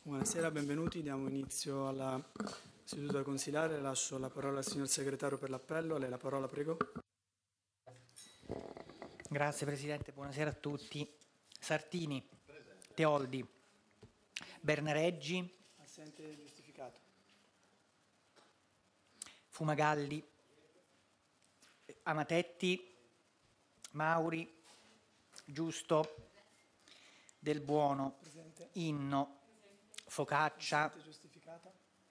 Buonasera, benvenuti. Diamo inizio alla seduta consiliare. Lascio la parola al signor segretario per l'appello. A lei la parola, prego. Grazie Presidente, buonasera a tutti. Sartini, Teoldi, Bernareggi, Assente giustificato. Fumagalli, Amatetti, Mauri, Giusto, Del Buono, Presente. Inno, Focaccia, Assente giustificata.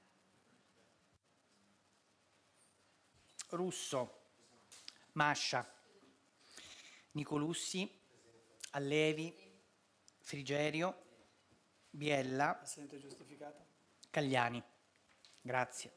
Russo, Mascia, Nicolussi, Allevi, Frigerio, Biella, Assente giustificata. Cagliani. Grazie.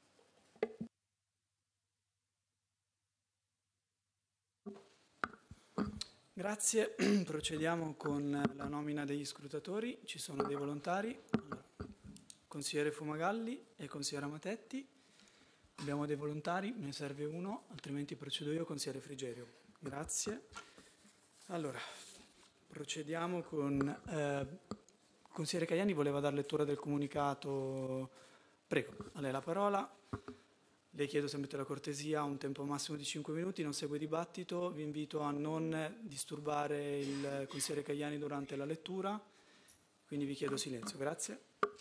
Grazie. Procediamo con la nomina degli scrutatori. Ci sono dei volontari. Allora, consigliere Fumagalli e consigliere Amatetti. Abbiamo dei volontari, ne serve uno, altrimenti procedo io, consigliere Frigerio. Grazie. Allora, procediamo con... consigliere Cagliani voleva dar lettura del comunicato. Prego, a lei la parola. Le chiedo se mette la cortesia, un tempo massimo di 5 minuti, non segue dibattito. Vi invito a non disturbare il consigliere Cagliani durante la lettura, quindi vi chiedo silenzio. Grazie.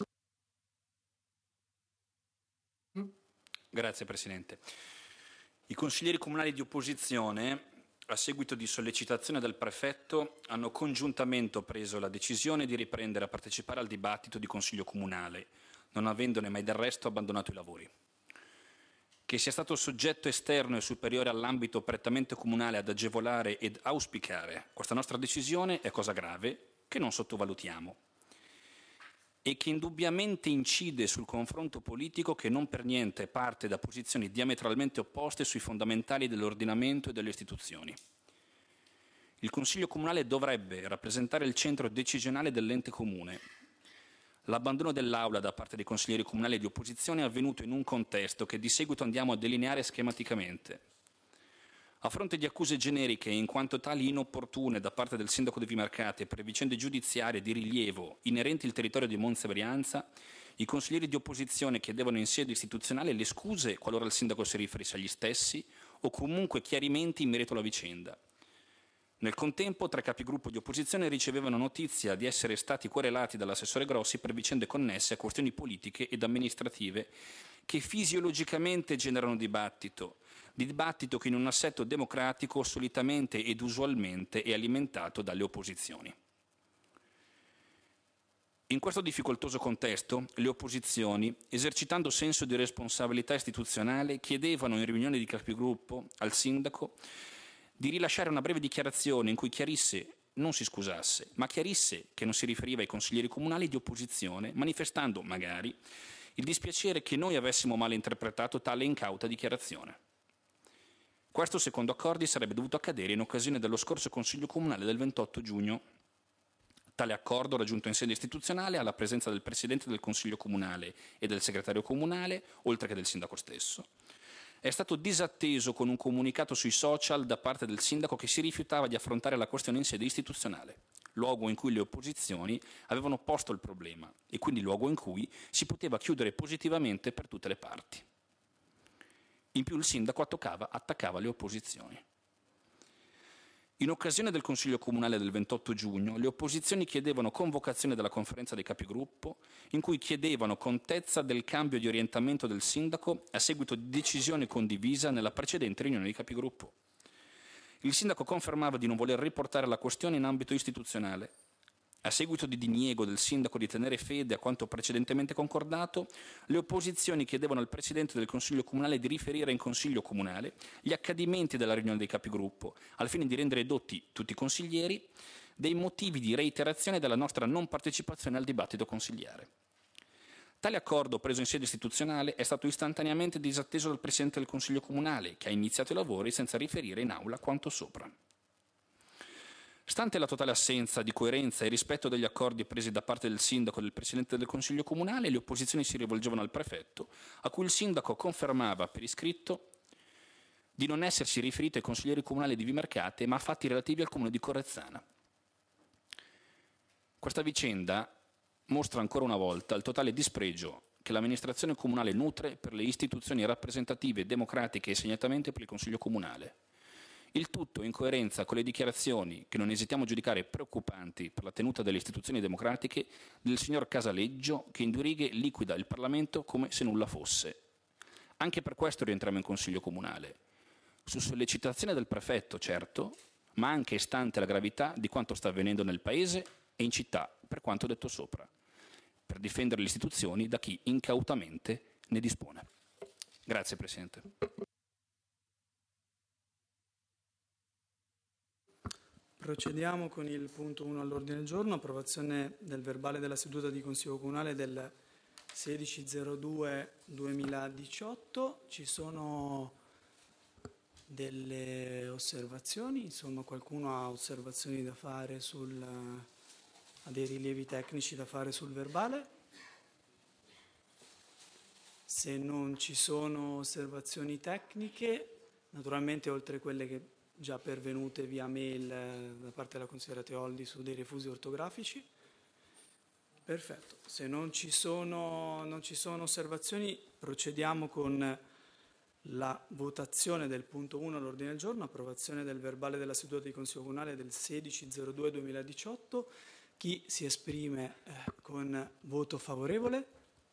Grazie Presidente. I consiglieri comunali di opposizione, a seguito di sollecitazione del prefetto, hanno congiuntamente preso la decisione di riprendere a partecipare al dibattito di Consiglio Comunale, non avendone mai del resto abbandonato i lavori. Che sia stato soggetto esterno e superiore all'ambito prettamente comunale ad agevolare ed auspicare questa nostra decisione è cosa grave che non sottovalutiamo e che indubbiamente incide sul confronto politico che non per niente parte da posizioni diametralmente opposte sui fondamentali dell'ordinamento e delle istituzioni. Il Consiglio Comunale dovrebbe rappresentare il centro decisionale dell'ente comune. L'abbandono dell'Aula da parte dei consiglieri comunali di opposizione è avvenuto in un contesto che di seguito andiamo a delineare schematicamente. A fronte di accuse generiche e in quanto tali inopportune da parte del sindaco di Vimercate per vicende giudiziarie di rilievo inerenti al territorio di Monza e Brianza, i consiglieri di opposizione chiedevano in sede istituzionale le scuse qualora il sindaco si riferisse agli stessi o comunque chiarimenti in merito alla vicenda. Nel contempo, tre capigruppo di opposizione ricevevano notizia di essere stati querelati dall'assessore Grossi per vicende connesse a questioni politiche ed amministrative che fisiologicamente generano dibattito che in un assetto democratico solitamente ed usualmente è alimentato dalle opposizioni. In questo difficoltoso contesto, le opposizioni, esercitando senso di responsabilità istituzionale, chiedevano in riunione di capigruppo al sindaco di rilasciare una breve dichiarazione in cui chiarisse, non si scusasse, ma chiarisse che non si riferiva ai consiglieri comunali di opposizione, manifestando, magari, il dispiacere che noi avessimo male interpretato tale incauta dichiarazione. Questo, secondo accordi, sarebbe dovuto accadere in occasione dello scorso Consiglio Comunale del 28 giugno. Tale accordo, raggiunto in sede istituzionale, alla presenza del Presidente del Consiglio Comunale e del Segretario Comunale, oltre che del Sindaco stesso, è stato disatteso con un comunicato sui social da parte del Sindaco che si rifiutava di affrontare la questione in sede istituzionale, luogo in cui le opposizioni avevano posto il problema e quindi luogo in cui si poteva chiudere positivamente per tutte le parti. In più il Sindaco attaccava le opposizioni. In occasione del Consiglio Comunale del 28 giugno, le opposizioni chiedevano convocazione della conferenza dei capigruppo, in cui chiedevano contezza del cambio di orientamento del sindaco a seguito di decisione condivisa nella precedente riunione dei capigruppo. Il sindaco confermava di non voler riportare la questione in ambito istituzionale. A seguito di diniego del sindaco di tenere fede a quanto precedentemente concordato, le opposizioni chiedevano al Presidente del Consiglio Comunale di riferire in Consiglio Comunale gli accadimenti della riunione dei capigruppo, al fine di rendere edotti tutti i consiglieri dei motivi di reiterazione della nostra non partecipazione al dibattito consigliare. Tale accordo, preso in sede istituzionale, è stato istantaneamente disatteso dal Presidente del Consiglio Comunale, che ha iniziato i lavori senza riferire in aula quanto sopra. Stante la totale assenza di coerenza e rispetto degli accordi presi da parte del sindaco e del Presidente del Consiglio Comunale, le opposizioni si rivolgevano al prefetto, a cui il sindaco confermava per iscritto di non essersi riferito ai consiglieri comunali di Vimercate, ma a fatti relativi al comune di Correzzana. Questa vicenda mostra ancora una volta il totale dispregio che l'amministrazione comunale nutre per le istituzioni rappresentative, democratiche e segnatamente per il Consiglio Comunale. Il tutto in coerenza con le dichiarazioni, che non esitiamo a giudicare preoccupanti per la tenuta delle istituzioni democratiche, del signor Casaleggio, che in due righe liquida il Parlamento come se nulla fosse. Anche per questo rientriamo in Consiglio Comunale. Su sollecitazione del prefetto, certo, ma anche stante la gravità di quanto sta avvenendo nel Paese e in città, per quanto detto sopra, per difendere le istituzioni da chi incautamente ne dispone. Grazie Presidente. Procediamo con il punto 1 all'ordine del giorno, approvazione del verbale della seduta di Consiglio Comunale del 16/02/2018. Ci sono delle osservazioni, insomma qualcuno ha osservazioni da fare ha dei rilievi tecnici da fare sul verbale? Se non ci sono osservazioni tecniche, naturalmente oltre quelle che già pervenute via mail da parte della consigliera Teoldi su dei refusi ortografici. Perfetto, se non ci sono osservazioni procediamo con la votazione del punto 1 all'ordine del giorno, approvazione del verbale della seduta di Consiglio Comunale del 16/02/2018. Chi si esprime con voto favorevole?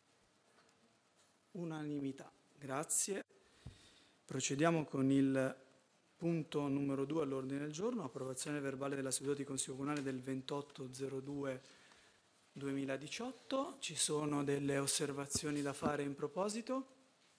Unanimità, grazie. Procediamo con il punto numero 2 all'ordine del giorno, approvazione verbale della seduta di Consiglio Comunale del 28/02/2018. Ci sono delle osservazioni da fare in proposito?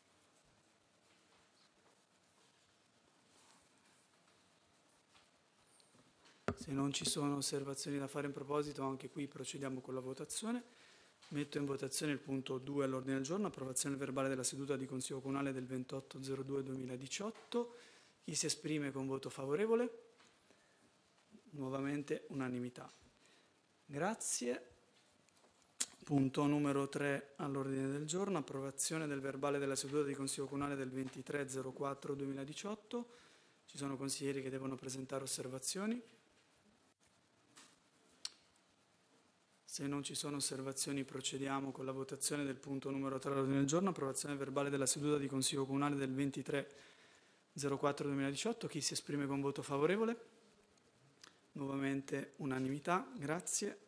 Se non ci sono osservazioni da fare in proposito, anche qui procediamo con la votazione. Metto in votazione il punto 2 all'ordine del giorno, approvazione verbale della seduta di Consiglio Comunale del 28/02/2018. Chi si esprime con voto favorevole? Nuovamente unanimità. Grazie. Punto numero 3 all'ordine del giorno, approvazione del verbale della seduta di Consiglio Comunale del 23/04/2018. Ci sono consiglieri che devono presentare osservazioni? Se non ci sono osservazioni procediamo con la votazione del punto numero 3 all'ordine del giorno, approvazione verbale della seduta di Consiglio Comunale del 23/04/2018. Chi si esprime con voto favorevole? Nuovamente unanimità, grazie.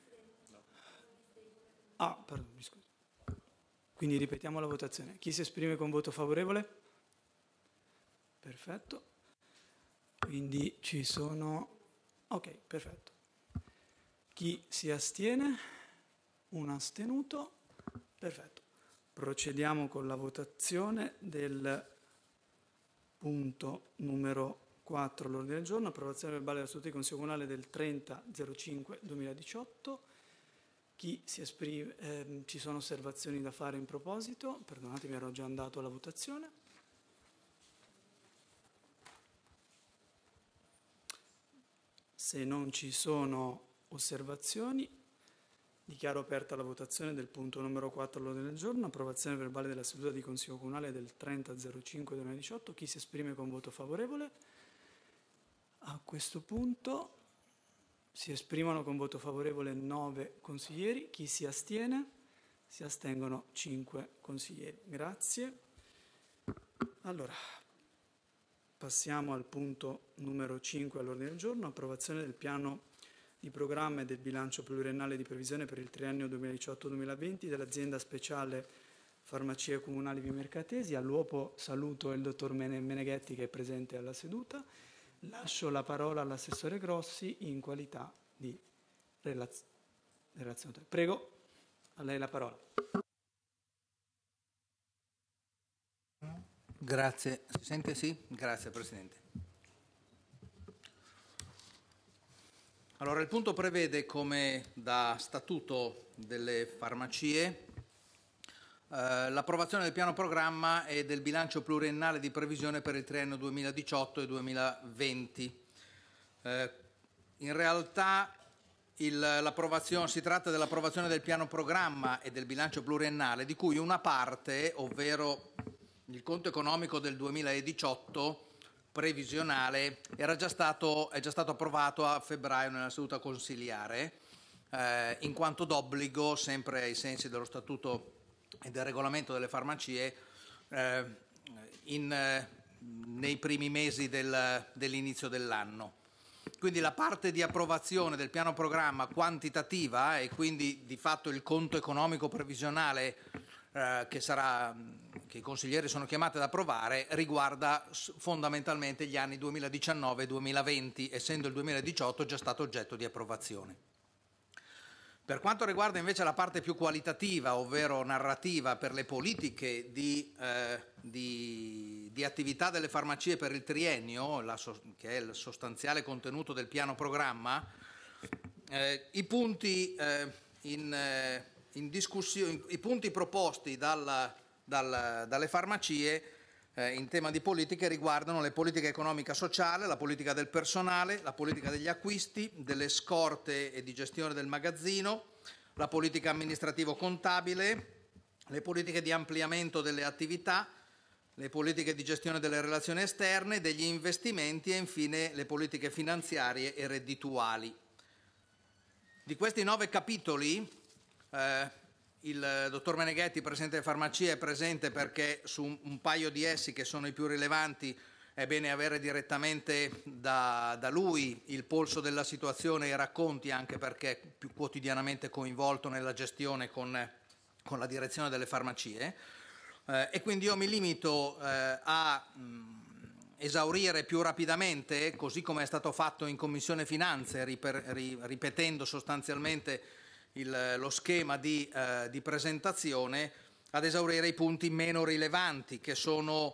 Pardon, mi scusi. Quindi ripetiamo la votazione. Chi si esprime con voto favorevole? Perfetto. Quindi ci sono... Ok, perfetto. Chi si astiene? Un astenuto. Perfetto. Procediamo con la votazione del punto numero 4 all'ordine del giorno, approvazione verbale della seduta di Consiglio Comunale del 30/05/2018. Chi si esprime? Ci sono osservazioni da fare in proposito? Perdonatemi, ero già andato alla votazione. Se non ci sono osservazioni, dichiaro aperta la votazione del punto numero 4 all'ordine del giorno, approvazione verbale della seduta di Consiglio Comunale del 30/05/2018. Chi si esprime con voto favorevole? A questo punto si esprimono con voto favorevole 9 consiglieri. Chi si astiene? Si astengono 5 consiglieri. Grazie. Allora, passiamo al punto numero 5 all'ordine del giorno, approvazione del piano di programma e del bilancio pluriennale di previsione per il triennio 2018-2020 dell'azienda speciale Farmacie Comunali Vimercatesi. All'uopo saluto il dottor Meneghetti che è presente alla seduta. Lascio la parola all'assessore Grossi in qualità di relazionatore. Prego, a lei la parola. Grazie. Si sente? Sì? Grazie Presidente. Allora, il punto prevede, come da statuto delle farmacie, l'approvazione del piano programma e del bilancio pluriennale di previsione per il triennio 2018 e 2020. In realtà si tratta dell'approvazione del piano programma e del bilancio pluriennale, di cui una parte, ovvero il conto economico del 2018 previsionale, è già stato approvato a febbraio nella seduta consiliare. in quanto d'obbligo, sempre ai sensi dello Statuto e del Regolamento delle farmacie, nei primi mesi dell'inizio dell'anno. Quindi la parte di approvazione del piano programma quantitativa e quindi di fatto il conto economico previsionale che i consiglieri sono chiamati ad approvare riguarda fondamentalmente gli anni 2019 e 2020, essendo il 2018 già stato oggetto di approvazione. Per quanto riguarda invece la parte più qualitativa, ovvero narrativa per le politiche di attività delle farmacie per il triennio, che è il sostanziale contenuto del piano programma, i punti in discussione, i punti proposti dalle farmacie in tema di politiche riguardano le politiche economica sociale, la politica del personale, la politica degli acquisti, delle scorte e di gestione del magazzino, la politica amministrativo-contabile, le politiche di ampliamento delle attività, le politiche di gestione delle relazioni esterne, degli investimenti e infine le politiche finanziarie e reddituali. Di questi 9 capitoli il dottor Meneghetti, Presidente delle Farmacie, è presente perché su un paio di essi, che sono i più rilevanti, è bene avere direttamente da lui il polso della situazione e i racconti, anche perché è più quotidianamente coinvolto nella gestione con la direzione delle farmacie. E quindi io mi limito a esaurire più rapidamente, così come è stato fatto in Commissione Finanze, ripetendo sostanzialmente lo schema di presentazione, ad esaurire i punti meno rilevanti, che sono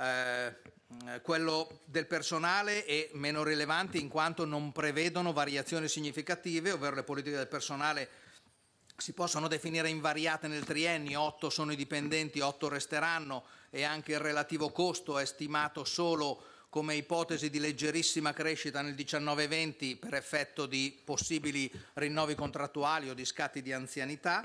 quello del personale, e meno rilevanti in quanto non prevedono variazioni significative, ovvero le politiche del personale si possono definire invariate nel triennio, 8 sono i dipendenti, 8 resteranno, e anche il relativo costo è stimato solo come ipotesi di leggerissima crescita nel 19-20 per effetto di possibili rinnovi contrattuali o di scatti di anzianità.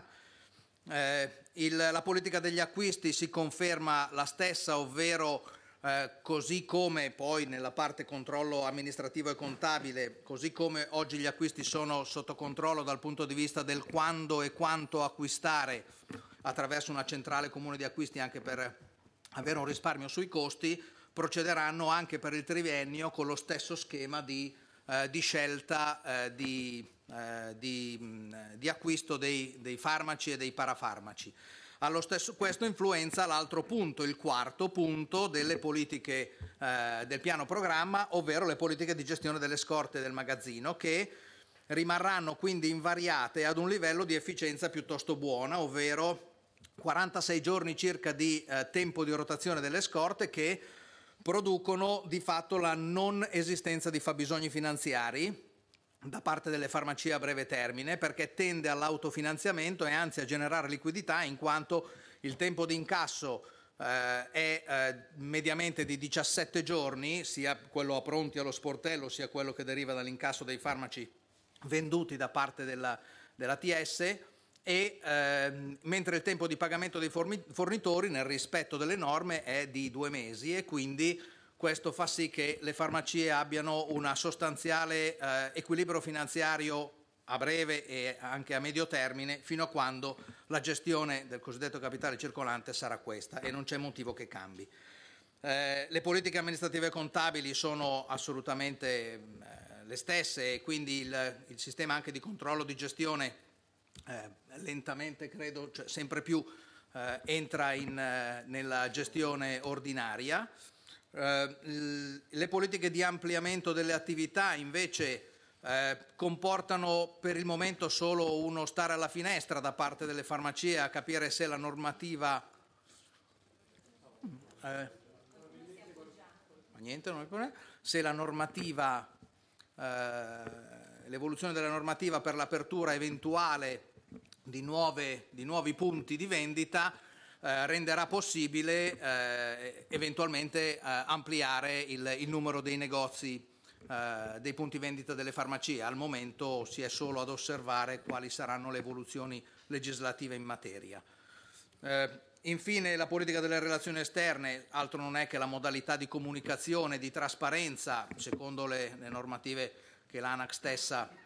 La politica degli acquisti si conferma la stessa, ovvero così come poi nella parte controllo amministrativo e contabile, così come oggi gli acquisti sono sotto controllo dal punto di vista del quando e quanto acquistare attraverso una centrale comune di acquisti, anche per avere un risparmio sui costi, procederanno anche per il triennio con lo stesso schema di scelta di acquisto dei farmaci e dei parafarmaci. Questo influenza l'altro punto, il quarto punto delle politiche del piano programma, ovvero le politiche di gestione delle scorte del magazzino, che rimarranno quindi invariate ad un livello di efficienza piuttosto buona, ovvero 46 giorni circa di tempo di rotazione delle scorte, che producono di fatto la non esistenza di fabbisogni finanziari da parte delle farmacie a breve termine, perché tende all'autofinanziamento e anzi a generare liquidità, in quanto il tempo di incasso è mediamente di 17 giorni, sia quello a pronti allo sportello sia quello che deriva dall'incasso dei farmaci venduti da parte dell'ATS, e mentre il tempo di pagamento dei fornitori nel rispetto delle norme è di 2 mesi, e quindi questo fa sì che le farmacie abbiano un sostanziale equilibrio finanziario a breve e anche a medio termine, fino a quando la gestione del cosiddetto capitale circolante sarà questa, e non c'è motivo che cambi. Le politiche amministrative e contabili sono assolutamente le stesse, e quindi il sistema anche di controllo di gestione lentamente, credo, cioè sempre più entra nella gestione ordinaria. Le politiche di ampliamento delle attività invece comportano per il momento solo uno stare alla finestra da parte delle farmacie a capire se la normativa l'evoluzione della normativa per l'apertura eventuale di nuovi punti di vendita renderà possibile eventualmente ampliare il numero dei negozi, dei punti vendita delle farmacie. Al momento si è solo ad osservare quali saranno le evoluzioni legislative in materia. Infine, la politica delle relazioni esterne altro non è che la modalità di comunicazione, di trasparenza, secondo le normative che l'ANAC stessa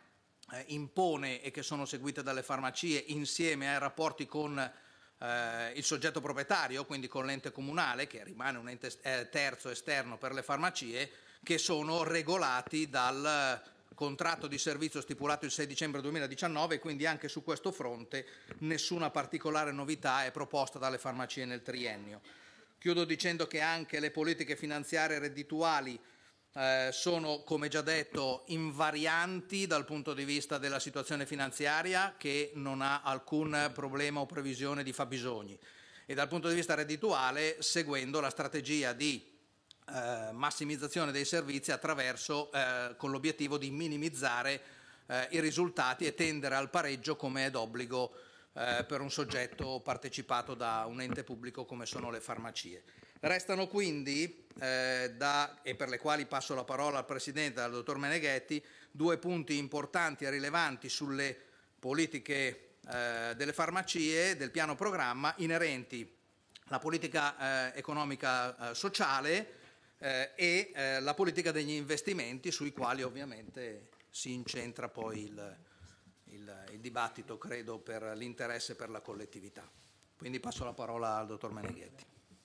impone e che sono seguite dalle farmacie insieme ai rapporti con il soggetto proprietario, quindi con l'ente comunale, che rimane un ente terzo esterno per le farmacie, che sono regolati dal contratto di servizio stipulato il 6 dicembre 2019, quindi anche su questo fronte nessuna particolare novità è proposta dalle farmacie nel triennio. Chiudo dicendo che anche le politiche finanziarie e reddituali sono, come già detto, invarianti dal punto di vista della situazione finanziaria, che non ha alcun problema o previsione di fabbisogni, e dal punto di vista reddituale seguendo la strategia di massimizzazione dei servizi attraverso con l'obiettivo di minimizzare i risultati e tendere al pareggio, come è d'obbligo per un soggetto partecipato da un ente pubblico come sono le farmacie. Restano quindi, e per le quali passo la parola al Presidente, al Dottor Meneghetti, due punti importanti e rilevanti sulle politiche delle farmacie del piano programma, inerenti alla politica economica sociale e la politica degli investimenti, sui quali ovviamente si incentra poi il dibattito, credo, per l'interesse per la collettività. Quindi passo la parola al Dottor Meneghetti.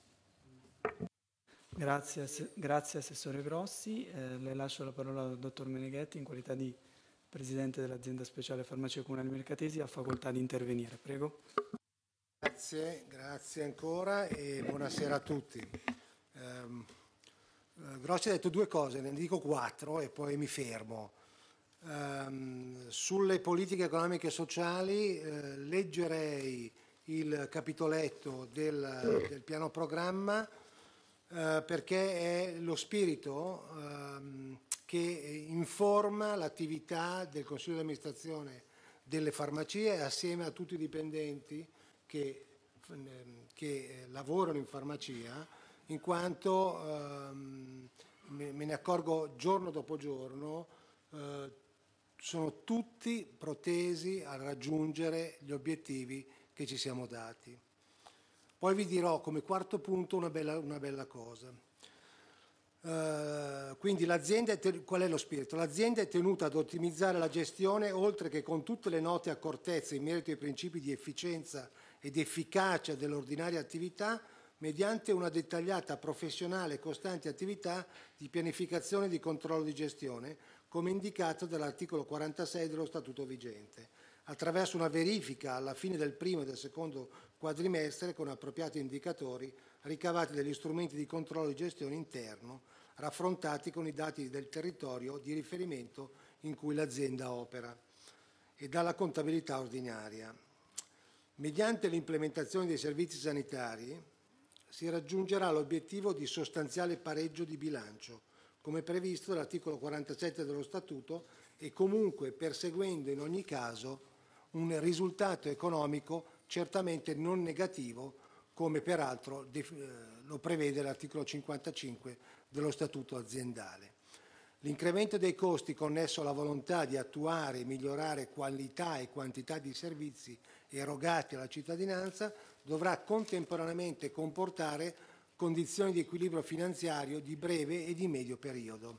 Grazie Assessore Grossi. Le lascio la parola al Dottor Meneghetti in qualità di Presidente dell'Azienda Speciale Farmacie Comunali Mercatesi. Ha facoltà di intervenire. Prego. Grazie ancora e buonasera a tutti. Grossi ha detto due cose, ne dico quattro e poi mi fermo. Sulle politiche economiche e sociali leggerei il capitoletto del piano programma perché è lo spirito che informa l'attività del Consiglio di amministrazione delle farmacie assieme a tutti i dipendenti che lavorano in farmacia, in quanto me ne accorgo giorno dopo giorno, sono tutti protesi a raggiungere gli obiettivi che ci siamo dati. Poi vi dirò come quarto punto una bella cosa. Quindi l'azienda, qual è lo spirito? L'azienda è tenuta ad ottimizzare la gestione, oltre che con tutte le note accortezze in merito ai principi di efficienza ed efficacia dell'ordinaria attività, mediante una dettagliata, professionale e costante attività di pianificazione e di controllo di gestione, come indicato dall'articolo 46 dello Statuto vigente, attraverso una verifica alla fine del primo e del secondo quadrimestre con appropriati indicatori ricavati dagli strumenti di controllo di gestione interno, raffrontati con i dati del territorio di riferimento in cui l'azienda opera e dalla contabilità ordinaria. Mediante l'implementazione dei servizi sanitari si raggiungerà l'obiettivo di sostanziale pareggio di bilancio, come previsto dall'articolo 47 dello Statuto, e comunque perseguendo in ogni caso un risultato economico certamente non negativo, come peraltro lo prevede l'articolo 55 dello Statuto aziendale. L'incremento dei costi connesso alla volontà di attuare e migliorare qualità e quantità di servizi erogati alla cittadinanza dovrà contemporaneamente comportare condizioni di equilibrio finanziario di breve e di medio periodo.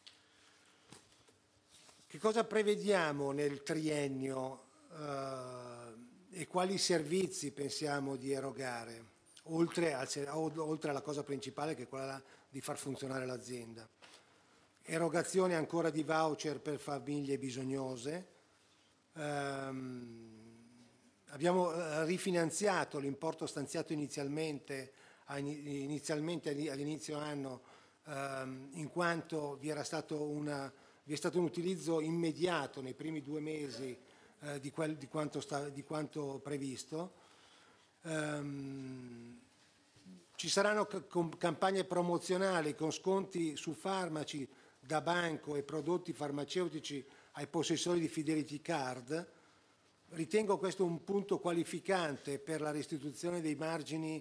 Che cosa prevediamo nel triennio e quali servizi pensiamo di erogare, oltre alla cosa principale che è quella di far funzionare l'azienda? Erogazione ancora di voucher per famiglie bisognose. Abbiamo rifinanziato l'importo stanziato inizialmente all'inizio anno, in quanto vi è stato un utilizzo immediato nei primi 2 mesi di quanto previsto. Ci saranno campagne promozionali con sconti su farmaci da banco e prodotti farmaceutici ai possessori di Fidelity Card. Ritengo questo un punto qualificante per la restituzione dei margini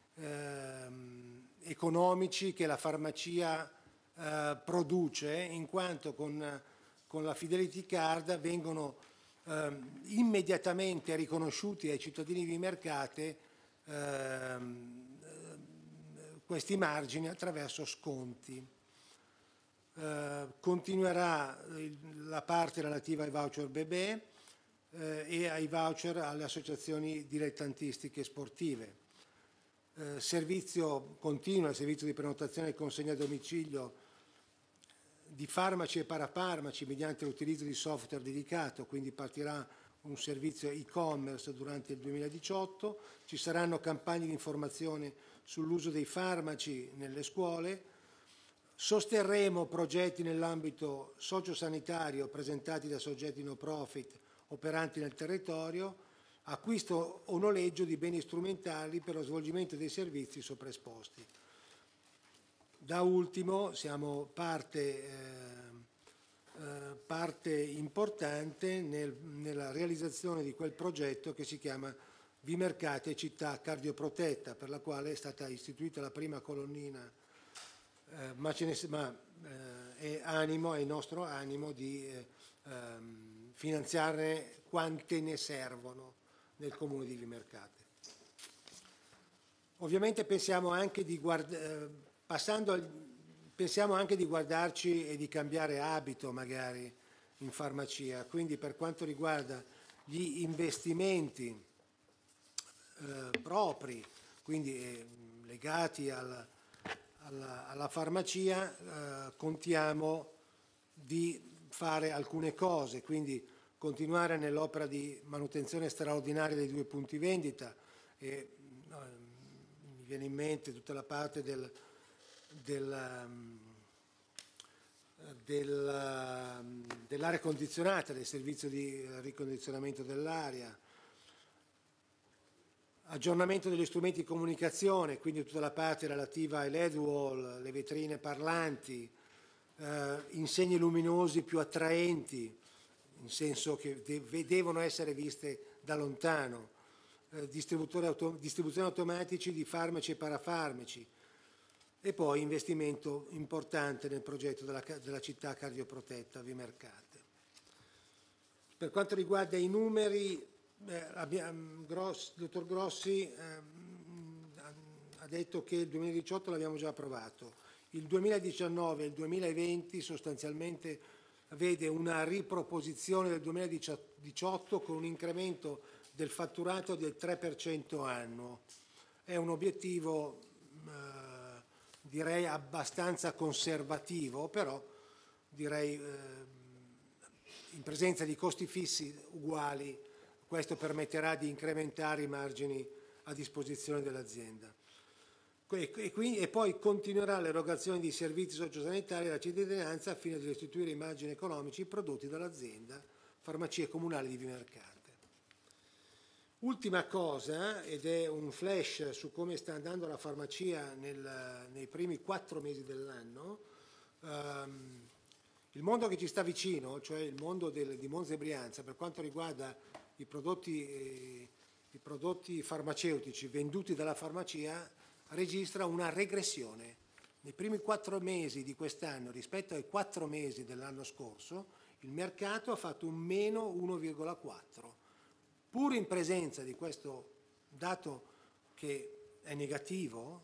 economici che la farmacia produce, in quanto con la Fidelity Card vengono immediatamente riconosciuti ai cittadini di Mercate questi margini attraverso sconti. Continuerà la parte relativa ai voucher bebè e ai voucher alle associazioni dilettantistiche sportive. Continua il servizio di prenotazione e consegna a domicilio di farmaci e parafarmaci mediante l'utilizzo di software dedicato, quindi partirà un servizio e-commerce durante il 2018, ci saranno campagne di informazione sull'uso dei farmaci nelle scuole, sosterremo progetti nell'ambito sociosanitario presentati da soggetti no profit operanti nel territorio, acquisto o noleggio di beni strumentali per lo svolgimento dei servizi sopra esposti. Da ultimo siamo parte importante nella realizzazione di quel progetto che si chiama Vimercate Città Cardioprotetta, per la quale è stata istituita la prima colonnina, è nostro animo di finanziarne quante ne servono nel comune di Vimercate. Ovviamente pensiamo anche di guardarci e di cambiare abito magari in farmacia, quindi per quanto riguarda gli investimenti propri, quindi legati alla farmacia, contiamo di fare alcune cose, quindi continuare nell'opera di manutenzione straordinaria dei 2 punti vendita e mi viene in mente tutta la parte dell'aria condizionata, del servizio di ricondizionamento dell'aria, aggiornamento degli strumenti di comunicazione, quindi tutta la parte relativa ai LED wall, le vetrine parlanti, insegni luminosi più attraenti, in senso che devono essere viste da lontano, distribuzione automatici di farmaci e parafarmaci, e poi investimento importante nel progetto della città cardioprotetta Vimercate. Per quanto riguarda i numeri, il dottor Grossi ha detto che il 2018 l'abbiamo già approvato, il 2019 e il 2020 sostanzialmente vede una riproposizione del 2018 con un incremento del fatturato del 3% annuo. È un obiettivo direi abbastanza conservativo, però direi in presenza di costi fissi uguali questo permetterà di incrementare i margini a disposizione dell'azienda. E poi continuerà l'erogazione di servizi sociosanitari alla cittadinanza al fine di restituire i margini economici prodotti dall'azienda Farmacie Comunali di Vimercate. Ultima cosa, ed è un flash su come sta andando la farmacia nei primi 4 mesi dell'anno, il mondo che ci sta vicino, cioè il mondo di Monza e Brianza, per quanto riguarda i prodotti farmaceutici venduti dalla farmacia, registra una regressione. Nei primi 4 mesi di quest'anno rispetto ai 4 mesi dell'anno scorso il mercato ha fatto un meno 1,4. Pur in presenza di questo dato che è negativo,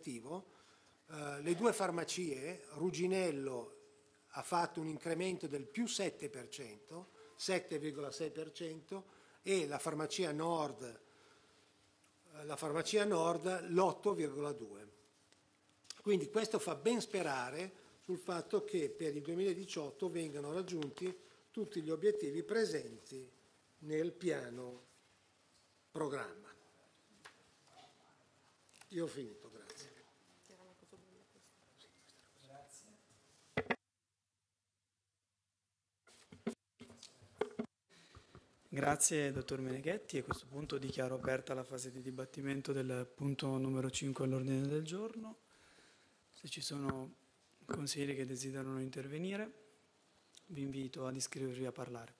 le 2 farmacie, Ruginello ha fatto un incremento del più 7%, 7,6%, e la farmacia Nord l'8,2%. Quindi questo fa ben sperare sul fatto che per il 2018 vengano raggiunti tutti gli obiettivi presenti nel piano programma. Io ho finito, grazie. Grazie dottor Meneghetti. A questo punto dichiaro aperta la fase di dibattimento del punto numero 5 all'ordine del giorno. Se ci sono consiglieri che desiderano intervenire, vi invito ad iscrivervi a parlare.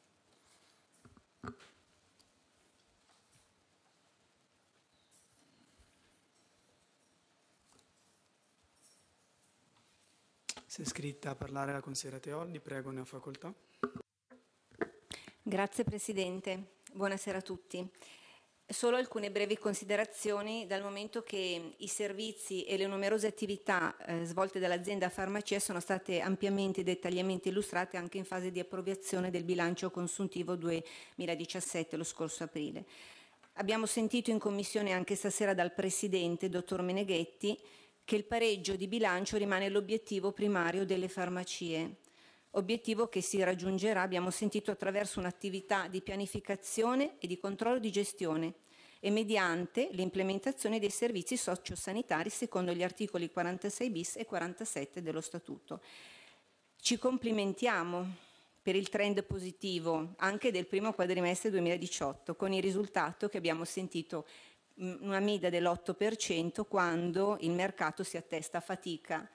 Se è iscritta a parlare la consigliera Teolli, prego, ne ha facoltà. Grazie Presidente, buonasera a tutti. Solo alcune brevi considerazioni, dal momento che i servizi e le numerose attività svolte dall'azienda Farmacia sono state ampiamente e dettagliatamente illustrate anche in fase di approvazione del bilancio consuntivo 2017 lo scorso aprile. Abbiamo sentito in commissione anche stasera dal Presidente, dottor Meneghetti, che il pareggio di bilancio rimane l'obiettivo primario delle farmacie. Obiettivo che si raggiungerà, abbiamo sentito, attraverso un'attività di pianificazione e di controllo di gestione e mediante l'implementazione dei servizi sociosanitari secondo gli articoli 46 bis e 47 dello Statuto. Ci complimentiamo per il trend positivo anche del primo quadrimestre 2018, con il risultato che abbiamo sentito una media dell'8% quando il mercato si attesta a fatica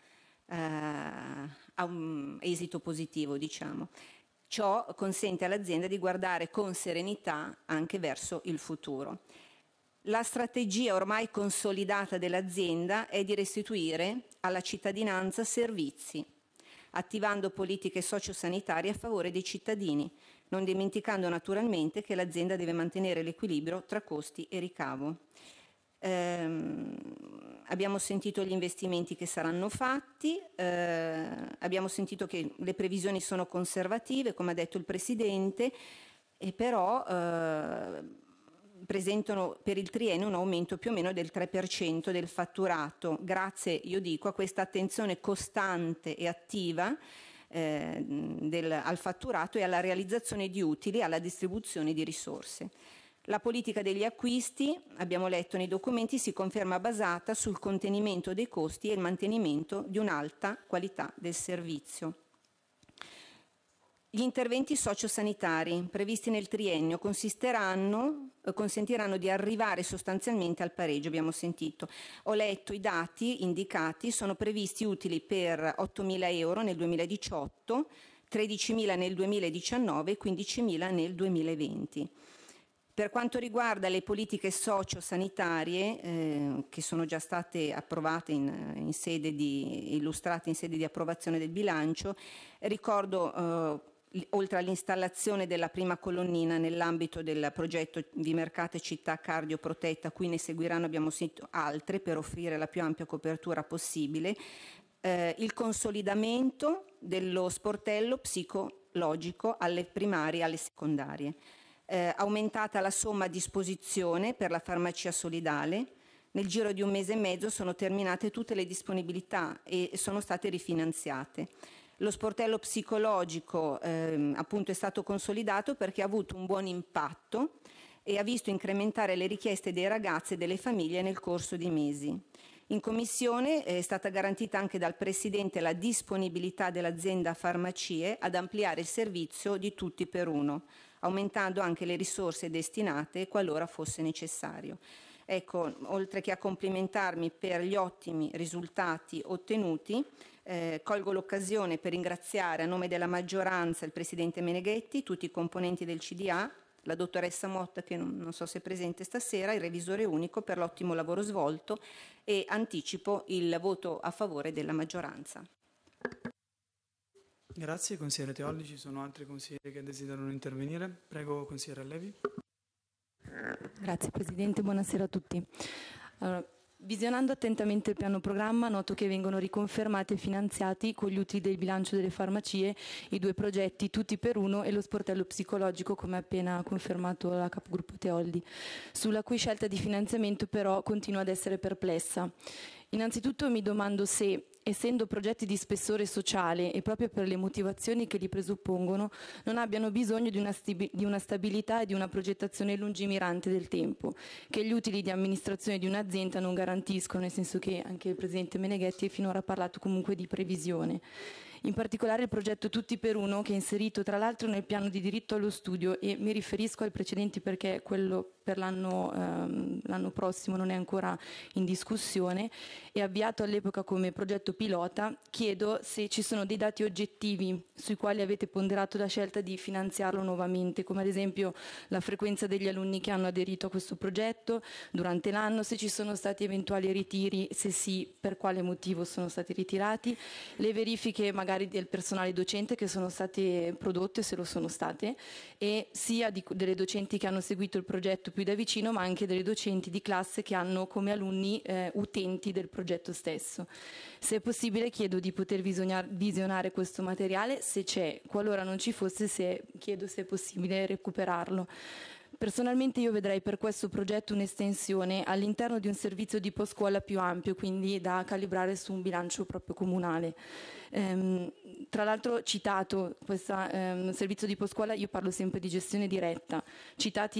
a un esito positivo, diciamo. Ciò consente all'azienda di guardare con serenità anche verso il futuro. La strategia ormai consolidata dell'azienda è di restituire alla cittadinanza servizi, attivando politiche sociosanitarie a favore dei cittadini, non dimenticando naturalmente che l'azienda deve mantenere l'equilibrio tra costi e ricavo. Abbiamo sentito gli investimenti che saranno fatti, abbiamo sentito che le previsioni sono conservative, come ha detto il Presidente, e però presentano per il triennio un aumento più o meno del 3% del fatturato, grazie, io dico, a questa attenzione costante e attiva al fatturato e alla realizzazione di utili, alla distribuzione di risorse. La politica degli acquisti, abbiamo letto nei documenti, si conferma basata sul contenimento dei costi e il mantenimento di un'alta qualità del servizio. Gli interventi sociosanitari previsti nel triennio consentiranno di arrivare sostanzialmente al pareggio, abbiamo sentito. Ho letto i dati indicati, sono previsti utili per 8.000 euro nel 2018, 13.000 nel 2019 e 15.000 nel 2020. Per quanto riguarda le politiche sociosanitarie che sono già state approvate illustrate in sede di approvazione del bilancio, ricordo oltre all'installazione della prima colonnina nell'ambito del progetto di mercato e città cardioprotetta, qui ne seguiranno, abbiamo sentito, altre per offrire la più ampia copertura possibile, il consolidamento dello sportello psicologico alle primarie e alle secondarie. Aumentata la somma a disposizione per la farmacia solidale. Nel giro di un mese e mezzo sono terminate tutte le disponibilità e sono state rifinanziate. Lo sportello psicologico appunto è stato consolidato perché ha avuto un buon impatto e ha visto incrementare le richieste dei ragazzi e delle famiglie nel corso di mesi. In commissione è stata garantita anche dal Presidente la disponibilità dell'azienda Farmacie ad ampliare il servizio di tutti per uno, aumentando anche le risorse destinate qualora fosse necessario. Ecco, oltre che a complimentarmi per gli ottimi risultati ottenuti, colgo l'occasione per ringraziare a nome della maggioranza il Presidente Meneghetti, tutti i componenti del CDA, la dottoressa Motta, che non so se è presente stasera, il revisore unico per l'ottimo lavoro svolto, e anticipo il voto a favore della maggioranza. Grazie, consigliere Teolli. Ci sono altri consiglieri che desiderano intervenire? Prego, consigliere Allevi. Grazie Presidente, buonasera a tutti. Allora, visionando attentamente il piano programma, noto che vengono riconfermati e finanziati con gli utili del bilancio delle farmacie i due progetti Tutti per uno e lo sportello psicologico, come appena confermato la capogruppo Teolli, sulla cui scelta di finanziamento però continuo ad essere perplessa. Innanzitutto mi domando se, essendo progetti di spessore sociale e proprio per le motivazioni che li presuppongono, non abbiano bisogno di una stabilità e di una progettazione lungimirante del tempo, che gli utili di amministrazione di un'azienda non garantiscono, nel senso che anche il Presidente Meneghetti finora ha parlato comunque di previsione. In particolare il progetto Tutti per uno, che è inserito tra l'altro nel piano di diritto allo studio, e mi riferisco ai precedenti perché quello per l'anno prossimo non è ancora in discussione, è avviato all'epoca come progetto pilota. Chiedo se ci sono dei dati oggettivi sui quali avete ponderato la scelta di finanziarlo nuovamente, come ad esempio la frequenza degli alunni che hanno aderito a questo progetto durante l'anno, se ci sono stati eventuali ritiri, se sì, per quale motivo sono stati ritirati, le verifiche magari magari del personale docente che sono state prodotte, se lo sono state, e sia delle docenti che hanno seguito il progetto più da vicino, ma anche delle docenti di classe che hanno come alunni utenti del progetto stesso. Se è possibile chiedo di poter visionare questo materiale, se c'è, qualora non ci fosse chiedo se è possibile recuperarlo. Personalmente io vedrei per questo progetto un'estensione all'interno di un servizio di post-scuola più ampio, quindi da calibrare su un bilancio proprio comunale. Tra l'altro citato questo servizio di post-scuola, io parlo sempre di gestione diretta, citato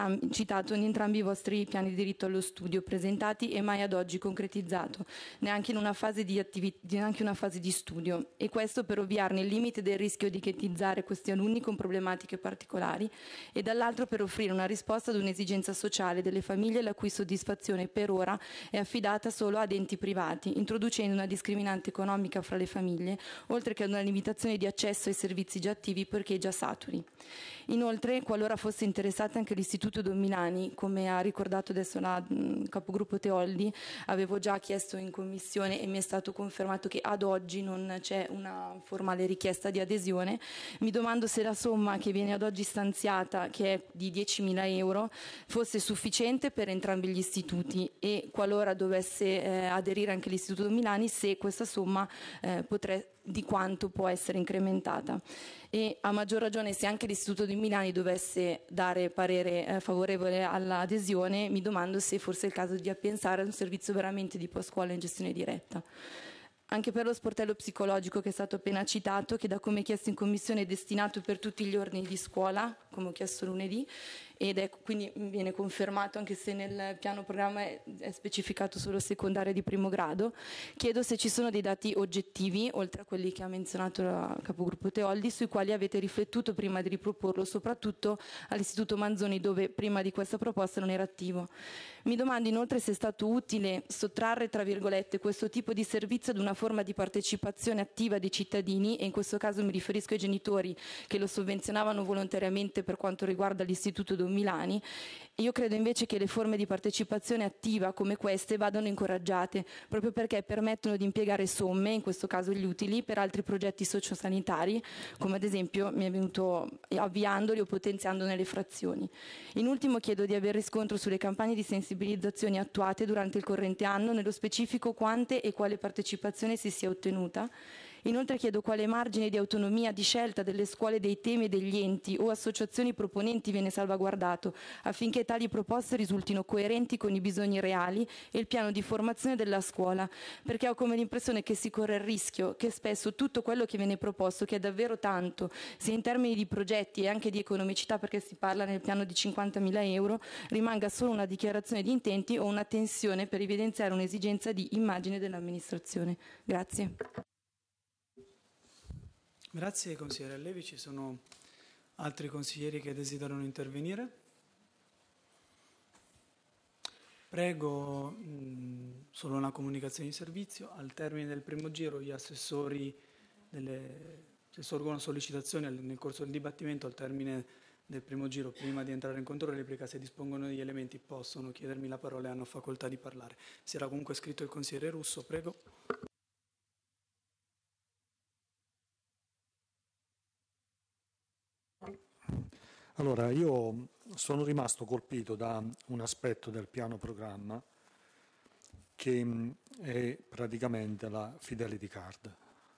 in entrambi i vostri piani di diritto allo studio presentati e mai ad oggi concretizzato, neanche in una fase neanche una fase di studio, e questo per ovviarne il limite del rischio di etichettare questi alunni con problematiche particolari e dall'altro per offrire una risposta ad un'esigenza sociale delle famiglie la cui soddisfazione per ora è affidata solo ad enti privati, introducendo una discriminante economica fra le famiglie, oltre che ad una limitazione di accesso ai servizi già attivi perché già saturi. Inoltre, qualora fosse interessata anche l'Istituto Don Milani, come ha ricordato adesso la capogruppo Teoldi, avevo già chiesto in commissione e mi è stato confermato che ad oggi non c'è una formale richiesta di adesione. Mi domando se la somma che viene ad oggi stanziata, che è di 10.000 euro, fosse sufficiente per entrambi gli istituti e qualora dovesse aderire anche l'Istituto Don Milani, se questa somma di quanto può essere incrementata. E a maggior ragione se anche l'Istituto di Milani dovesse dare parere favorevole all'adesione, mi domando se forse è il caso di pensare a un servizio veramente di post-scuola in gestione diretta. Anche per lo sportello psicologico che è stato appena citato, che da come chiesto in commissione è destinato per tutti gli ordini di scuola, come ho chiesto lunedì, ed quindi viene confermato anche se nel piano programma è specificato solo secondaria di primo grado. Chiedo se ci sono dei dati oggettivi, oltre a quelli che ha menzionato la capogruppo Teoldi, sui quali avete riflettuto prima di riproporlo, soprattutto all'Istituto Manzoni, dove prima di questa proposta non era attivo. Mi domando inoltre se è stato utile sottrarre, tra virgolette, questo tipo di servizio ad una forma di partecipazione attiva dei cittadini, e in questo caso mi riferisco ai genitori che lo sovvenzionavano volontariamente per quanto riguarda l'Istituto Don Milani. Io credo invece che le forme di partecipazione attiva come queste vadano incoraggiate, proprio perché permettono di impiegare somme, in questo caso gli utili, per altri progetti sociosanitari, come ad esempio mi è venuto avviandoli o potenziandone le frazioni. In ultimo chiedo di aver riscontro sulle campagne di sensibilizzazione attuate durante il corrente anno, nello specifico quante e quale partecipazione si sia ottenuta. Inoltre chiedo quale margine di autonomia di scelta delle scuole, dei temi e degli enti o associazioni proponenti viene salvaguardato, affinché tali proposte risultino coerenti con i bisogni reali e il piano di formazione della scuola, perché ho come l'impressione che si corre il rischio che spesso tutto quello che viene proposto, che è davvero tanto, sia in termini di progetti e anche di economicità, perché si parla nel piano di 50.000 euro, rimanga solo una dichiarazione di intenti o una tensione per evidenziare un'esigenza di immagine dell'amministrazione. Grazie. Grazie consigliere Allevi. Ci sono altri consiglieri che desiderano intervenire? Prego, solo una comunicazione di servizio. Al termine del primo giro gli assessori se sorgono sollecitazioni nel corso del dibattimento, al termine del primo giro, prima di entrare in controllo e replica, se dispongono degli elementi possono chiedermi la parola e hanno facoltà di parlare. Si era comunque iscritto il consigliere Russo, prego. Allora, io sono rimasto colpito da un aspetto del piano programma che è praticamente la Fidelity Card.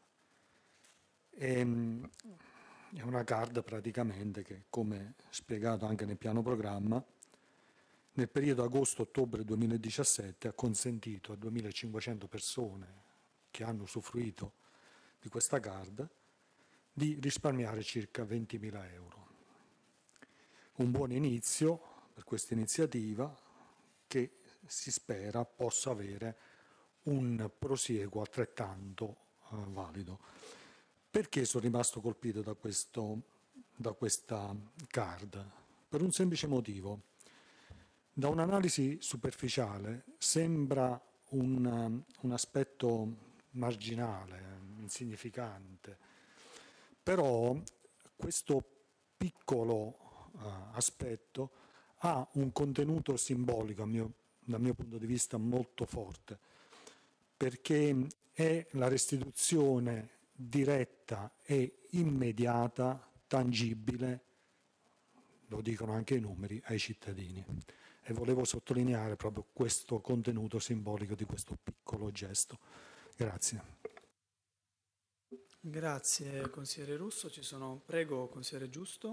È una card praticamente che, come spiegato anche nel piano programma, nel periodo agosto-ottobre 2017 ha consentito a 2.500 persone che hanno usufruito di questa card di risparmiare circa 20.000 euro. Un buon inizio per questa iniziativa che si spera possa avere un prosieguo altrettanto valido. Perché sono rimasto colpito da questa card? Per un semplice motivo. Da un'analisi superficiale sembra un aspetto marginale, insignificante, però questo piccolo aspetto ha un contenuto simbolico, dal mio punto di vista, molto forte, perché è la restituzione diretta e immediata, tangibile, lo dicono anche i numeri, ai cittadini. E volevo sottolineare proprio questo contenuto simbolico di questo piccolo gesto. Grazie. Grazie consigliere Russo. Prego, consigliere Giusto.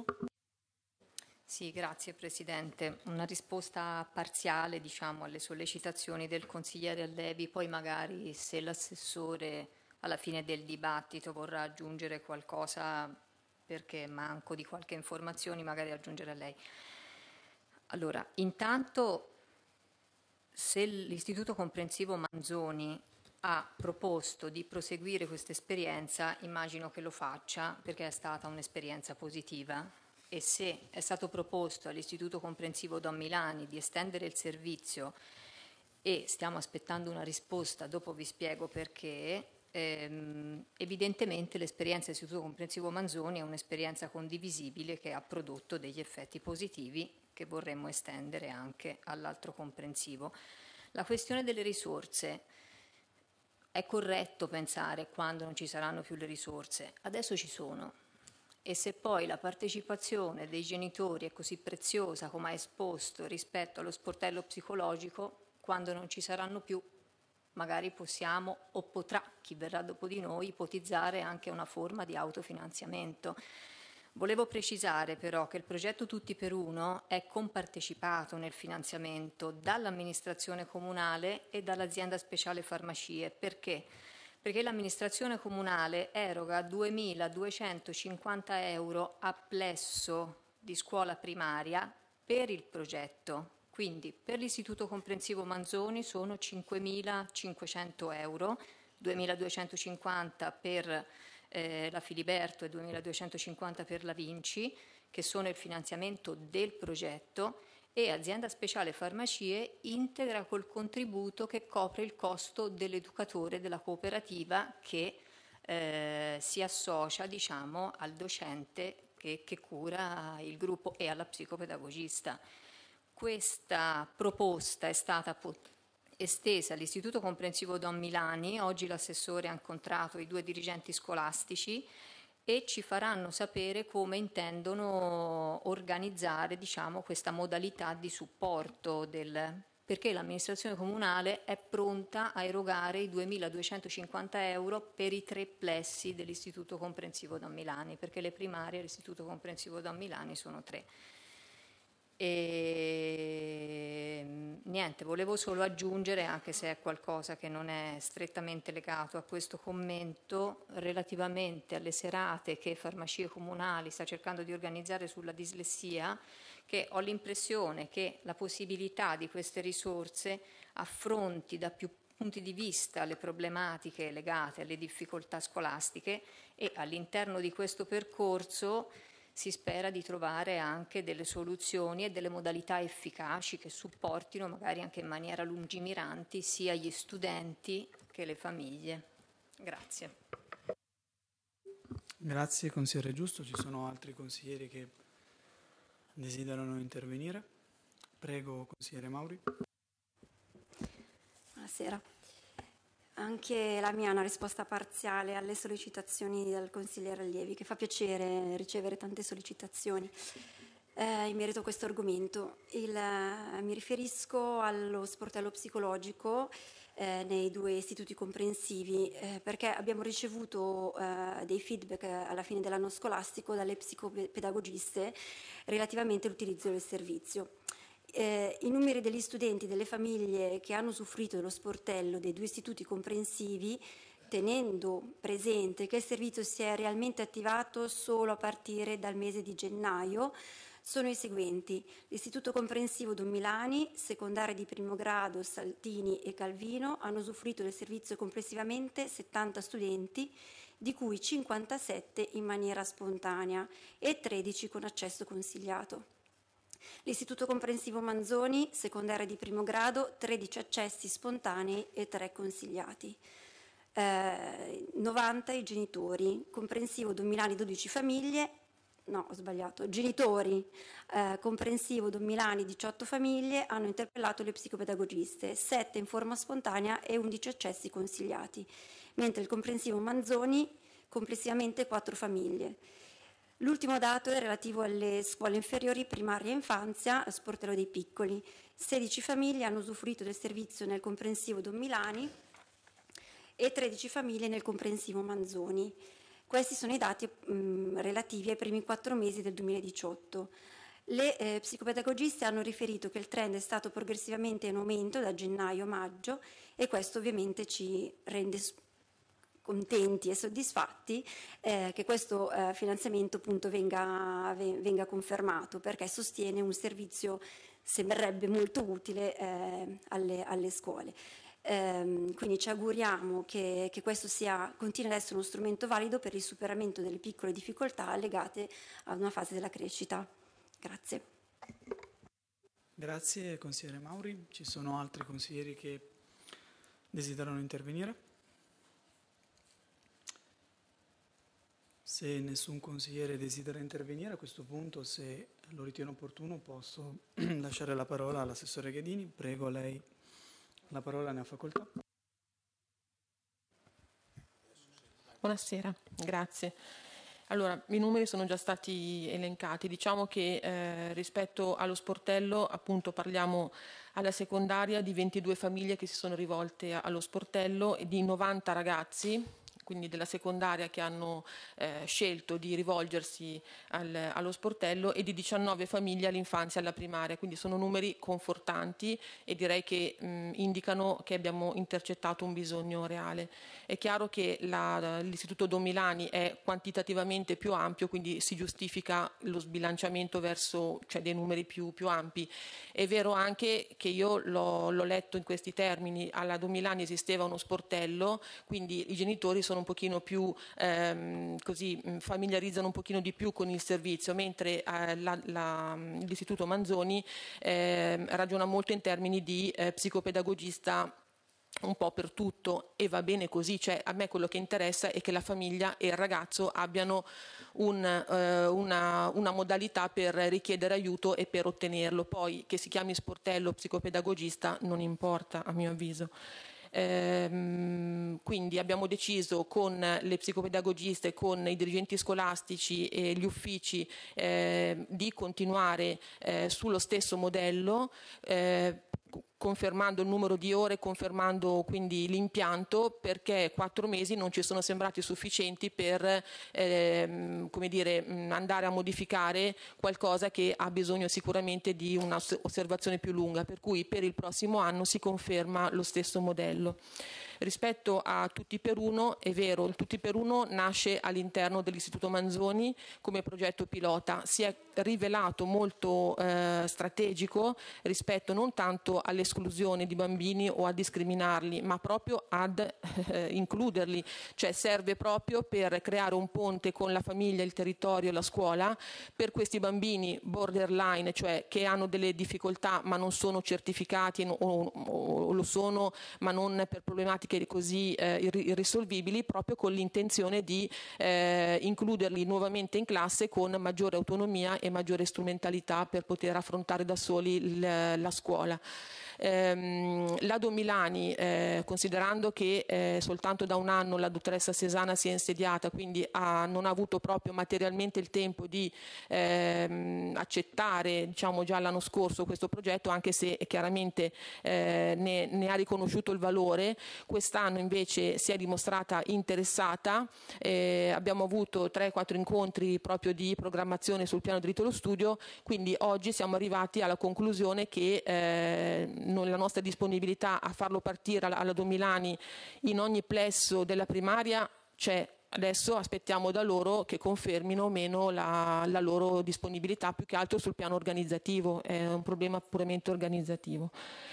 Sì, grazie Presidente. Una risposta parziale, diciamo, alle sollecitazioni del consigliere Allevi, poi magari se l'assessore alla fine del dibattito vorrà aggiungere qualcosa perché manco di qualche informazione, magari aggiungere a lei. Allora, intanto, se l'Istituto Comprensivo Manzoni ha proposto di proseguire questa esperienza, immagino che lo faccia perché è stata un'esperienza positiva, e se è stato proposto all'Istituto Comprensivo Don Milani di estendere il servizio e stiamo aspettando una risposta, dopo vi spiego perché, evidentemente l'esperienza dell'Istituto Comprensivo Manzoni è un'esperienza condivisibile che ha prodotto degli effetti positivi che vorremmo estendere anche all'altro comprensivo. La questione delle risorse. È corretto pensare quando non ci saranno più le risorse, adesso ci sono, e se poi la partecipazione dei genitori è così preziosa come ha esposto rispetto allo sportello psicologico, quando non ci saranno più magari possiamo o potrà chi verrà dopo di noi ipotizzare anche una forma di autofinanziamento. Volevo precisare però che il progetto Tutti per Uno è compartecipato nel finanziamento dall'amministrazione comunale e dall'azienda speciale farmacie. Perché? Perché l'amministrazione comunale eroga 2.250 euro a plesso di scuola primaria per il progetto. Quindi per l'Istituto Comprensivo Manzoni sono 5.500 euro, 2.250 per la Filiberto e 2.250 per la Vinci, che sono il finanziamento del progetto, e Azienda Speciale Farmacie integra col contributo che copre il costo dell'educatore della cooperativa che si associa, diciamo, al docente che cura il gruppo e alla psicopedagogista. Questa proposta è stata estesa all'Istituto Comprensivo Don Milani. Oggi l'assessore ha incontrato i 2 dirigenti scolastici e ci faranno sapere come intendono organizzare, diciamo, questa modalità di supporto perché l'amministrazione comunale è pronta a erogare i 2.250 euro per i 3 plessi dell'Istituto Comprensivo Don Milani, perché le primarie all'Istituto Comprensivo Don Milani sono 3. E niente, volevo solo aggiungere, anche se è qualcosa che non è strettamente legato a questo commento, relativamente alle serate che Farmacie Comunali sta cercando di organizzare sulla dislessia, che ho l'impressione che la possibilità di queste risorse affronti da più punti di vista le problematiche legate alle difficoltà scolastiche, e all'interno di questo percorso si spera di trovare anche delle soluzioni e delle modalità efficaci che supportino magari anche in maniera lungimiranti sia gli studenti che le famiglie. Grazie. Grazie consigliere Giusto. Ci sono altri consiglieri che desiderano intervenire? Prego consigliere Mauri. Buonasera. Anche la mia è una risposta parziale alle sollecitazioni del consigliere Allievi, che fa piacere ricevere tante sollecitazioni in merito a questo argomento. Mi riferisco allo sportello psicologico nei 2 istituti comprensivi, perché abbiamo ricevuto dei feedback alla fine dell'anno scolastico dalle psicopedagogiste relativamente all'utilizzo del servizio. I numeri degli studenti e delle famiglie che hanno usufruito dello sportello dei 2 istituti comprensivi, tenendo presente che il servizio si è realmente attivato solo a partire dal mese di gennaio, sono i seguenti. L'Istituto Comprensivo Don Milani, secondaria di primo grado Saltini e Calvino, hanno usufruito del servizio complessivamente 70 studenti, di cui 57 in maniera spontanea e 13 con accesso consigliato. L'Istituto Comprensivo Manzoni, secondaria di primo grado, 13 accessi spontanei e 3 consigliati. 90 i genitori, comprensivo Don Milani 12 famiglie, no ho sbagliato, genitori, comprensivo Don Milani 18 famiglie hanno interpellato le psicopedagogiste, 7 in forma spontanea e 11 accessi consigliati, mentre il comprensivo Manzoni complessivamente 4 famiglie. L'ultimo dato è relativo alle scuole inferiori, primaria e infanzia, Sportello dei Piccoli. 16 famiglie hanno usufruito del servizio nel comprensivo Don Milani e 13 famiglie nel comprensivo Manzoni. Questi sono i dati relativi ai primi 4 mesi del 2018. Le psicopedagogiste hanno riferito che il trend è stato progressivamente in aumento da gennaio a maggio e questo ovviamente ci rende contenti e soddisfatti che questo finanziamento appunto venga confermato, perché sostiene un servizio, sembrerebbe molto utile alle scuole. Quindi ci auguriamo che questo continui ad essere uno strumento valido per il superamento delle piccole difficoltà legate ad una fase della crescita. Grazie. Grazie consigliere Mauri. Ci sono altri consiglieri che desiderano intervenire? Se nessun consigliere desidera intervenire a questo punto, se lo ritiene opportuno, posso lasciare la parola all'assessore Ghedini. Prego, lei la parola, ne ha facoltà. Buonasera, grazie. Allora, i numeri sono già stati elencati. Diciamo che rispetto allo sportello, appunto, parliamo alla secondaria di 22 famiglie che si sono rivolte allo sportello e di 90 ragazzi, quindi della secondaria, che hanno scelto di rivolgersi allo sportello, e di 19 famiglie all'infanzia e alla primaria, quindi sono numeri confortanti e direi che indicano che abbiamo intercettato un bisogno reale. È chiaro che l'Istituto Don Milani è quantitativamente più ampio, quindi si giustifica lo sbilanciamento verso, cioè, dei numeri più ampi. È vero anche che io l'ho letto in questi termini: alla Don Milani esisteva uno sportello, quindi i genitori sono un pochino più familiarizzano un pochino di più con il servizio, mentre l'Istituto Manzoni ragiona molto in termini di psicopedagogista un po' per tutto, e va bene così. Cioè, a me quello che interessa è che la famiglia e il ragazzo abbiano una modalità per richiedere aiuto e per ottenerlo. Poi che si chiami sportello o psicopedagogista non importa, a mio avviso. Quindi abbiamo deciso con le psicopedagogiste, con i dirigenti scolastici e gli uffici di continuare sullo stesso modello, confermando il numero di ore, confermando quindi l'impianto, perché 4 mesi non ci sono sembrati sufficienti per andare a modificare qualcosa che ha bisogno sicuramente di un'osservazione più lunga, per cui per il prossimo anno si conferma lo stesso modello. Rispetto a Tutti per Uno, è vero, il Tutti per Uno nasce all'interno dell'Istituto Manzoni come progetto pilota. Si è rivelato molto strategico rispetto non tanto all'esclusione di bambini o a discriminarli, ma proprio ad includerli. Cioè serve proprio per creare un ponte con la famiglia, il territorio e la scuola per questi bambini borderline, cioè che hanno delle difficoltà ma non sono certificati o lo sono ma non per problematiche così irrisolvibili, proprio con l'intenzione di includerli nuovamente in classe con maggiore autonomia e maggiore strumentalità per poter affrontare da soli la scuola. La Don Milani, considerando che soltanto da un anno la dottoressa Sesana si è insediata, quindi non ha avuto proprio materialmente il tempo di accettare, diciamo, già l'anno scorso questo progetto, anche se chiaramente ne ha riconosciuto il valore. Quest'anno invece si è dimostrata interessata, abbiamo avuto 3-4 incontri proprio di programmazione sul piano diritto allo studio, quindi oggi siamo arrivati alla conclusione che la nostra disponibilità a farlo partire alla Don Milani in ogni plesso della primaria c'è. Adesso aspettiamo da loro che confermino o meno la loro disponibilità, più che altro sul piano organizzativo, è un problema puramente organizzativo.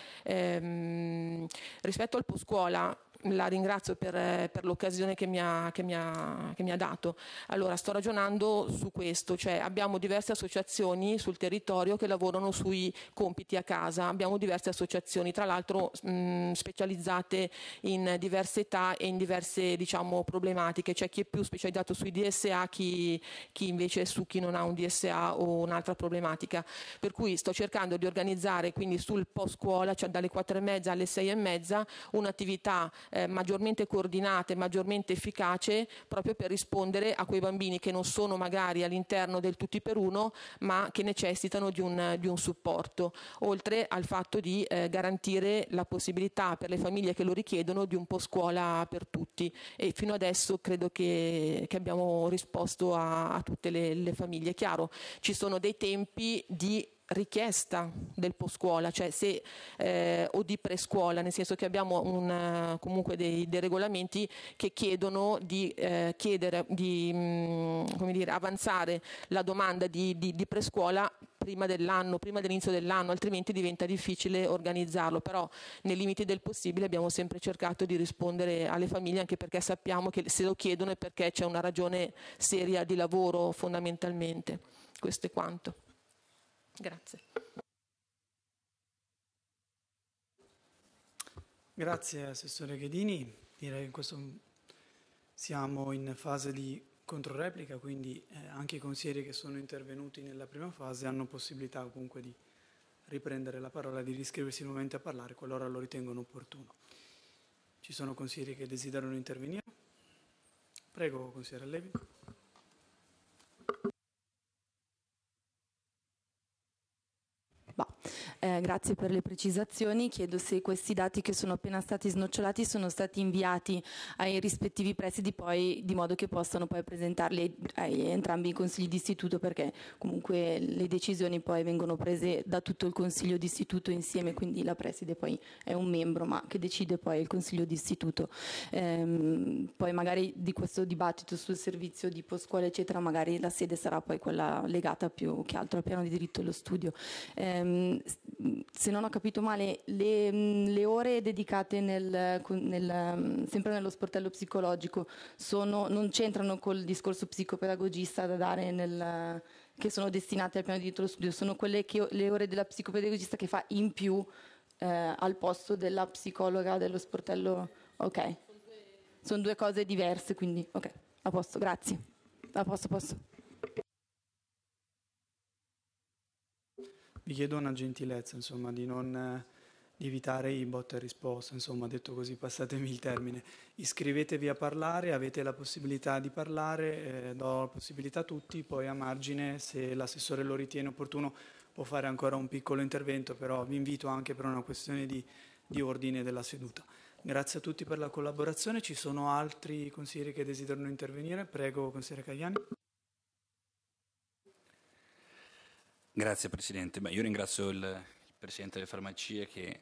Rispetto al post scuola, la ringrazio per l'occasione che mi ha dato. Allora, sto ragionando su questo, cioè abbiamo diverse associazioni sul territorio che lavorano sui compiti a casa, abbiamo diverse associazioni, tra l'altro specializzate in diverse età e in diverse, diciamo, problematiche, cioè chi è più specializzato sui DSA, chi invece su chi non ha un DSA o un'altra problematica. Per cui sto cercando di organizzare quindi sul post scuola, cioè dalle 4:30 alle 6:30, un'attività maggiormente coordinata e maggiormente efficace, proprio per rispondere a quei bambini che non sono magari all'interno del tutti per uno, ma che necessitano di un supporto, oltre al fatto di garantire la possibilità per le famiglie che lo richiedono di un post scuola per tutti, e fino adesso credo che abbiamo risposto a tutte le famiglie. Chiaro, ci sono dei tempi di richiesta del post scuola, cioè se o di prescuola, nel senso che abbiamo comunque dei regolamenti che chiedono di come dire, avanzare la domanda di prescuola prima dell'inizio dell'anno, altrimenti diventa difficile organizzarlo, però nei limiti del possibile abbiamo sempre cercato di rispondere alle famiglie, anche perché sappiamo che se lo chiedono è perché c'è una ragione seria di lavoro fondamentalmente. Questo è quanto. Grazie. Grazie Assessore Ghedini, direi che questo siamo in fase di controreplica, quindi anche i consiglieri che sono intervenuti nella prima fase hanno possibilità comunque di riprendere la parola e di riscriversi nuovamente a parlare qualora lo ritengono opportuno. Ci sono consiglieri che desiderano intervenire? Prego, consigliere Allevi. Grazie per le precisazioni. Chiedo se questi dati che sono appena stati snocciolati sono stati inviati ai rispettivi presidi, poi di modo che possano poi presentarli ai entrambi i consigli d'istituto, perché comunque le decisioni poi vengono prese da tutto il consiglio d'istituto insieme, quindi la preside poi è un membro ma che decide poi il consiglio d'istituto. Poi magari di questo dibattito sul servizio di post scuola eccetera, magari la sede sarà poi quella legata più che altro al piano di diritto allo studio. Se non ho capito male, le ore dedicate sempre nello sportello psicologico non c'entrano col discorso psicopedagogista da dare che sono destinate al piano di diritto allo studio, sono le ore della psicopedagogista che fa in più al posto della psicologa dello sportello. Ok, sono due cose diverse, quindi ok, a posto, grazie. A posto. Vi chiedo una gentilezza, insomma, di evitare i botta e risposta, insomma, detto così, passatemi il termine. Iscrivetevi a parlare, avete la possibilità di parlare, do la possibilità a tutti, poi a margine, se l'assessore lo ritiene opportuno, può fare ancora un piccolo intervento, però vi invito anche per una questione di ordine della seduta. Grazie a tutti per la collaborazione. Ci sono altri consiglieri che desiderano intervenire? Prego, consigliere Cagliani. Grazie Presidente. Io ringrazio il Presidente delle Farmacie che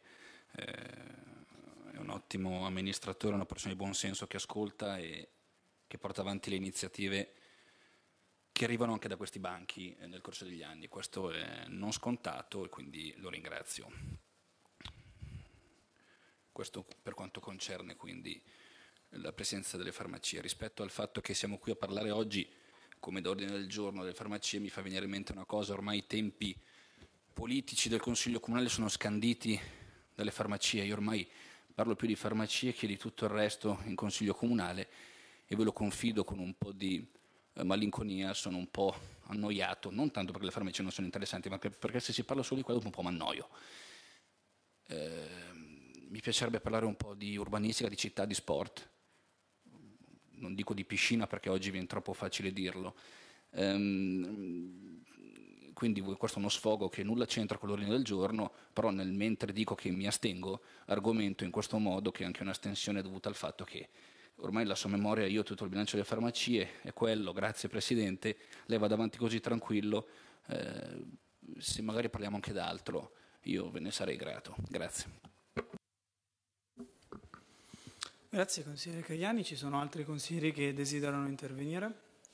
è un ottimo amministratore, una persona di buon senso che ascolta e che porta avanti le iniziative che arrivano anche da questi banchi nel corso degli anni. Questo è non scontato e quindi lo ringrazio. Questo per quanto concerne quindi la presenza delle farmacie. Rispetto al fatto che siamo qui a parlare oggi come d'ordine del giorno delle farmacie, mi fa venire in mente una cosa: ormai i tempi politici del Consiglio Comunale sono scanditi dalle farmacie. Io ormai parlo più di farmacie che di tutto il resto in Consiglio Comunale e ve lo confido con un po' di malinconia. Sono un po' annoiato, non tanto perché le farmacie non sono interessanti, ma perché se si parla solo di quello un po' mi annoio. Mi piacerebbe parlare un po' di urbanistica, di città, di sport. Non dico di piscina perché oggi viene troppo facile dirlo. Quindi questo è uno sfogo che nulla c'entra con l'ordine del giorno, però mentre dico che mi astengo, argomento in questo modo che anche un'astensione è dovuta al fatto che ormai la sua memoria, io ho tutto il bilancio delle farmacie, è quello, grazie Presidente, lei va davanti così tranquillo, se magari parliamo anche d'altro io ve ne sarei grato. Grazie. Grazie consigliere Cagliani. Ci sono altri consiglieri che desiderano intervenire?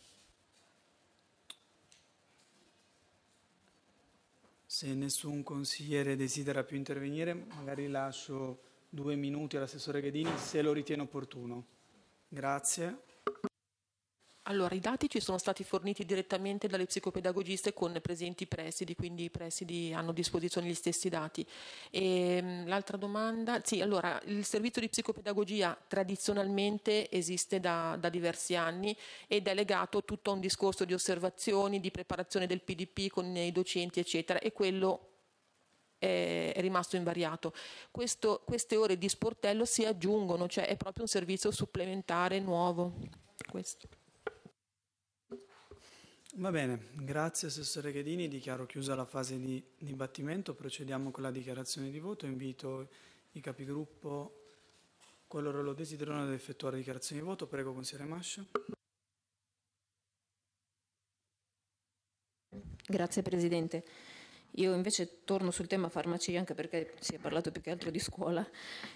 Se nessun consigliere desidera più intervenire, magari lascio 2 minuti all'assessore Ghedini se lo ritiene opportuno. Grazie. Allora, i dati ci sono stati forniti direttamente dalle psicopedagogiste con presenti presidi, quindi i presidi hanno a disposizione gli stessi dati. E l'altra domanda, sì, allora, il servizio di psicopedagogia tradizionalmente esiste da diversi anni ed è legato tutto a un discorso di osservazioni, di preparazione del PDP con i docenti, eccetera, e quello è rimasto invariato. Queste ore di sportello si aggiungono, cioè è proprio un servizio supplementare nuovo. Questo. Va bene, grazie Assessore Ghedini, dichiaro chiusa la fase di dibattimento, procediamo con la dichiarazione di voto, invito i capigruppo, qualora lo desiderano, ad effettuare dichiarazioni di voto. Prego, consigliere Mascia. Grazie Presidente. Io invece torno sul tema farmacia, anche perché si è parlato più che altro di scuola,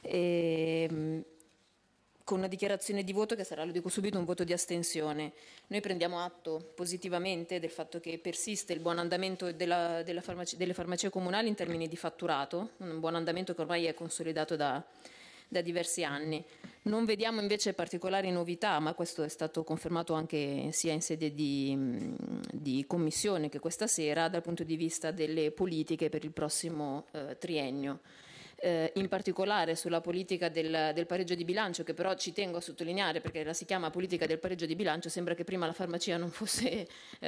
con una dichiarazione di voto che sarà, lo dico subito, un voto di astensione. Noi prendiamo atto positivamente del fatto che persiste il buon andamento delle farmacie comunali in termini di fatturato, un buon andamento che ormai è consolidato da diversi anni. Non vediamo invece particolari novità, ma questo è stato confermato anche sia in sede di commissione che questa sera, dal punto di vista delle politiche per il prossimo triennio. In particolare sulla politica del pareggio di bilancio, che però ci tengo a sottolineare perché la si chiama politica del pareggio di bilancio, sembra che prima la farmacia non fosse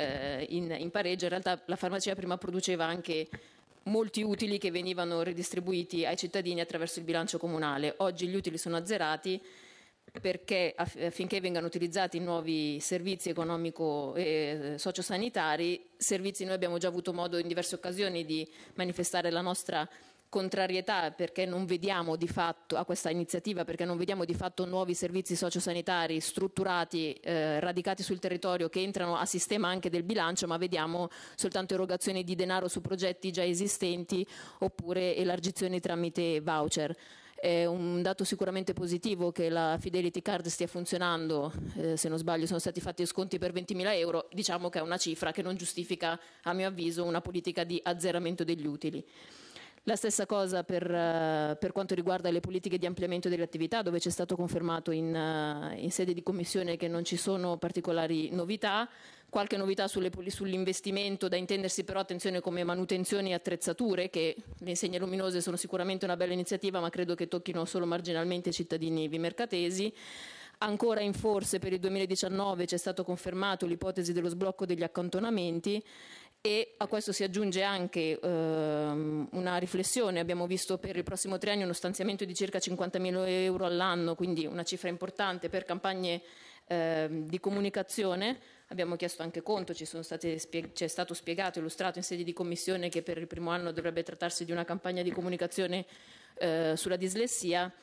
in pareggio, in realtà la farmacia prima produceva anche molti utili che venivano ridistribuiti ai cittadini attraverso il bilancio comunale. Oggi gli utili sono azzerati perché affinché vengano utilizzati nuovi servizi economico e sociosanitari, servizi noi abbiamo già avuto modo in diverse occasioni di manifestare la nostra contrarietà perché non vediamo di fatto a questa iniziativa, perché non vediamo di fatto nuovi servizi sociosanitari strutturati, radicati sul territorio che entrano a sistema anche del bilancio, ma vediamo soltanto erogazioni di denaro su progetti già esistenti oppure elargizioni tramite voucher. È un dato sicuramente positivo che la Fidelity Card stia funzionando, se non sbaglio sono stati fatti sconti per 20.000 euro, diciamo che è una cifra che non giustifica a mio avviso una politica di azzeramento degli utili. La stessa cosa per quanto riguarda le politiche di ampliamento delle attività, dove c'è stato confermato in sede di commissione che non ci sono particolari novità. Qualche novità sull'investimento, da intendersi però attenzione come manutenzioni e attrezzature, che le insegne luminose sono sicuramente una bella iniziativa, ma credo che tocchino solo marginalmente i cittadini vimercatesi. Ancora in forse per il 2019 c'è stato confermato l'ipotesi dello sblocco degli accantonamenti. E a questo si aggiunge anche una riflessione. Abbiamo visto per il prossimo triennio uno stanziamento di circa 50.000 euro all'anno, quindi una cifra importante per campagne di comunicazione. Abbiamo chiesto anche conto, c'è stato spiegato, illustrato in sede di commissione che per il primo anno dovrebbe trattarsi di una campagna di comunicazione sulla dislessia.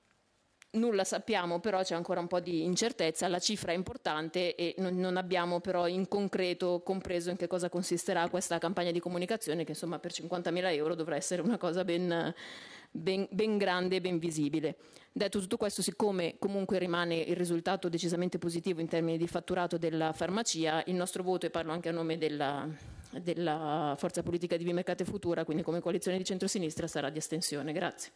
Nulla sappiamo, però c'è ancora un po' di incertezza, la cifra è importante e non abbiamo però in concreto compreso in che cosa consisterà questa campagna di comunicazione che insomma per 50.000 euro dovrà essere una cosa ben grande e ben visibile. Detto tutto questo, siccome comunque rimane il risultato decisamente positivo in termini di fatturato della farmacia, il nostro voto, e parlo anche a nome della forza politica di Vimercate Futura, quindi come coalizione di centrosinistra, sarà di astensione. Grazie.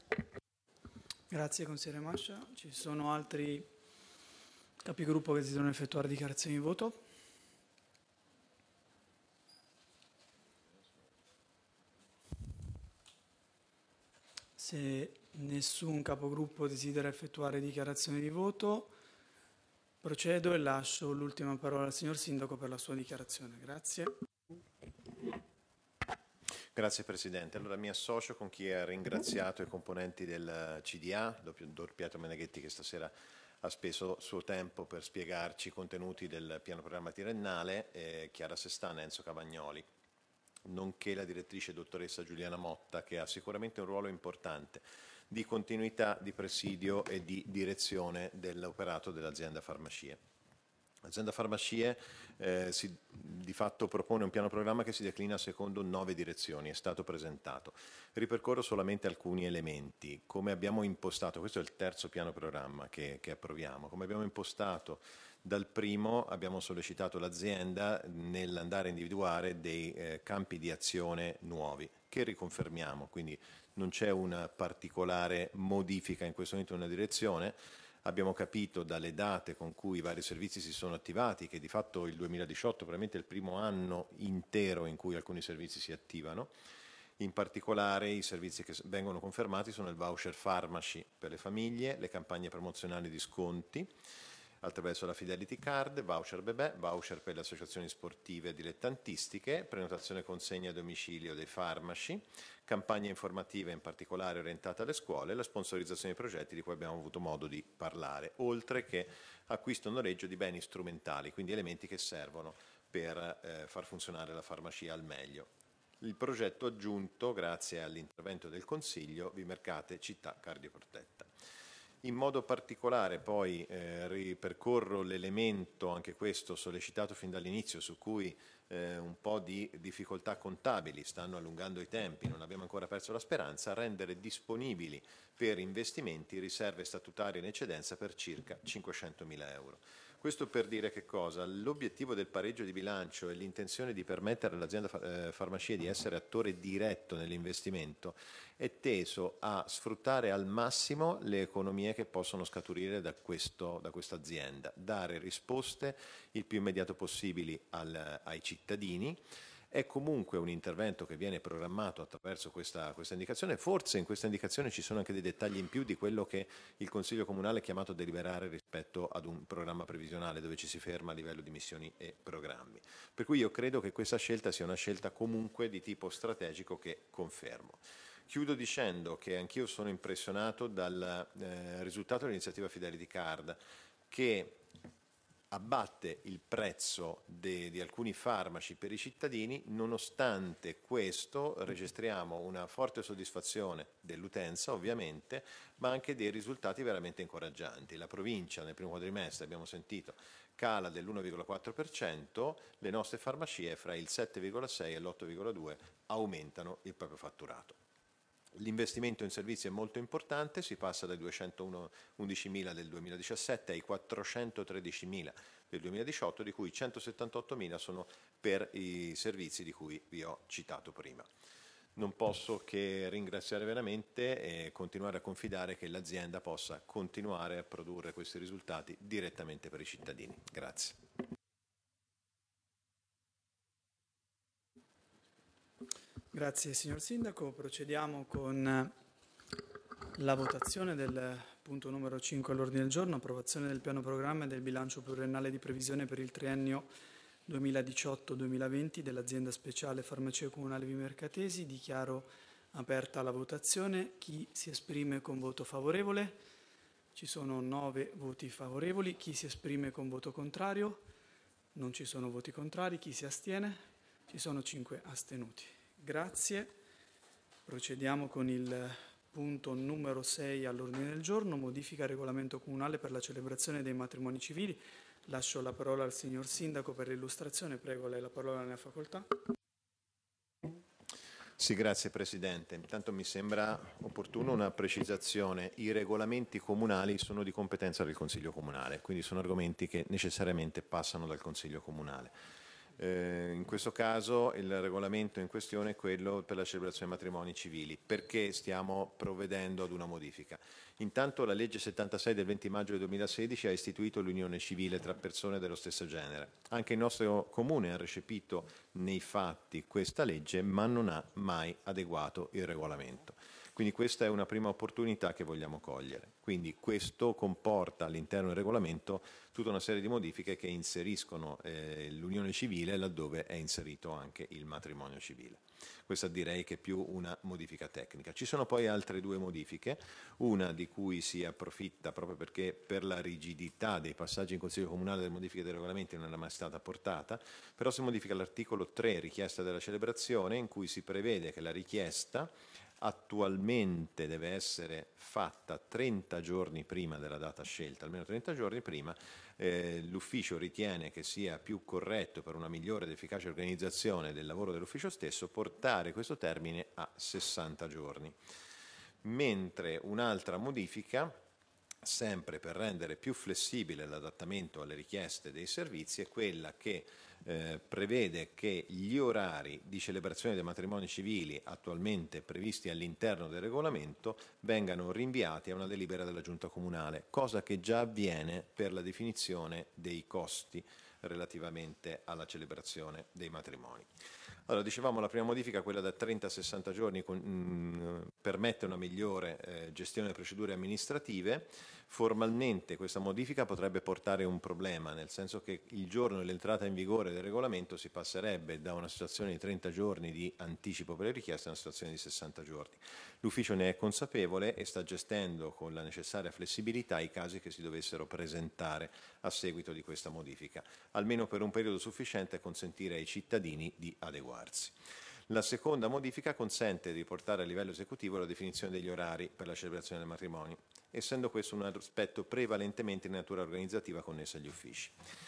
Grazie consigliere Mascia. Ci sono altri capigruppo che desiderano effettuare dichiarazioni di voto? Se nessun capogruppo desidera effettuare dichiarazioni di voto, procedo e lascio l'ultima parola al signor Sindaco per la sua dichiarazione. Grazie. Grazie Presidente. Allora mi associo con chi ha ringraziato i componenti del CDA, Dottor Pietro Meneghetti che stasera ha speso suo tempo per spiegarci i contenuti del piano programma triennale, Chiara Sestana e Enzo Cavagnoli, nonché la direttrice dottoressa Giuliana Motta, che ha sicuramente un ruolo importante di continuità, di presidio e di direzione dell'operato dell'azienda Farmacie. L'azienda Farmacie di fatto propone un piano programma che si declina secondo 9 direzioni, è stato presentato. Ripercorro solamente alcuni elementi. Come abbiamo impostato, questo è il terzo piano programma che approviamo, come abbiamo impostato dal primo, abbiamo sollecitato l'azienda nell'andare a individuare dei campi di azione nuovi, che riconfermiamo, quindi non c'è una particolare modifica in questo momento in una direzione. Abbiamo capito dalle date con cui i vari servizi si sono attivati che di fatto il 2018 probabilmente è il primo anno intero in cui alcuni servizi si attivano. In particolare i servizi che vengono confermati sono il voucher farmaci per le famiglie, le campagne promozionali di sconti, attraverso la Fidelity Card, voucher bebè, voucher per le associazioni sportive dilettantistiche, prenotazione consegna a domicilio dei farmaci, campagne informative in particolare orientate alle scuole e la sponsorizzazione dei progetti di cui abbiamo avuto modo di parlare, oltre che acquisto e noleggio di beni strumentali, quindi elementi che servono per far funzionare la farmacia al meglio. Il progetto aggiunto, grazie all'intervento del Consiglio, Vimercate Città Cardioprotetta. In modo particolare poi ripercorro l'elemento, anche questo sollecitato fin dall'inizio, su cui un po' di difficoltà contabili stanno allungando i tempi, non abbiamo ancora perso la speranza, a rendere disponibili per investimenti riserve statutarie in eccedenza per circa 500.000 euro. Questo per dire che cosa? L'obiettivo del pareggio di bilancio e l'intenzione di permettere all'azienda farmacie di essere attore diretto nell'investimento è teso a sfruttare al massimo le economie che possono scaturire da questa azienda, dare risposte il più immediato possibili ai cittadini. È comunque un intervento che viene programmato attraverso questa indicazione. Forse in questa indicazione ci sono anche dei dettagli in più di quello che il Consiglio Comunale è chiamato a deliberare rispetto ad un programma previsionale dove ci si ferma a livello di missioni e programmi. Per cui io credo che questa scelta sia una scelta comunque di tipo strategico che confermo. Chiudo dicendo che anch'io sono impressionato dal risultato dell'iniziativa Fidelity Card, che abbatte il prezzo di alcuni farmaci per i cittadini. Nonostante questo registriamo una forte soddisfazione dell'utenza ovviamente, ma anche dei risultati veramente incoraggianti. La provincia nel primo quadrimestre, abbiamo sentito, cala dell'1,4%, le nostre farmacie fra il 7,6 e l'8,2 aumentano il proprio fatturato. L'investimento in servizi è molto importante, si passa dai 211.000 del 2017 ai 413.000 del 2018, di cui 178.000 sono per i servizi di cui vi ho citato prima. Non posso che ringraziare veramente e continuare a confidare che l'azienda possa continuare a produrre questi risultati direttamente per i cittadini. Grazie. Grazie signor Sindaco. Procediamo con la votazione del punto numero 5 all'ordine del giorno, approvazione del piano programma e del bilancio pluriennale di previsione per il triennio 2018-2020 dell'azienda speciale Farmacie Comunale Vimercatesi. Dichiaro aperta la votazione. Chi si esprime con voto favorevole? Ci sono 9 voti favorevoli. Chi si esprime con voto contrario? Non ci sono voti contrari. Chi si astiene? Ci sono 5 astenuti. Grazie. Procediamo con il punto numero 6 all'ordine del giorno, modifica al regolamento comunale per la celebrazione dei matrimoni civili. Lascio la parola al signor Sindaco per l'illustrazione. Prego, lei la parola, ne ha facoltà. Sì, grazie Presidente. Intanto mi sembra opportuno una precisazione. I regolamenti comunali sono di competenza del Consiglio Comunale, quindi sono argomenti che necessariamente passano dal Consiglio Comunale. In questo caso il regolamento in questione è quello per la celebrazione dei matrimoni civili. Perché stiamo provvedendo ad una modifica? Intanto la legge 76 del 20 maggio del 2016 ha istituito l'unione civile tra persone dello stesso genere. Anche il nostro Comune ha recepito nei fatti questa legge, ma non ha mai adeguato il regolamento. Quindi questa è una prima opportunità che vogliamo cogliere. Quindi questo comporta all'interno del regolamento tutta una serie di modifiche che inseriscono l'unione civile laddove è inserito anche il matrimonio civile. Questa direi che è più una modifica tecnica. Ci sono poi altre 2 modifiche, una di cui si approfitta proprio perché per la rigidità dei passaggi in Consiglio Comunale delle modifiche dei regolamenti non era mai stata portata, però si modifica l'articolo 3, richiesta della celebrazione, in cui si prevede che la richiesta attualmente deve essere fatta 30 giorni prima della data scelta, almeno 30 giorni prima. L'ufficio ritiene che sia più corretto per una migliore ed efficace organizzazione del lavoro dell'ufficio stesso portare questo termine a 60 giorni. Mentre un'altra modifica, sempre per rendere più flessibile l'adattamento alle richieste dei servizi, è quella che prevede che gli orari di celebrazione dei matrimoni civili attualmente previsti all'interno del regolamento vengano rinviati a una delibera della Giunta Comunale, cosa che già avviene per la definizione dei costi relativamente alla celebrazione dei matrimoni. Allora, dicevamo, la prima modifica, quella da 30 a 60 giorni, permette una migliore gestione delle procedure amministrative. Formalmente questa modifica potrebbe portare un problema, nel senso che il giorno dell'entrata in vigore del regolamento si passerebbe da una situazione di 30 giorni di anticipo per le richieste a una situazione di 60 giorni. L'ufficio ne è consapevole e sta gestendo con la necessaria flessibilità i casi che si dovessero presentare a seguito di questa modifica, almeno per un periodo sufficiente a consentire ai cittadini di adeguarsi. La seconda modifica consente di portare a livello esecutivo la definizione degli orari per la celebrazione del matrimonio, essendo questo un aspetto prevalentemente di natura organizzativa connessa agli uffici.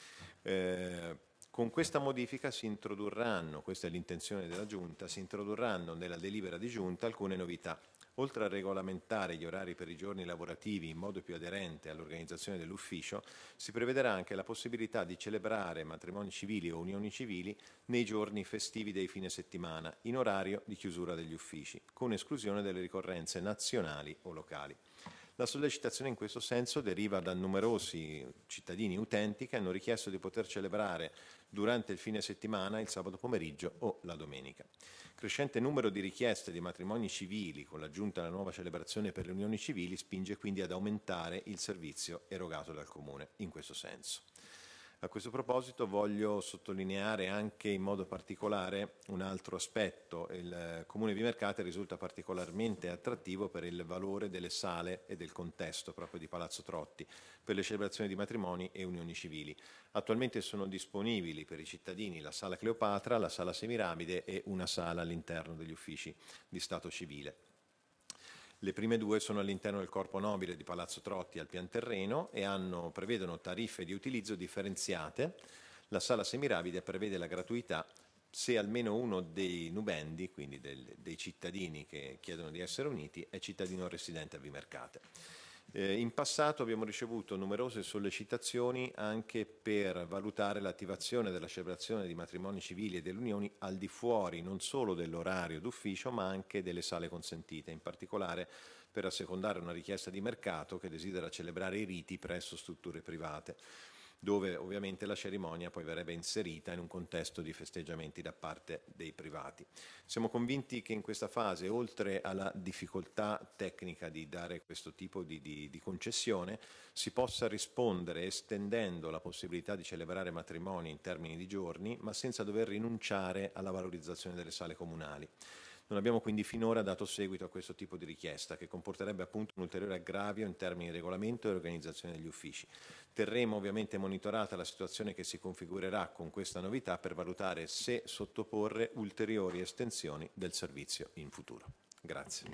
Con questa modifica si introdurranno, questa è l'intenzione della Giunta, si introdurranno nella delibera di Giunta alcune novità. Oltre a regolamentare gli orari per i giorni lavorativi in modo più aderente all'organizzazione dell'ufficio, si prevederà anche la possibilità di celebrare matrimoni civili o unioni civili nei giorni festivi dei fine settimana, in orario di chiusura degli uffici, con esclusione delle ricorrenze nazionali o locali. La sollecitazione in questo senso deriva da numerosi cittadini utenti che hanno richiesto di poter celebrare durante il fine settimana, il sabato pomeriggio o la domenica. Crescente numero di richieste di matrimoni civili con l'aggiunta alla nuova celebrazione per le unioni civili spinge quindi ad aumentare il servizio erogato dal Comune in questo senso. A questo proposito voglio sottolineare anche in modo particolare un altro aspetto. Il Comune di Vimercate risulta particolarmente attrattivo per il valore delle sale e del contesto proprio di Palazzo Trotti per le celebrazioni di matrimoni e unioni civili. Attualmente sono disponibili per i cittadini la Sala Cleopatra, la Sala Semiramide e una sala all'interno degli uffici di Stato civile. Le prime due sono all'interno del corpo nobile di Palazzo Trotti al pian terreno e prevedono tariffe di utilizzo differenziate. La Sala Semiramide prevede la gratuità se almeno uno dei nubendi, quindi dei cittadini che chiedono di essere uniti, è cittadino residente a Vimercate. In passato abbiamo ricevuto numerose sollecitazioni anche per valutare l'attivazione della celebrazione di matrimoni civili e delle unioni al di fuori non solo dell'orario d'ufficio ma anche delle sale consentite, in particolare per assecondare una richiesta di mercato che desidera celebrare i riti presso strutture private, dove ovviamente la cerimonia poi verrebbe inserita in un contesto di festeggiamenti da parte dei privati. Siamo convinti che in questa fase, oltre alla difficoltà tecnica di dare questo tipo di concessione, si possa rispondere estendendo la possibilità di celebrare matrimoni in termini di giorni, ma senza dover rinunciare alla valorizzazione delle sale comunali. Non abbiamo quindi finora dato seguito a questo tipo di richiesta, che comporterebbe appunto un ulteriore aggravio in termini di regolamento e organizzazione degli uffici. Terremo ovviamente monitorata la situazione che si configurerà con questa novità per valutare se sottoporre ulteriori estensioni del servizio in futuro. Grazie.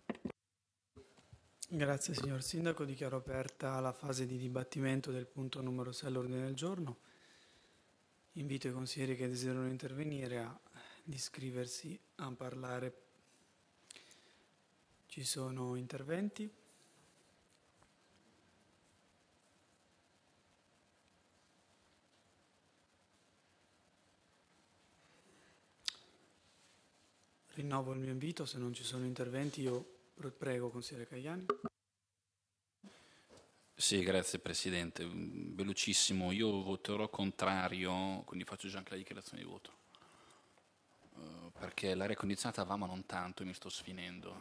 Grazie signor Sindaco, dichiaro aperta la fase di dibattimento del punto numero 6 all'ordine del giorno. Invito i consiglieri che desiderano intervenire a iscriversi a parlare. Ci sono interventi? Rinnovo il mio invito, se non ci sono interventi io prego consigliere Caiani. Sì, grazie Presidente. Velocissimo, io voterò contrario, quindi faccio già anche la dichiarazione di voto. Perché l'aria condizionata va ma non tanto, mi sto sfinendo.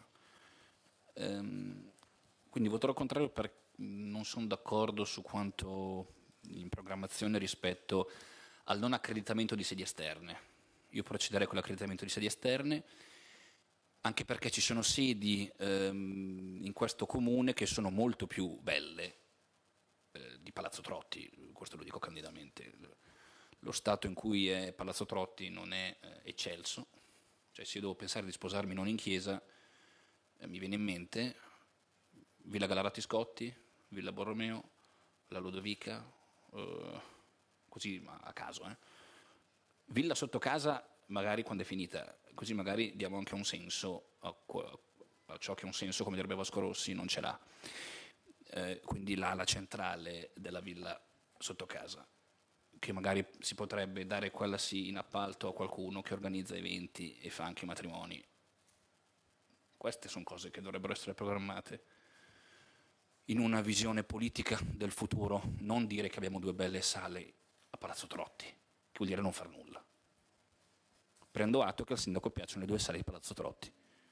Quindi voterò contrario perché non sono d'accordo su quanto in programmazione rispetto al non accreditamento di sedi esterne. Io procederei con l'accreditamento di sedi esterne, anche perché ci sono sedi in questo comune che sono molto più belle di Palazzo Trotti, questo lo dico candidamente. Lo stato in cui è Palazzo Trotti non è eccelso, cioè se io devo pensare di sposarmi non in chiesa, mi viene in mente Villa Gallarati Scotti, Villa Borromeo, la Lodovica, così a caso. Villa sotto casa magari quando è finita, così magari diamo anche un senso a ciò che un senso, come direbbe Vasco Rossi, non ce l'ha. Quindi l'ala centrale della villa sotto casa, che magari si potrebbe dare quella sì in appalto a qualcuno che organizza eventi e fa anche matrimoni. Queste sono cose che dovrebbero essere programmate in una visione politica del futuro, non dire che abbiamo due belle sale a Palazzo Trotti, che vuol dire non far nulla. Prendo atto che al sindaco piacciono le 2 sale di Palazzo Trotti.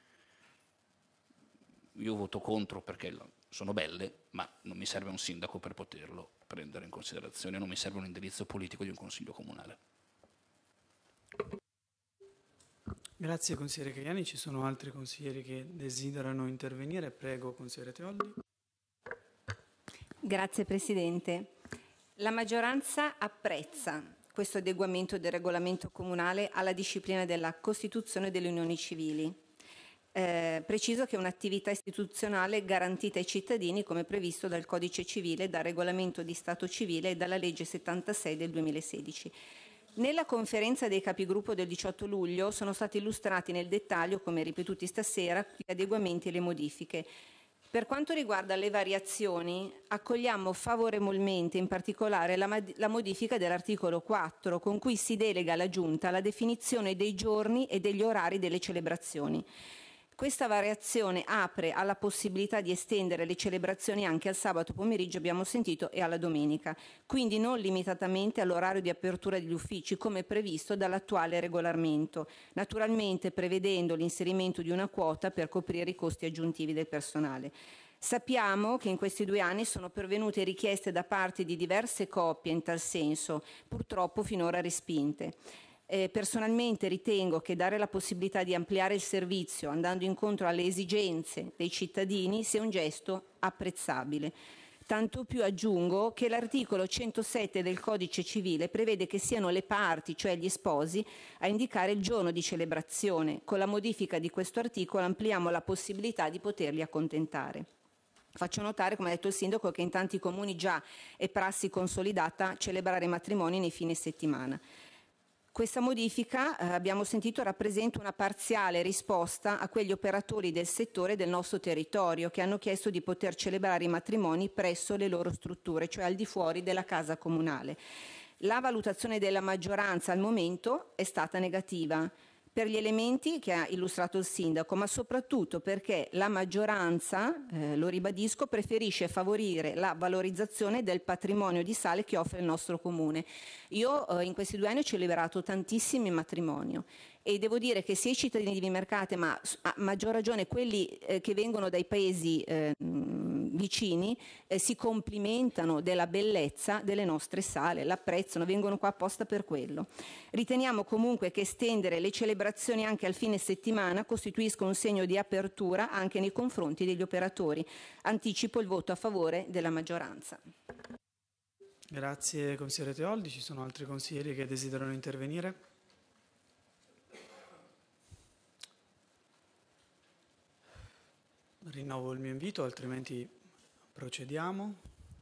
Io voto contro perché sono belle, ma non mi serve un sindaco per poterlo prendere in considerazione, non mi serve un indirizzo politico di un consiglio comunale. Grazie consigliere Cagliani, ci sono altri consiglieri che desiderano intervenire, prego consigliere Teoldi. Grazie Presidente. La maggioranza apprezza questo adeguamento del regolamento comunale alla disciplina della Costituzione delle Unioni Civili. Preciso che è un'attività istituzionale garantita ai cittadini come previsto dal Codice Civile, dal Regolamento di Stato Civile e dalla Legge 76 del 2016. Nella conferenza dei capigruppo del 18 luglio sono stati illustrati nel dettaglio, come ripetuti stasera, gli adeguamenti e le modifiche. Per quanto riguarda le variazioni, accogliamo favorevolmente in particolare la modifica dell'articolo 4, con cui si delega alla Giunta la definizione dei giorni e degli orari delle celebrazioni. Questa variazione apre alla possibilità di estendere le celebrazioni anche al sabato pomeriggio, abbiamo sentito, e alla domenica, quindi non limitatamente all'orario di apertura degli uffici come previsto dall'attuale regolamento, naturalmente prevedendo l'inserimento di una quota per coprire i costi aggiuntivi del personale. Sappiamo che in questi 2 anni sono pervenute richieste da parte di diverse coppie in tal senso, purtroppo finora respinte. Personalmente ritengo che dare la possibilità di ampliare il servizio andando incontro alle esigenze dei cittadini sia un gesto apprezzabile. Tanto più aggiungo che l'articolo 107 del Codice Civile prevede che siano le parti, cioè gli sposi, a indicare il giorno di celebrazione. Con la modifica di questo articolo ampliamo la possibilità di poterli accontentare. Faccio notare, come ha detto il sindaco, che in tanti comuni già è prassi consolidata celebrare i matrimoni nei fine settimana. Questa modifica, abbiamo sentito, rappresenta una parziale risposta a quegli operatori del settore del nostro territorio che hanno chiesto di poter celebrare i matrimoni presso le loro strutture, cioè al di fuori della casa comunale. La valutazione della maggioranza al momento è stata negativa per gli elementi che ha illustrato il sindaco, ma soprattutto perché la maggioranza, lo ribadisco, preferisce favorire la valorizzazione del patrimonio di sale che offre il nostro comune. Io in questi 2 anni ho celebrato tantissimi matrimoni e devo dire che sia i cittadini di Vimercate, ma a maggior ragione quelli che vengono dai paesi vicini, si complimentano della bellezza delle nostre sale, l'apprezzano, vengono qua apposta per quello. Riteniamo comunque che estendere le celebrazioni anche al fine settimana costituisca un segno di apertura anche nei confronti degli operatori. Anticipo il voto a favore della maggioranza. Grazie consigliere Teoldi, ci sono altri consiglieri che desiderano intervenire? Rinnovo il mio invito, altrimenti procediamo.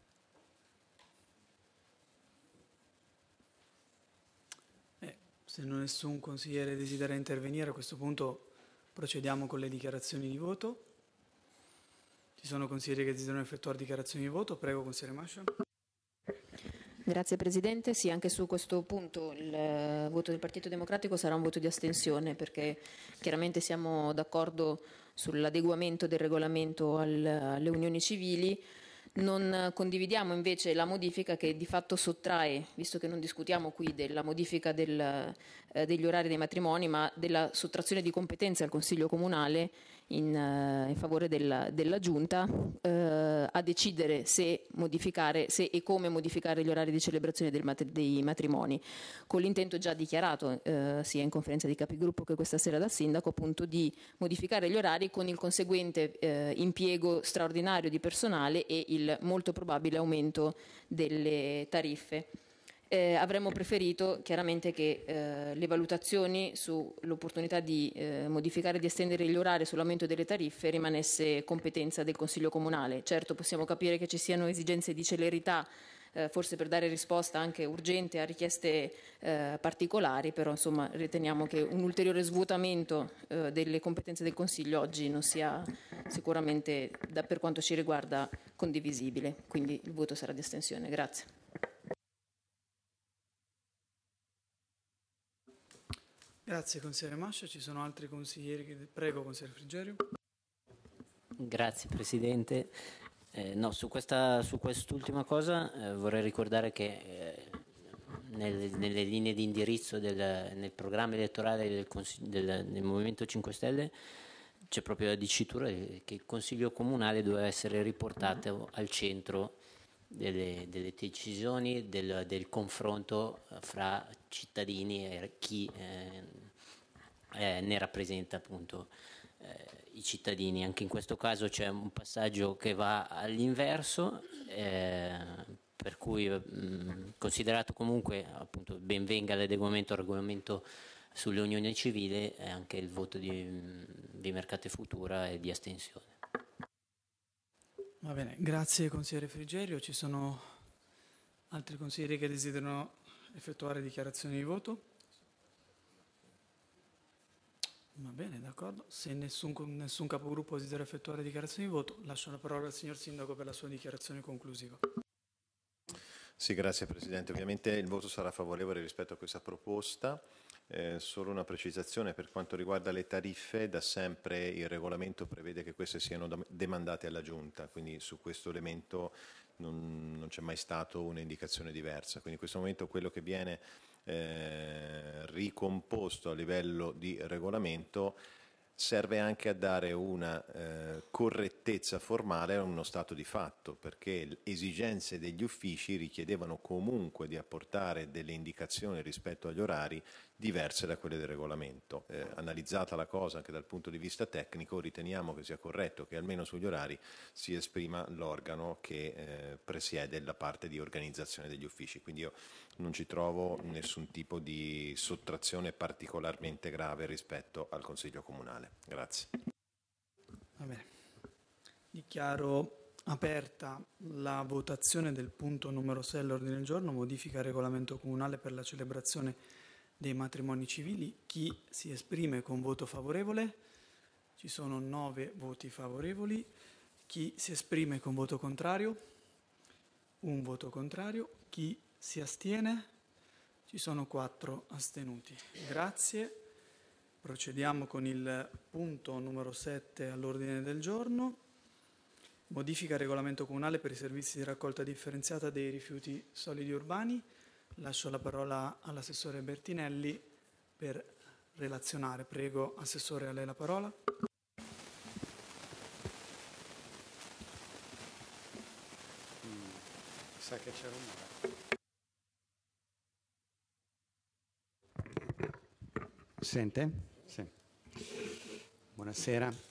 Se nessun consigliere desidera intervenire, a questo punto procediamo con le dichiarazioni di voto. Ci sono consiglieri che desiderano effettuare dichiarazioni di voto. Prego, consigliere Mascia. Grazie Presidente. Sì, anche su questo punto il voto del Partito Democratico sarà un voto di astensione, perché chiaramente siamo d'accordo sull'adeguamento del regolamento alle unioni civili. Non condividiamo invece la modifica che di fatto sottrae, visto che non discutiamo qui della modifica degli orari dei matrimoni, ma della sottrazione di competenze al Consiglio Comunale in favore della Giunta a decidere se e come modificare gli orari di celebrazione dei matrimoni, con l'intento già dichiarato sia in conferenza di capigruppo che questa sera dal sindaco, appunto di modificare gli orari con il conseguente impiego straordinario di personale e il molto probabile aumento delle tariffe. Avremmo preferito chiaramente che le valutazioni sull'opportunità di modificare e di estendere gli orari sull'aumento delle tariffe rimanesse competenza del Consiglio Comunale. Certo, possiamo capire che ci siano esigenze di celerità, forse per dare risposta anche urgente a richieste particolari, però insomma riteniamo che un ulteriore svuotamento delle competenze del Consiglio oggi non sia sicuramente, per quanto ci riguarda, condivisibile. Quindi il voto sarà di astensione. Grazie. Grazie consigliere Mascia, ci sono altri consiglieri che... Prego consigliere Frigerio. Grazie Presidente. No, su quest'ultima cosa vorrei ricordare che nelle linee di indirizzo nel programma elettorale del Movimento 5 Stelle c'è proprio la dicitura che il Consiglio Comunale doveva essere riportato al centro delle decisioni, del confronto fra cittadini e chi ne rappresenta appunto i cittadini. Anche in questo caso c'è un passaggio che va all'inverso, per cui considerato comunque appunto ben venga l'adeguamento al regolamento sulle unioni civili e anche il voto di Mercato e Futura e di astensione. Va bene, grazie consigliere Frigerio. Ci sono altri consiglieri che desiderano effettuare dichiarazioni di voto? Va bene, d'accordo. Se nessun capogruppo desidera effettuare dichiarazioni di voto, lascio la parola al signor Sindaco per la sua dichiarazione conclusiva. Sì, grazie Presidente. Ovviamente il voto sarà favorevole rispetto a questa proposta. Solo una precisazione per quanto riguarda le tariffe: da sempre il regolamento prevede che queste siano demandate alla Giunta, quindi su questo elemento non c'è mai stato un'indicazione diversa. Quindi in questo momento quello che viene ricomposto a livello di regolamento serve anche a dare una correttezza formale a uno stato di fatto, perché le esigenze degli uffici richiedevano comunque di apportare delle indicazioni rispetto agli orari diverse da quelle del regolamento. Analizzata la cosa anche dal punto di vista tecnico, riteniamo che sia corretto che almeno sugli orari si esprima l'organo che presiede la parte di organizzazione degli uffici. Quindi io non ci trovo nessun tipo di sottrazione particolarmente grave rispetto al Consiglio Comunale. Grazie. Va bene. Dichiaro aperta la votazione del punto numero 6 all'ordine del giorno, modifica al regolamento comunale per la celebrazione dei matrimoni civili. Chi si esprime con voto favorevole? Ci sono 9 voti favorevoli. Chi si esprime con voto contrario? Un voto contrario. Chi si astiene? Ci sono 4 astenuti. Grazie. Procediamo con il punto numero 7 all'ordine del giorno. Modifica al regolamento comunale per i servizi di raccolta differenziata dei rifiuti solidi urbani. Lascio la parola all'assessore Bertinelli per relazionare. Prego, Assessore, a lei la parola. Sa che c'è rumore. Sente? Sì. Buonasera.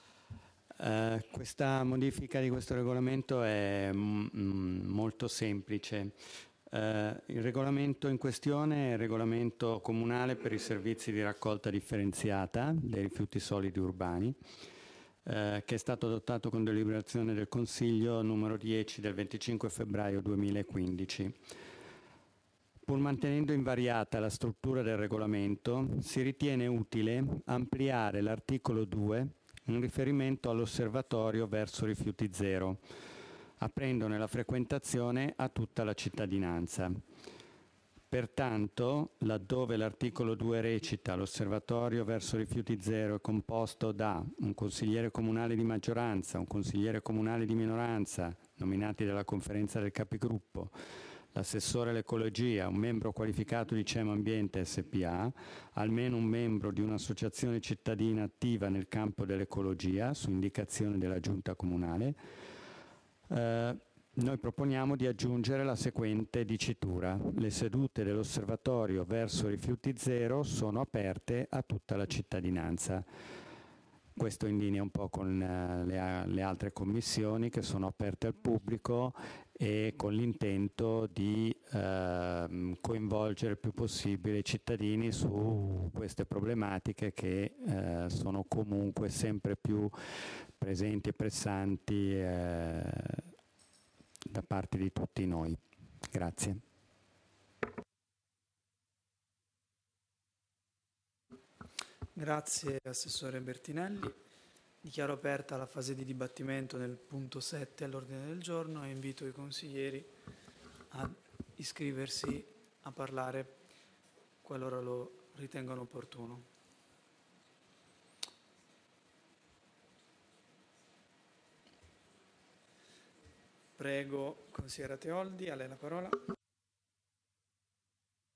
Questa modifica di questo regolamento è molto semplice. Il regolamento in questione è il regolamento comunale per i servizi di raccolta differenziata dei rifiuti solidi urbani, che è stato adottato con deliberazione del Consiglio numero 10 del 25 febbraio 2015. Pur mantenendo invariata la struttura del regolamento, si ritiene utile ampliare l'articolo 2 in riferimento all'osservatorio verso rifiuti zero, aprendone la frequentazione a tutta la cittadinanza. Pertanto, laddove l'articolo 2 recita l'osservatorio verso rifiuti zero è composto da un consigliere comunale di maggioranza, un consigliere comunale di minoranza, nominati dalla conferenza del capigruppo, l'assessore all'ecologia, un membro qualificato di CEM Ambiente SPA, almeno un membro di un'associazione cittadina attiva nel campo dell'ecologia, su indicazione della Giunta Comunale, noi proponiamo di aggiungere la seguente dicitura: le sedute dell'osservatorio verso rifiuti zero sono aperte a tutta la cittadinanza. Questo in linea un po' con le altre commissioni che sono aperte al pubblico e con l'intento di coinvolgere il più possibile i cittadini su queste problematiche che sono comunque sempre più presenti e pressanti da parte di tutti noi. Grazie. Grazie Assessore Bertinelli. Dichiaro aperta la fase di dibattimento nel punto 7 all'ordine del giorno e invito i consiglieri a iscriversi a parlare qualora lo ritengano opportuno. Prego, consigliera Teoldi, a lei la parola.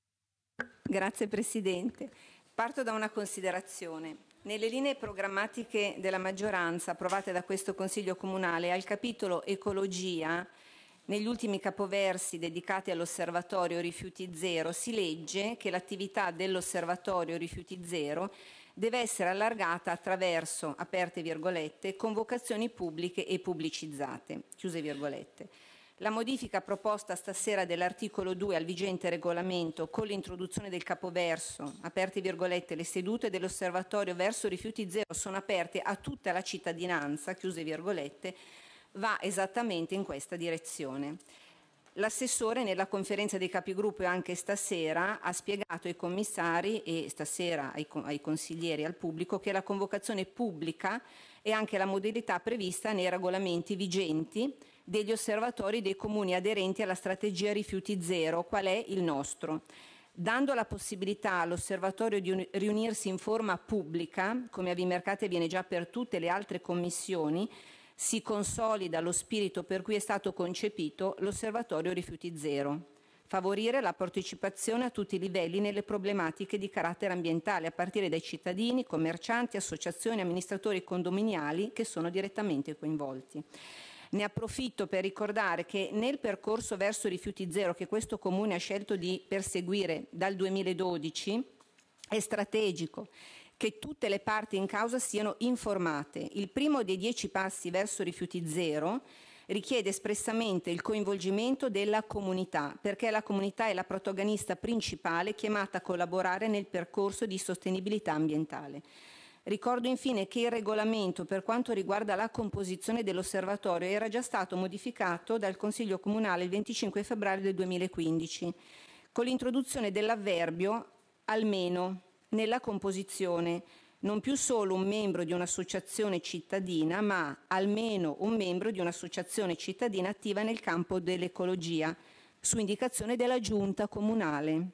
Grazie Presidente. Parto da una considerazione. Nelle linee programmatiche della maggioranza approvate da questo Consiglio Comunale, al capitolo Ecologia, negli ultimi capoversi dedicati all'Osservatorio Rifiuti Zero, si legge che l'attività dell'Osservatorio Rifiuti Zero deve essere allargata attraverso, aperte virgolette, convocazioni pubbliche e pubblicizzate, chiuse virgolette. La modifica proposta stasera dell'articolo 2 al vigente regolamento con l'introduzione del capoverso, aperte virgolette, le sedute dell'Osservatorio verso Rifiuti Zero sono aperte a tutta la cittadinanza, chiuse virgolette, va esattamente in questa direzione. L'assessore nella conferenza dei capigruppo e anche stasera ha spiegato ai commissari e stasera ai consiglieri e al pubblico che la convocazione pubblica è anche la modalità prevista nei regolamenti vigenti degli osservatori dei comuni aderenti alla strategia Rifiuti Zero, qual è il nostro. Dando la possibilità all'osservatorio di riunirsi in forma pubblica, come a Vimercate avviene già per tutte le altre commissioni, si consolida lo spirito per cui è stato concepito l'Osservatorio Rifiuti Zero. Favorire la partecipazione a tutti i livelli nelle problematiche di carattere ambientale, a partire dai cittadini, commercianti, associazioni, amministratori condominiali che sono direttamente coinvolti. Ne approfitto per ricordare che nel percorso verso Rifiuti Zero che questo Comune ha scelto di perseguire dal 2012 è strategico che tutte le parti in causa siano informate. Il primo dei 10 passi verso Rifiuti Zero richiede espressamente il coinvolgimento della comunità, perché la comunità è la protagonista principale chiamata a collaborare nel percorso di sostenibilità ambientale. Ricordo infine che il regolamento per quanto riguarda la composizione dell'osservatorio era già stato modificato dal Consiglio Comunale il 25 febbraio del 2015, con l'introduzione dell'avverbio almeno nella composizione, non più solo un membro di un'associazione cittadina, ma almeno un membro di un'associazione cittadina attiva nel campo dell'ecologia, su indicazione della Giunta Comunale.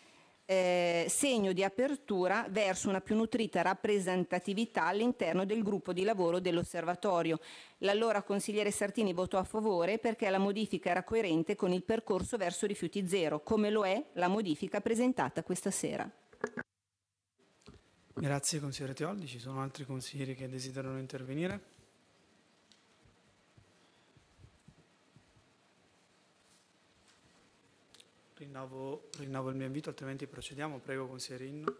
Segno di apertura verso una più nutrita rappresentatività all'interno del gruppo di lavoro dell'osservatorio. L'allora consigliere Sartini votò a favore perché la modifica era coerente con il percorso verso Rifiuti Zero, come lo è la modifica presentata questa sera. Grazie consigliere Teoldi. Ci sono altri consiglieri che desiderano intervenire? Rinnovo il mio invito, altrimenti procediamo. Prego, consigliere Inno.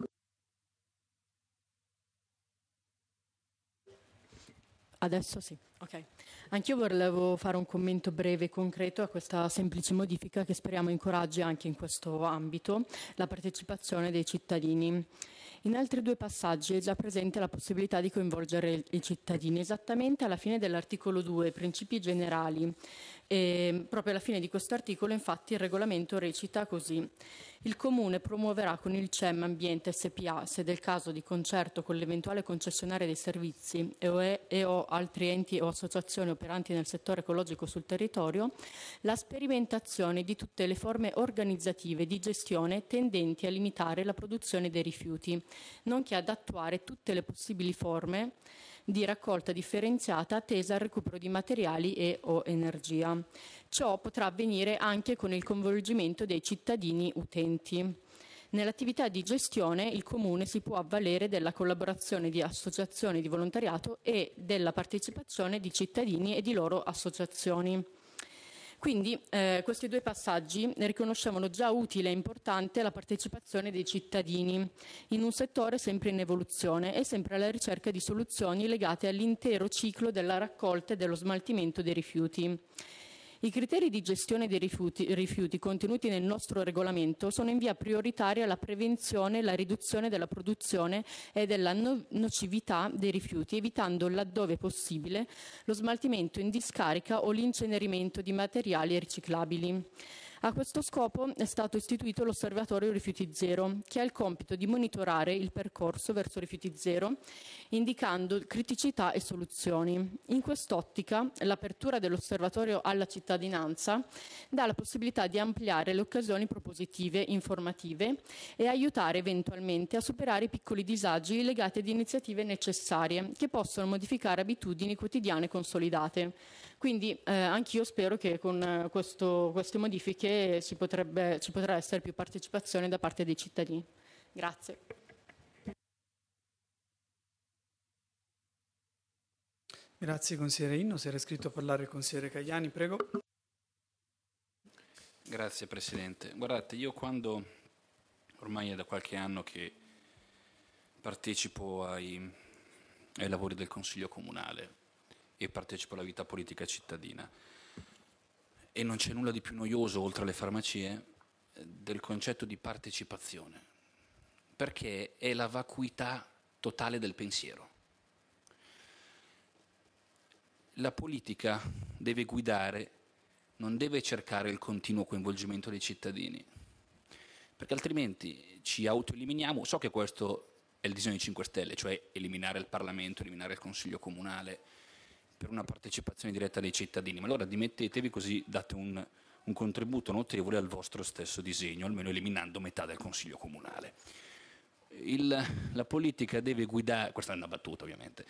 Adesso sì, ok. Anch'io volevo fare un commento breve e concreto a questa semplice modifica che speriamo incoraggi anche in questo ambito la partecipazione dei cittadini. In altri due passaggi è già presente la possibilità di coinvolgere i cittadini, esattamente alla fine dell'articolo 2, principi generali. E proprio alla fine di questo articolo, infatti, il regolamento recita così. Il Comune promuoverà con il CEM Ambiente SPA, se del caso di concerto con l'eventuale concessionario dei servizi e o altri enti o associazioni operanti nel settore ecologico sul territorio, la sperimentazione di tutte le forme organizzative di gestione tendenti a limitare la produzione dei rifiuti, nonché ad attuare tutte le possibili forme di raccolta differenziata tesa al recupero di materiali e o energia. Ciò potrà avvenire anche con il coinvolgimento dei cittadini utenti. Nell'attività di gestione il Comune si può avvalere della collaborazione di associazioni di volontariato e della partecipazione di cittadini e di loro associazioni. Quindi questi due passaggi riconoscevano già utile e importante la partecipazione dei cittadini in un settore sempre in evoluzione e sempre alla ricerca di soluzioni legate all'intero ciclo della raccolta e dello smaltimento dei rifiuti. I criteri di gestione dei rifiuti contenuti nel nostro regolamento sono in via prioritaria la prevenzione e la riduzione della produzione e della nocività dei rifiuti, evitando laddove possibile lo smaltimento in discarica o l'incenerimento di materiali riciclabili. A questo scopo è stato istituito l'Osservatorio Rifiuti Zero, che ha il compito di monitorare il percorso verso Rifiuti Zero, indicando criticità e soluzioni. In quest'ottica, l'apertura dell'Osservatorio alla cittadinanza dà la possibilità di ampliare le occasioni propositive, informative e aiutare eventualmente a superare i piccoli disagi legati ad iniziative necessarie che possono modificare abitudini quotidiane consolidate. Quindi anch'io spero che con queste modifiche che ci potrà essere più partecipazione da parte dei cittadini. Grazie. Grazie consigliere Inno. Si era iscritto a parlare il consigliere Cagliani, prego. Grazie Presidente. Guardate, io quando ormai è da qualche anno che partecipo ai lavori del Consiglio Comunale e partecipo alla vita politica cittadina, e non c'è nulla di più noioso, oltre alle farmacie, del concetto di partecipazione, perché è la vacuità totale del pensiero. La politica deve guidare, non deve cercare il continuo coinvolgimento dei cittadini, perché altrimenti ci autoeliminiamo. So che questo è il disegno dei 5 Stelle, cioè eliminare il Parlamento, eliminare il Consiglio Comunale per una partecipazione diretta dei cittadini, ma allora dimettetevi, così date un contributo notevole al vostro stesso disegno, almeno eliminando metà del Consiglio Comunale. La politica deve guidare, questa è una battuta ovviamente,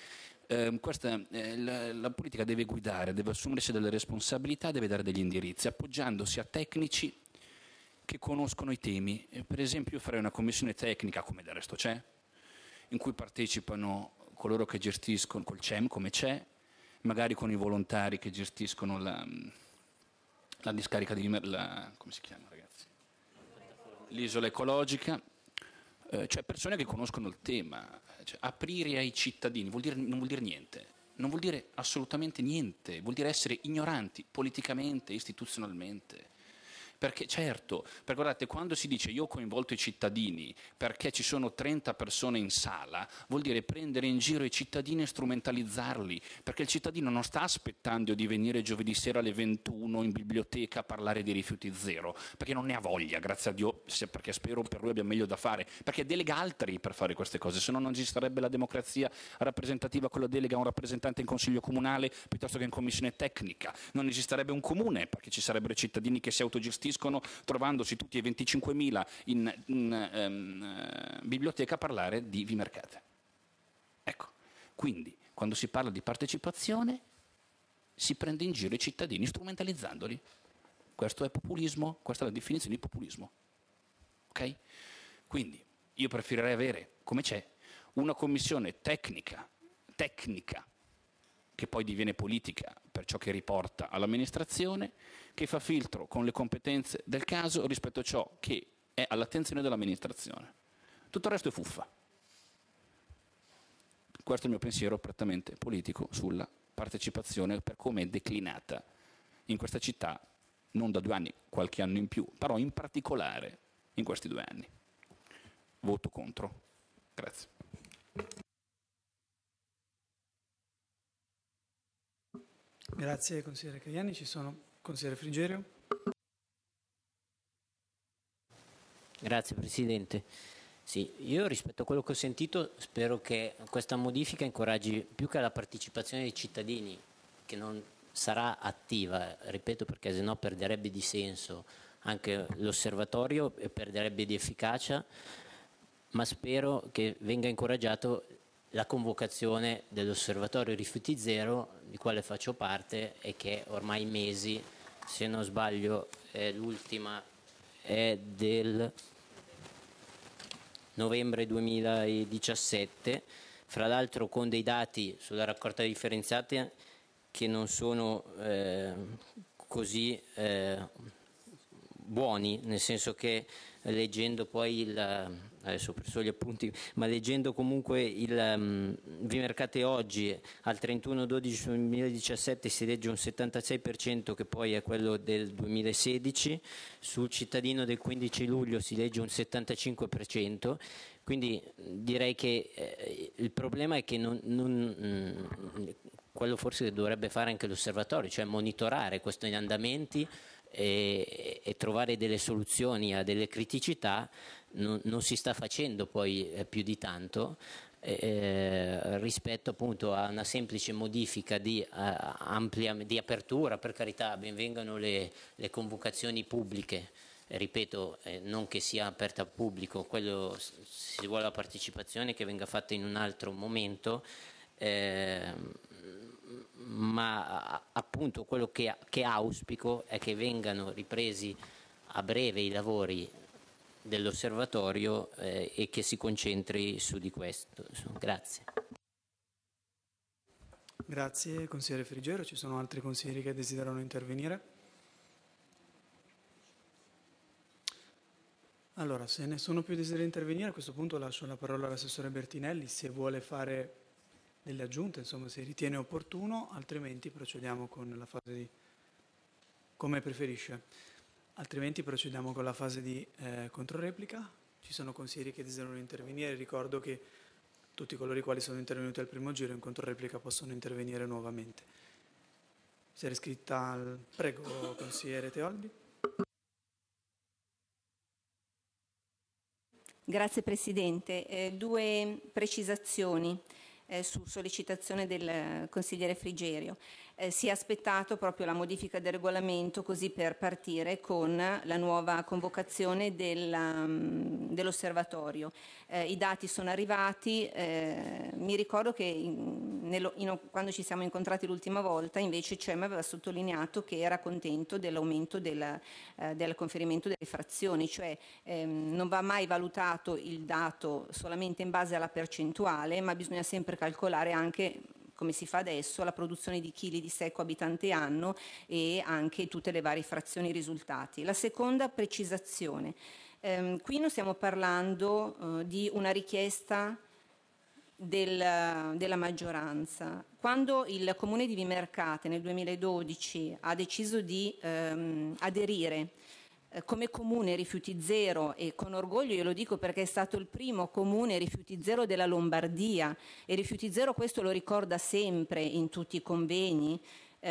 la politica deve guidare, deve assumersi delle responsabilità, deve dare degli indirizzi, appoggiandosi a tecnici che conoscono i temi. Per esempio io farei una commissione tecnica, come del resto c'è, in cui partecipano coloro che gestiscono col CEM, come c'è, magari con i volontari che gestiscono la discarica di come si chiama, ragazzi? L'isola ecologica, cioè persone che conoscono il tema. Cioè, aprire ai cittadini non vuol dire niente, non vuol dire assolutamente niente, vuol dire essere ignoranti politicamente, istituzionalmente. Perché certo, perché guardate, quando si dice io ho coinvolto i cittadini perché ci sono 30 persone in sala, vuol dire prendere in giro i cittadini e strumentalizzarli, perché il cittadino non sta aspettando di venire giovedì sera alle 21 in biblioteca a parlare di rifiuti zero, perché non ne ha voglia, grazie a Dio, perché spero per lui abbia meglio da fare, perché delega altri per fare queste cose, se no non esisterebbe la democrazia rappresentativa con la delega a un rappresentante in consiglio comunale piuttosto che in commissione tecnica, non esisterebbe un comune perché ci sarebbero i cittadini che si autogestiscono trovandosi tutti e 25.000 in biblioteca a parlare di Vimercate. Ecco, quindi quando si parla di partecipazione si prende in giro i cittadini strumentalizzandoli. Questo è populismo, questa è la definizione di populismo. Ok? Quindi io preferirei avere, come c'è, una commissione tecnica che poi diviene politica per ciò che riporta all'amministrazione, che fa filtro con le competenze del caso rispetto a ciò che è all'attenzione dell'amministrazione. Tutto il resto è fuffa. Questo è il mio pensiero prettamente politico sulla partecipazione per come è declinata in questa città, non da 2 anni, qualche anno in più, però in particolare in questi 2 anni. Voto contro. Grazie. Grazie consigliere Cagliani. Ci sono consigliere Frigerio. Grazie Presidente. Sì, io rispetto a quello che ho sentito spero che questa modifica incoraggi più che la partecipazione dei cittadini, che non sarà attiva, ripeto, perché sennò perderebbe di senso anche l'osservatorio e perderebbe di efficacia, ma spero che venga incoraggiato la convocazione dell'Osservatorio Rifiuti Zero, di quale faccio parte e che ormai mesi, se non sbaglio l'ultima è del novembre 2017, fra l'altro con dei dati sulla raccolta differenziata che non sono così buoni, nel senso che leggendo poi adesso ho perso gli appunti, ma leggendo comunque il Vimercate oggi al 31/12/2017 si legge un 76% che poi è quello del 2016, sul cittadino del 15 luglio si legge un 75%, quindi direi che il problema è che quello forse che dovrebbe fare anche l'osservatorio, cioè monitorare questi andamenti e trovare delle soluzioni a delle criticità, non si sta facendo poi più di tanto rispetto appunto a una semplice modifica di apertura. Per carità, benvengano le convocazioni pubbliche, ripeto, non che sia aperta al pubblico, quello si vuole la partecipazione che venga fatta in un altro momento, ma appunto quello che auspico è che vengano ripresi a breve i lavori dell'osservatorio e che si concentri su di questo. Grazie. Grazie consigliere Frigiero. Ci sono altri consiglieri che desiderano intervenire? Allora, se nessuno più desidera intervenire, a questo punto lascio la parola all'assessore Bertinelli se vuole fare delle aggiunte, insomma, se ritiene opportuno, altrimenti procediamo con la fase di... come preferisce. Altrimenti procediamo con la fase di controreplica. Ci sono consiglieri che desiderano intervenire. Ricordo che tutti coloro i quali sono intervenuti al primo giro in controreplica possono intervenire nuovamente. Si era iscritta al... Prego, consigliere Teoldi. Grazie Presidente. Due precisazioni su sollecitazione del consigliere Frigerio. Si è aspettato proprio la modifica del regolamento così per partire con la nuova convocazione dell'osservatorio. I dati sono arrivati, mi ricordo che quando ci siamo incontrati l'ultima volta invece CEM aveva sottolineato che era contento dell'aumento del conferimento delle frazioni, cioè non va mai valutato il dato solamente in base alla percentuale, ma bisogna sempre calcolare anche, come si fa adesso, la produzione di chili di secco abitante anno e anche tutte le varie frazioni risultati. La seconda precisazione, qui non stiamo parlando di una richiesta della maggioranza. Quando il Comune di Vimercate nel 2012 ha deciso di aderire come comune rifiuti zero, e con orgoglio io lo dico perché è stato il primo comune rifiuti zero della Lombardia, e rifiuti zero questo lo ricorda sempre in tutti i convegni, si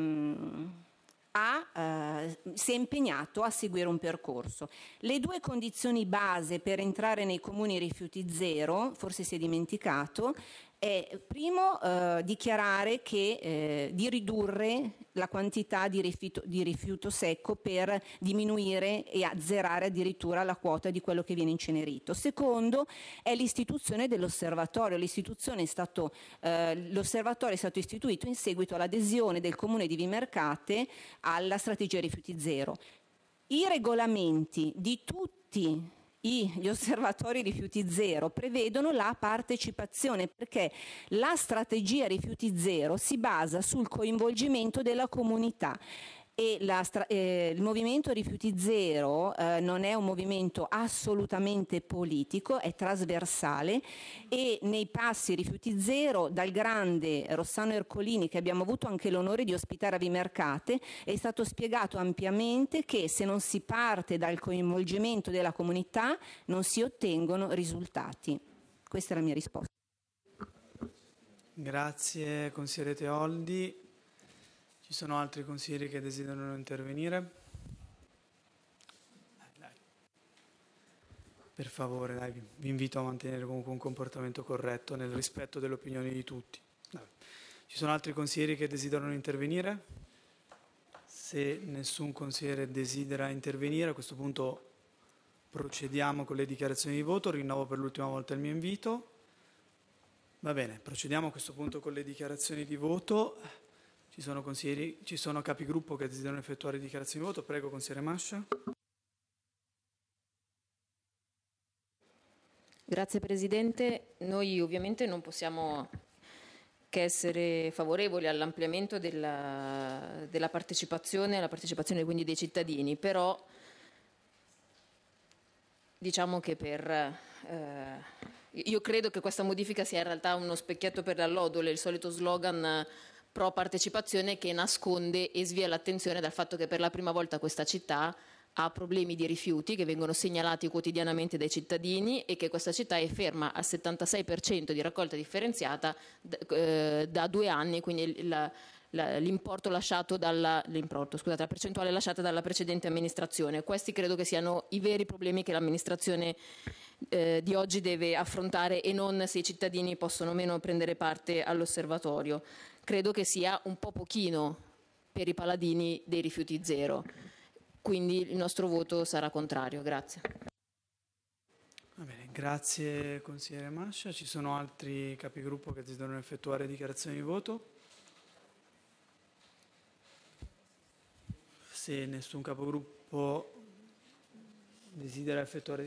è impegnato a seguire un percorso. Le due condizioni base per entrare nei comuni rifiuti zero, forse si è dimenticato, è primo dichiarare che di ridurre la quantità di rifiuto secco per diminuire e azzerare addirittura la quota di quello che viene incenerito. Secondo è l'istituzione dell'osservatorio. L'osservatorio è stato istituito in seguito all'adesione del Comune di Vimercate alla strategia rifiuti zero. I regolamenti di tutti gli osservatori rifiuti zero prevedono la partecipazione, perché la strategia rifiuti zero si basa sul coinvolgimento della comunità. E il movimento rifiuti zero non è un movimento assolutamente politico, è trasversale, e nei passi rifiuti zero dal grande Rossano Ercolini, che abbiamo avuto anche l'onore di ospitare a Vimercate, è stato spiegato ampiamente che se non si parte dal coinvolgimento della comunità non si ottengono risultati. Questa è la mia risposta. Grazie consigliere Teoldi. Ci sono altri consiglieri che desiderano intervenire? Dai. Per favore, dai, vi invito a mantenere comunque un comportamento corretto nel rispetto delle opinioni di tutti. Dai. Ci sono altri consiglieri che desiderano intervenire? Se nessun consigliere desidera intervenire, a questo punto procediamo con le dichiarazioni di voto. Rinnovo per l'ultima volta il mio invito. Va bene, procediamo a questo punto con le dichiarazioni di voto. Ci sono capigruppo che desiderano effettuare dichiarazioni di voto. Prego, consigliere Mascia. Grazie Presidente. Noi ovviamente non possiamo che essere favorevoli all'ampliamento della partecipazione, alla partecipazione quindi dei cittadini, però diciamo che io credo che questa modifica sia in realtà uno specchietto per le allodole, il solito slogan pro partecipazione che nasconde e svia l'attenzione dal fatto che per la prima volta questa città ha problemi di rifiuti che vengono segnalati quotidianamente dai cittadini e che questa città è ferma al 76% di raccolta differenziata da 2 anni, quindi la percentuale lasciata dalla precedente amministrazione. Questi credo che siano i veri problemi che l'amministrazione di oggi deve affrontare, e non se i cittadini possono o meno prendere parte all'osservatorio. Credo che sia un po' pochino per i paladini dei rifiuti zero, quindi il nostro voto sarà contrario. Grazie. Va bene, grazie consigliere Mascia. Ci sono altri capigruppo che desiderano effettuare dichiarazioni di voto? Se nessun capogruppo desidera effettuare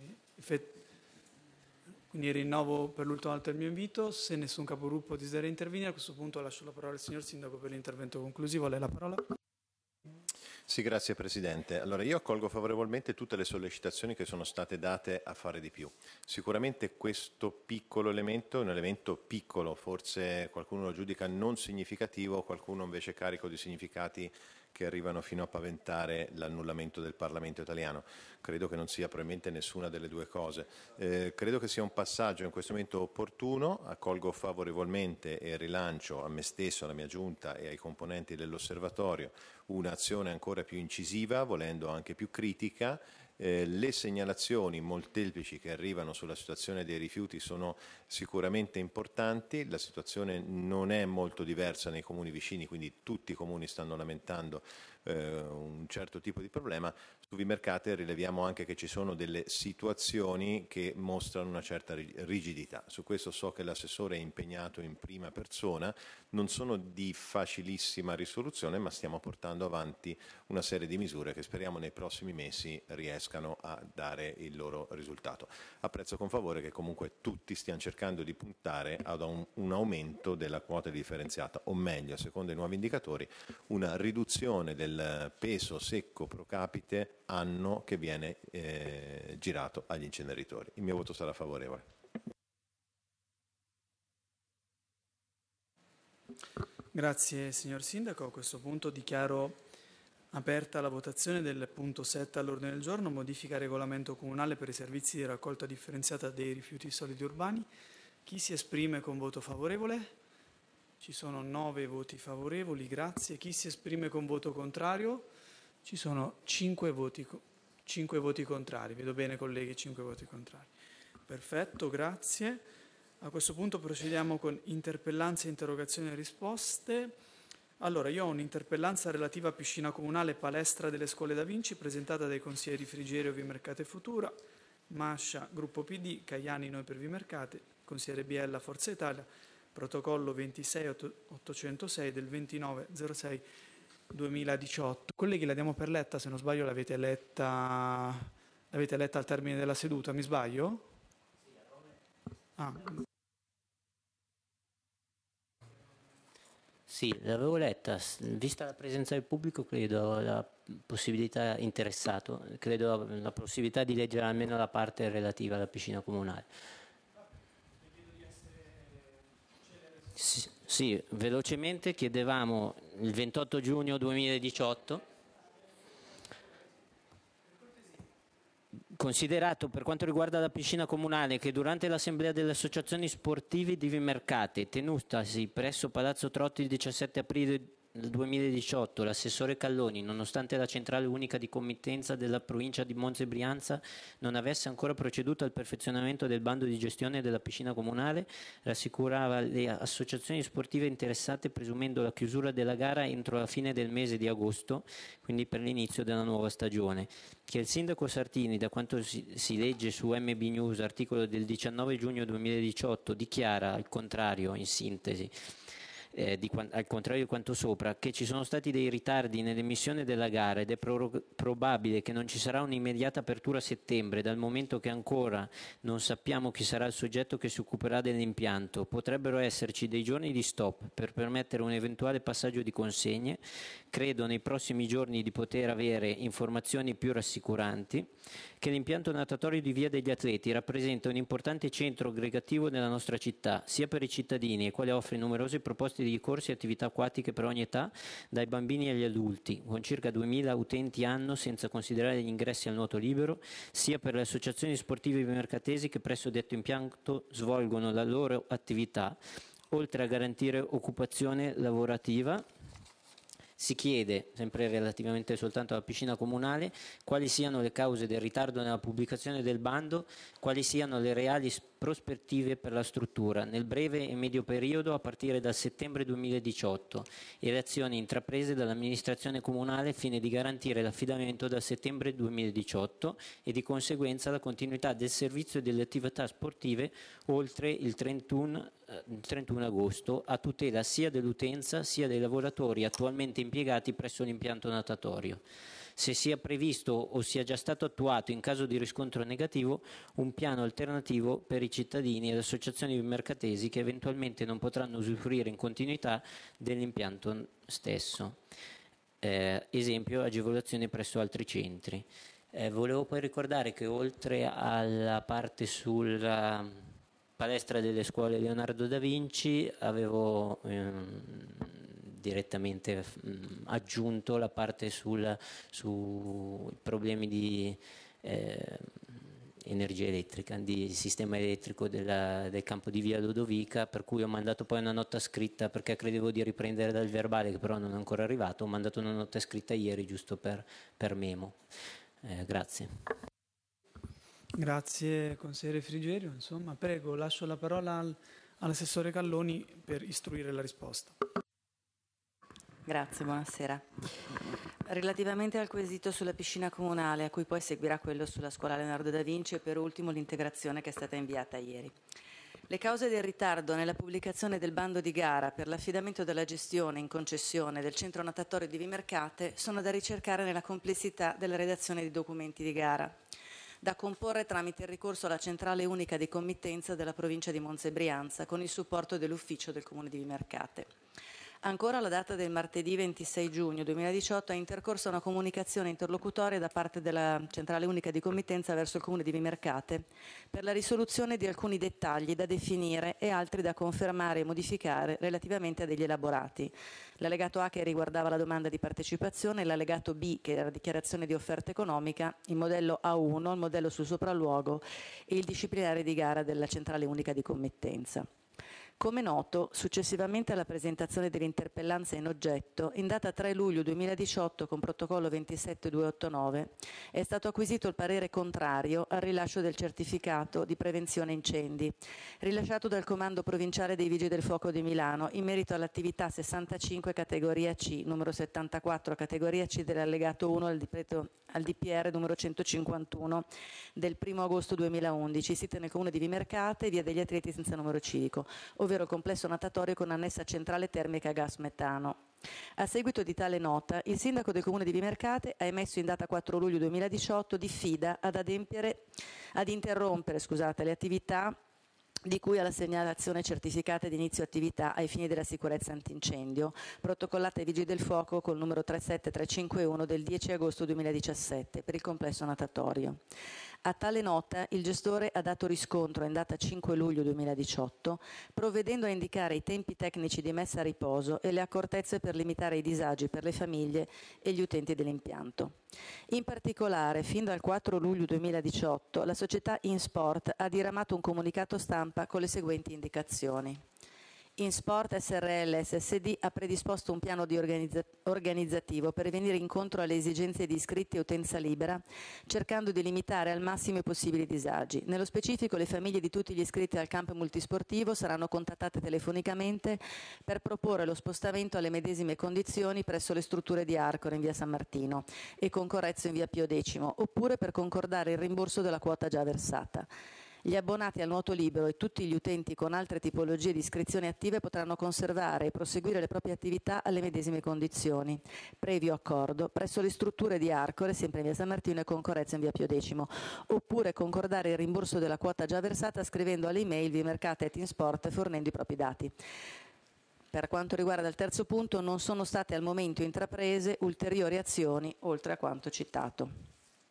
quindi rinnovo per l'ultima volta il mio invito. Se nessun capogruppo desidera intervenire, a questo punto lascio la parola al signor Sindaco per l'intervento conclusivo. A lei la parola. Sì, grazie Presidente. Allora, io accolgo favorevolmente tutte le sollecitazioni che sono state date a fare di più. Sicuramente questo piccolo elemento è un elemento piccolo, forse qualcuno lo giudica non significativo, qualcuno invece carico di significati che arrivano fino a paventare l'annullamento del Parlamento italiano. Credo che non sia probabilmente nessuna delle due cose. Credo che sia un passaggio in questo momento opportuno, accolgo favorevolmente e rilancio a me stesso, alla mia Giunta e ai componenti dell'Osservatorio un'azione ancora più incisiva, volendo anche più critica. Le segnalazioni molteplici che arrivano sulla situazione dei rifiuti sono sicuramente importanti, la situazione non è molto diversa nei comuni vicini, quindi tutti i comuni stanno lamentando un certo tipo di problema. Su Vimercate rileviamo anche che ci sono delle situazioni che mostrano una certa rigidità. Su questo so che l'assessore è impegnato in prima persona, non sono di facilissima risoluzione, ma stiamo portando avanti una serie di misure che speriamo nei prossimi mesi riescano a dare il loro risultato. Apprezzo con favore che comunque tutti stiano cercando di puntare ad un aumento della quota differenziata, o meglio, secondo i nuovi indicatori, una riduzione del peso secco pro capite anno che viene girato agli inceneritori. Il mio voto sarà favorevole. Grazie signor Sindaco. A questo punto dichiaro aperta la votazione del punto 7 all'ordine del giorno, modifica regolamento comunale per i servizi di raccolta differenziata dei rifiuti solidi urbani. Chi si esprime con voto favorevole? Ci sono 9 voti favorevoli, grazie. Chi si esprime con voto contrario? Ci sono 5 voti contrari. Vedo bene colleghi, 5 voti contrari. Perfetto, grazie. A questo punto procediamo con interpellanze, interrogazioni e risposte. Allora, io ho un'interpellanza relativa a piscina comunale palestra delle scuole Da Vinci, presentata dai consiglieri Frigerio, Vimercate Futura, Mascia, Gruppo PD, Caiani, Noi per Vimercate, consigliere Biella, Forza Italia, protocollo 26806 del 29/06/2018. Colleghi, la diamo per letta, se non sbaglio l'avete letta al termine della seduta, mi sbaglio? Sì, l'avevo letta, vista la presenza del pubblico credo la possibilità interessato, credo la possibilità di leggere almeno la parte relativa alla piscina comunale. Sì, velocemente chiedevamo il 28 giugno 2018, considerato per quanto riguarda la piscina comunale che durante l'assemblea delle associazioni sportive di Vimercate tenutasi presso Palazzo Trotti il 17 aprile 2018, l'assessore Calloni, nonostante la centrale unica di committenza della provincia di Monza e Brianza non avesse ancora proceduto al perfezionamento del bando di gestione della piscina comunale, rassicurava le associazioni sportive interessate presumendo la chiusura della gara entro la fine del mese di agosto, quindi per l'inizio della nuova stagione. Che il sindaco Sartini, da quanto si legge su MB News, articolo del 19 giugno 2018, dichiara al contrario, in sintesi, al contrario di quanto sopra, che ci sono stati dei ritardi nell'emissione della gara ed è probabile che non ci sarà un'immediata apertura a settembre, dal momento che ancora non sappiamo chi sarà il soggetto che si occuperà dell'impianto. Potrebbero esserci dei giorni di stop per permettere un eventuale passaggio di consegne. Credo nei prossimi giorni di poter avere informazioni più rassicuranti. Che l'impianto natatorio di Via degli Atleti rappresenta un importante centro aggregativo nella nostra città, sia per i cittadini, ai quali offre numerose proposte di corsi e attività acquatiche per ogni età, dai bambini agli adulti, con circa 2000 utenti anno, senza considerare gli ingressi al nuoto libero, sia per le associazioni sportive vimercatesi che presso detto impianto svolgono la loro attività, oltre a garantire occupazione lavorativa. Si chiede, sempre relativamente soltanto alla piscina comunale, quali siano le cause del ritardo nella pubblicazione del bando, quali siano le reali prospettive per la struttura nel breve e medio periodo a partire dal settembre 2018 e le azioni intraprese dall'amministrazione comunale al fine di garantire l'affidamento dal settembre 2018 e di conseguenza la continuità del servizio e delle attività sportive oltre il 31 31 agosto a tutela sia dell'utenza sia dei lavoratori attualmente impiegati presso l'impianto natatorio. Se sia previsto o sia già stato attuato, in caso di riscontro negativo, un piano alternativo per i cittadini e le associazioni mercatesi che eventualmente non potranno usufruire in continuità dell'impianto stesso. Esempio, agevolazioni presso altri centri. Volevo poi ricordare che oltre alla parte sulla palestra delle scuole Leonardo da Vinci avevo direttamente aggiunto la parte sui problemi di energia elettrica, di sistema elettrico del campo di via Lodovica, per cui ho mandato poi una nota scritta, perché credevo di riprendere dal verbale che però non è ancora arrivato, ho mandato una nota scritta ieri giusto per memo. Grazie. Grazie consigliere Frigerio. Insomma, prego, lascio la parola all'assessore Calloni per istruire la risposta. Grazie, buonasera. Relativamente al quesito sulla piscina comunale, a cui poi seguirà quello sulla scuola Leonardo da Vinci e per ultimo l'integrazione che è stata inviata ieri. Le cause del ritardo nella pubblicazione del bando di gara per l'affidamento della gestione in concessione del centro natatorio di Vimercate sono da ricercare nella complessità della redazione di documenti di gara, da comporre tramite il ricorso alla centrale unica di committenza della provincia di Monza e Brianza con il supporto dell'ufficio del comune di Vimercate. Ancora alla data del martedì 26 giugno 2018 è intercorsa una comunicazione interlocutoria da parte della centrale unica di committenza verso il comune di Vimercate per la risoluzione di alcuni dettagli da definire e altri da confermare e modificare relativamente a degli elaborati. L'allegato A che riguardava la domanda di partecipazione, l'allegato B che era la dichiarazione di offerta economica, il modello A1, il modello sul sopralluogo e il disciplinare di gara della centrale unica di committenza. Come noto, successivamente alla presentazione dell'interpellanza in oggetto, in data 3 luglio 2018 con protocollo 27289, è stato acquisito il parere contrario al rilascio del certificato di prevenzione incendi, rilasciato dal Comando Provinciale dei Vigili del Fuoco di Milano in merito all'attività 65 categoria C, numero 74 categoria C dell'allegato 1 al DPR numero 151 del 1 agosto 2011, sito nel comune di Vimercate, via degli Atleti senza numero civico, ovvero il complesso natatorio con annessa centrale termica gas metano. A seguito di tale nota, il sindaco del comune di Vimercate ha emesso in data 4 luglio 2018 diffida ad interrompere le attività di cui alla segnalazione certificata di inizio attività ai fini della sicurezza antincendio, protocollata ai Vigili del Fuoco col numero 37351 del 10 agosto 2017 per il complesso natatorio. A tale nota il gestore ha dato riscontro in data 5 luglio 2018, provvedendo a indicare i tempi tecnici di messa a riposo e le accortezze per limitare i disagi per le famiglie e gli utenti dell'impianto. In particolare, fin dal 4 luglio 2018, la società InSport ha diramato un comunicato stampa con le seguenti indicazioni. InSport SRL SSD ha predisposto un piano di organizzativo per venire incontro alle esigenze di iscritti e utenza libera, cercando di limitare al massimo i possibili disagi. Nello specifico, le famiglie di tutti gli iscritti al campo multisportivo saranno contattate telefonicamente per proporre lo spostamento alle medesime condizioni presso le strutture di Arcore in via San Martino e Concorrezzo in via Pio X, oppure per concordare il rimborso della quota già versata. Gli abbonati al nuoto libero e tutti gli utenti con altre tipologie di iscrizioni attive potranno conservare e proseguire le proprie attività alle medesime condizioni, previo accordo, presso le strutture di Arcore, sempre in via San Martino e Concorrezzo in via Pio X, oppure concordare il rimborso della quota già versata scrivendo all'email vimercate@insport fornendo i propri dati. Per quanto riguarda il terzo punto, non sono state al momento intraprese ulteriori azioni oltre a quanto citato.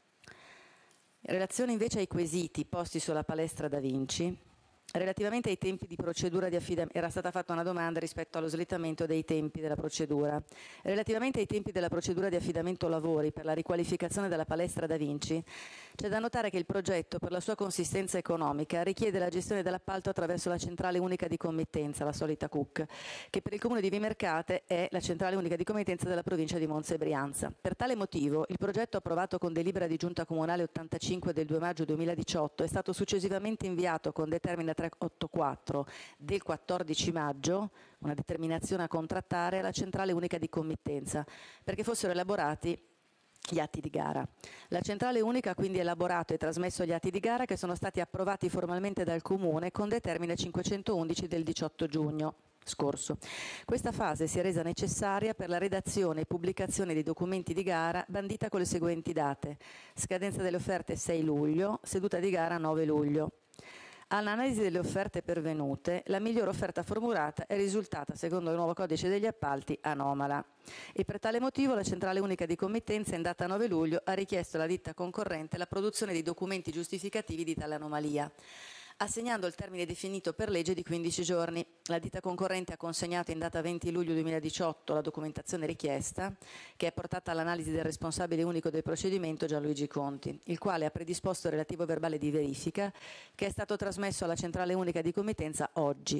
In relazione invece ai quesiti posti sulla palestra Da Vinci, relativamente ai tempi di procedura di affidamento, era stata fatta una domanda rispetto allo slittamento dei tempi della procedura. Relativamente ai tempi della procedura di affidamento lavori per la riqualificazione della palestra Da Vinci, c'è da notare che il progetto, per la sua consistenza economica, richiede la gestione dell'appalto attraverso la centrale unica di committenza, la solita CUC, che per il comune di Vimercate è la centrale unica di committenza della provincia di Monza e Brianza. Per tale motivo, il progetto approvato con delibera di giunta comunale 85 del 2 maggio 2018 è stato successivamente inviato con determina 384 del 14 maggio, una determinazione a contrattare alla centrale unica di committenza, perché fossero elaborati gli atti di gara. La centrale unica ha quindi elaborato e trasmesso gli atti di gara che sono stati approvati formalmente dal Comune con determine 511 del 18 giugno scorso. Questa fase si è resa necessaria per la redazione e pubblicazione dei documenti di gara bandita con le seguenti date: scadenza delle offerte 6 luglio, seduta di gara 9 luglio. All'analisi delle offerte pervenute, la migliore offerta formulata è risultata, secondo il nuovo codice degli appalti, anomala e per tale motivo la centrale unica di committenza in data 9 luglio ha richiesto alla ditta concorrente la produzione dei documenti giustificativi di tale anomalia, assegnando il termine definito per legge di 15 giorni. La ditta concorrente ha consegnato in data 20 luglio 2018 la documentazione richiesta, che è portata all'analisi del responsabile unico del procedimento Gianluigi Conti, il quale ha predisposto il relativo verbale di verifica che è stato trasmesso alla centrale unica di committenza oggi.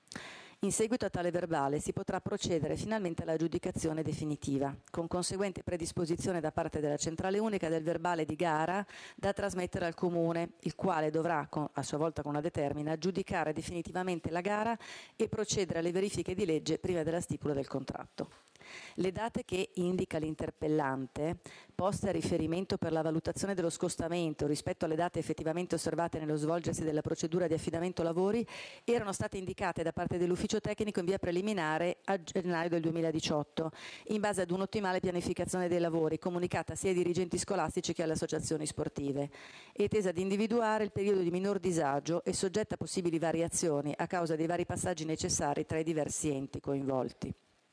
In seguito a tale verbale si potrà procedere finalmente alla giudicazione definitiva, con conseguente predisposizione da parte della centrale unica del verbale di gara da trasmettere al Comune, il quale dovrà, a sua volta con una determina, giudicare definitivamente la gara e procedere alle verifiche di legge prima della stipula del contratto. Le date che indica l'interpellante, poste a riferimento per la valutazione dello scostamento rispetto alle date effettivamente osservate nello svolgersi della procedura di affidamento lavori, erano state indicate da parte dell'ufficio tecnico in via preliminare a gennaio del 2018, in base ad un'ottimale pianificazione dei lavori, comunicata sia ai dirigenti scolastici che alle associazioni sportive, e tesa ad individuare il periodo di minor disagio e soggetta a possibili variazioni a causa dei vari passaggi necessari tra i diversi enti coinvolti.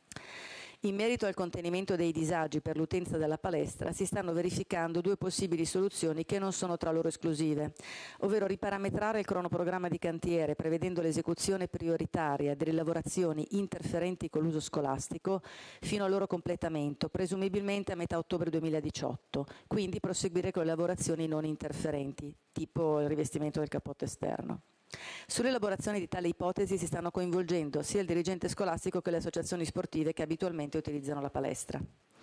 In merito al contenimento dei disagi per l'utenza della palestra si stanno verificando due possibili soluzioni che non sono tra loro esclusive, ovvero riparametrare il cronoprogramma di cantiere prevedendo l'esecuzione prioritaria delle lavorazioni interferenti con l'uso scolastico fino al loro completamento, presumibilmente a metà ottobre 2018, quindi proseguire con le lavorazioni non interferenti, tipo il rivestimento del cappotto esterno. Sull'elaborazione di tale ipotesi si stanno coinvolgendo sia il dirigente scolastico che le associazioni sportive che abitualmente utilizzano la palestra.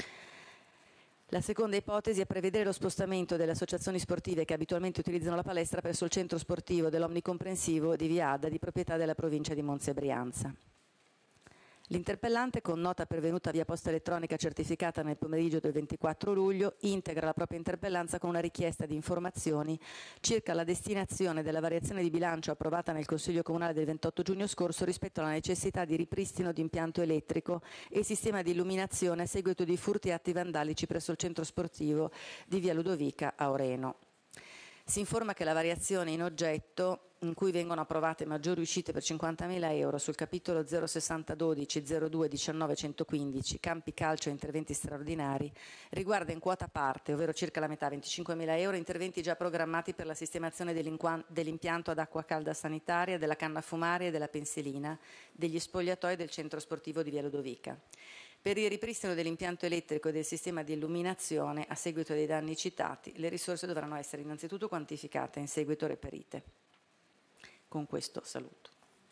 La seconda ipotesi è prevedere lo spostamento delle associazioni sportive che abitualmente utilizzano la palestra presso il centro sportivo dell'Omnicomprensivo di Via Adda, di proprietà della provincia di Monza e Brianza. L'interpellante, con nota pervenuta via posta elettronica certificata nel pomeriggio del 24 luglio, integra la propria interpellanza con una richiesta di informazioni circa la destinazione della variazione di bilancio approvata nel Consiglio Comunale del 28 giugno scorso rispetto alla necessità di ripristino di impianto elettrico e sistema di illuminazione a seguito di furti e atti vandalici presso il centro sportivo di via Ludovica a Oreno. Si informa che la variazione in oggetto, in cui vengono approvate maggiori uscite per 50.000 euro sul capitolo 06012 02 19 115 campi calcio e interventi straordinari, riguarda in quota parte, ovvero circa la metà, 25.000 euro, interventi già programmati per la sistemazione dell'impianto ad acqua calda sanitaria, della canna fumaria e della pensilina, degli spogliatoi del centro sportivo di via Ludovica. Per il ripristino dell'impianto elettrico e del sistema di illuminazione, a seguito dei danni citati, le risorse dovranno essere innanzitutto quantificate e in seguito reperite. Con questo saluto.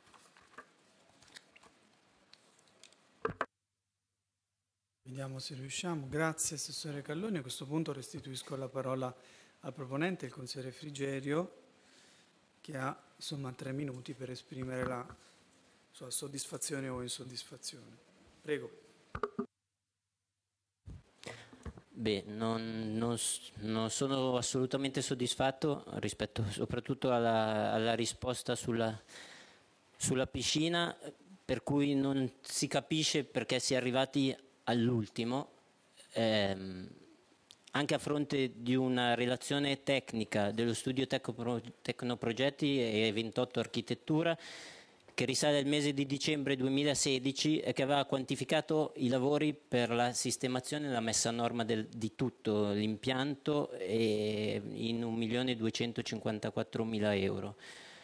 Vediamo se riusciamo. Grazie Assessore Calloni. A questo punto restituisco la parola al proponente, il consigliere Frigerio, che ha insomma 3 minuti per esprimere la sua soddisfazione o insoddisfazione. Prego. Beh, non sono assolutamente soddisfatto rispetto soprattutto alla risposta sulla piscina, per cui non si capisce perché si è arrivati all'ultimo, anche a fronte di una relazione tecnica dello studio Tecnoprogetti e 28 Architettura, che risale al mese di dicembre 2016 e che aveva quantificato i lavori per la sistemazione e la messa a norma di tutto l'impianto in 1.254.000 euro.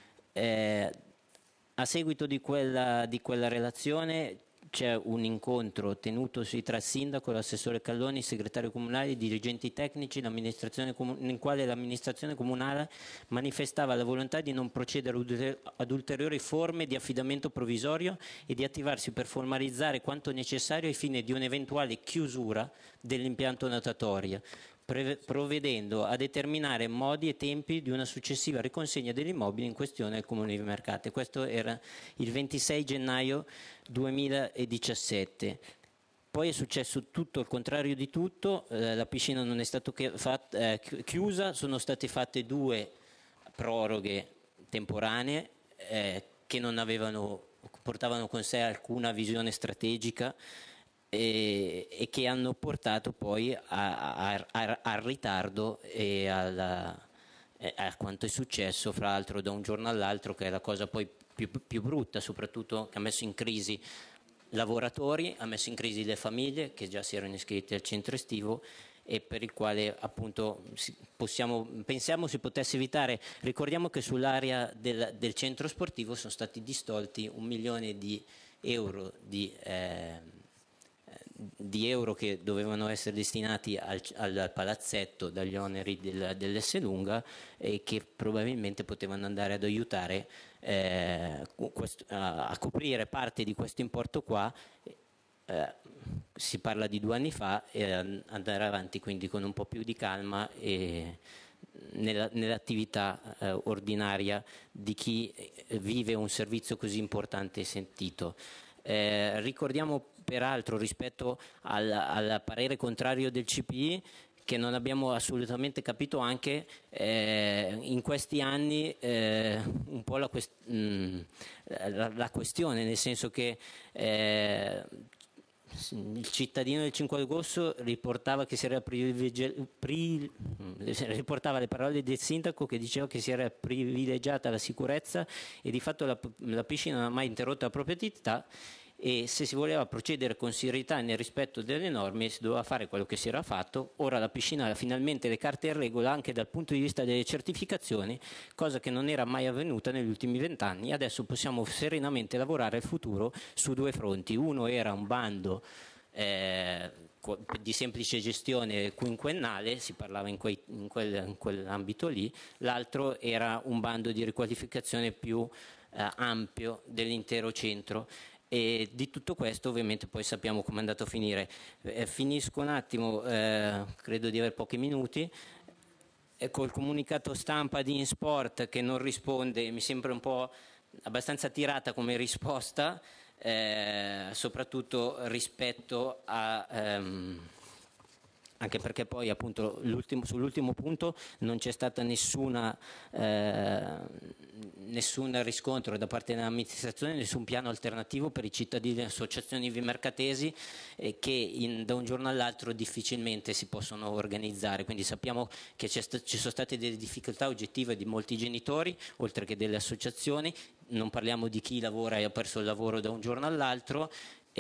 A seguito di quella relazione c'è un incontro tenutosi tra il sindaco, l'assessore Calloni, il segretario comunale, i dirigenti tecnici, in quale l'amministrazione comunale manifestava la volontà di non procedere ad ulteriori forme di affidamento provvisorio e di attivarsi per formalizzare quanto necessario ai fini di un'eventuale chiusura dell'impianto natatorio, provvedendo a determinare modi e tempi di una successiva riconsegna degli immobili in questione al Comune di Mercate. Questo era il 26 gennaio 2017. Poi è successo tutto il contrario di tutto, la piscina non è stata chiusa, sono state fatte 2 proroghe temporanee che non portavano con sé alcuna visione strategica e che hanno portato poi al ritardo e a quanto è successo, fra l'altro, da un giorno all'altro, che è la cosa poi più brutta, soprattutto che ha messo in crisi lavoratori, ha messo in crisi le famiglie che già si erano iscritte al centro estivo e per il quale appunto pensiamo si potesse evitare. Ricordiamo che sull'area del centro sportivo sono stati distolti 1 milione di euro di euro che dovevano essere destinati al palazzetto dagli oneri dell'Esselunga e che probabilmente potevano andare ad aiutare a coprire parte di questo importo qua. Si parla di 2 anni fa e andare avanti quindi con un po' più di calma e nell'attività ordinaria di chi vive un servizio così importante e sentito. Ricordiamo peraltro, rispetto al parere contrario del CPI, che non abbiamo assolutamente capito anche in questi anni un po' la questione, nel senso che il cittadino del 5 agosto riportava le parole del sindaco che diceva che si era privilegiata la sicurezza e di fatto la piscina non ha mai interrotto la propria attività, e se si voleva procedere con serietà e nel rispetto delle norme si doveva fare quello che si era fatto. Ora la piscina ha finalmente le carte in regola anche dal punto di vista delle certificazioni, cosa che non era mai avvenuta negli ultimi 20 anni. Adesso possiamo serenamente lavorare al futuro su 2 fronti. Uno era un bando di semplice gestione quinquennale, si parlava in quell'ambito lì, l'altro era un bando di riqualificazione più ampio dell'intero centro. E di tutto questo ovviamente poi sappiamo come è andato a finire. Finisco un attimo, credo di avere pochi minuti, col comunicato stampa di InSport che non risponde, mi sembra un po' abbastanza tirata come risposta, soprattutto rispetto a anche perché poi appunto sull'ultimo punto non c'è stata nessun riscontro da parte dell'amministrazione, nessun piano alternativo per i cittadini e associazioni vimercatesi che da un giorno all'altro difficilmente si possono organizzare. Quindi sappiamo che ci sono state delle difficoltà oggettive di molti genitori, oltre che delle associazioni. Non parliamo di chi lavora e ha perso il lavoro da un giorno all'altro.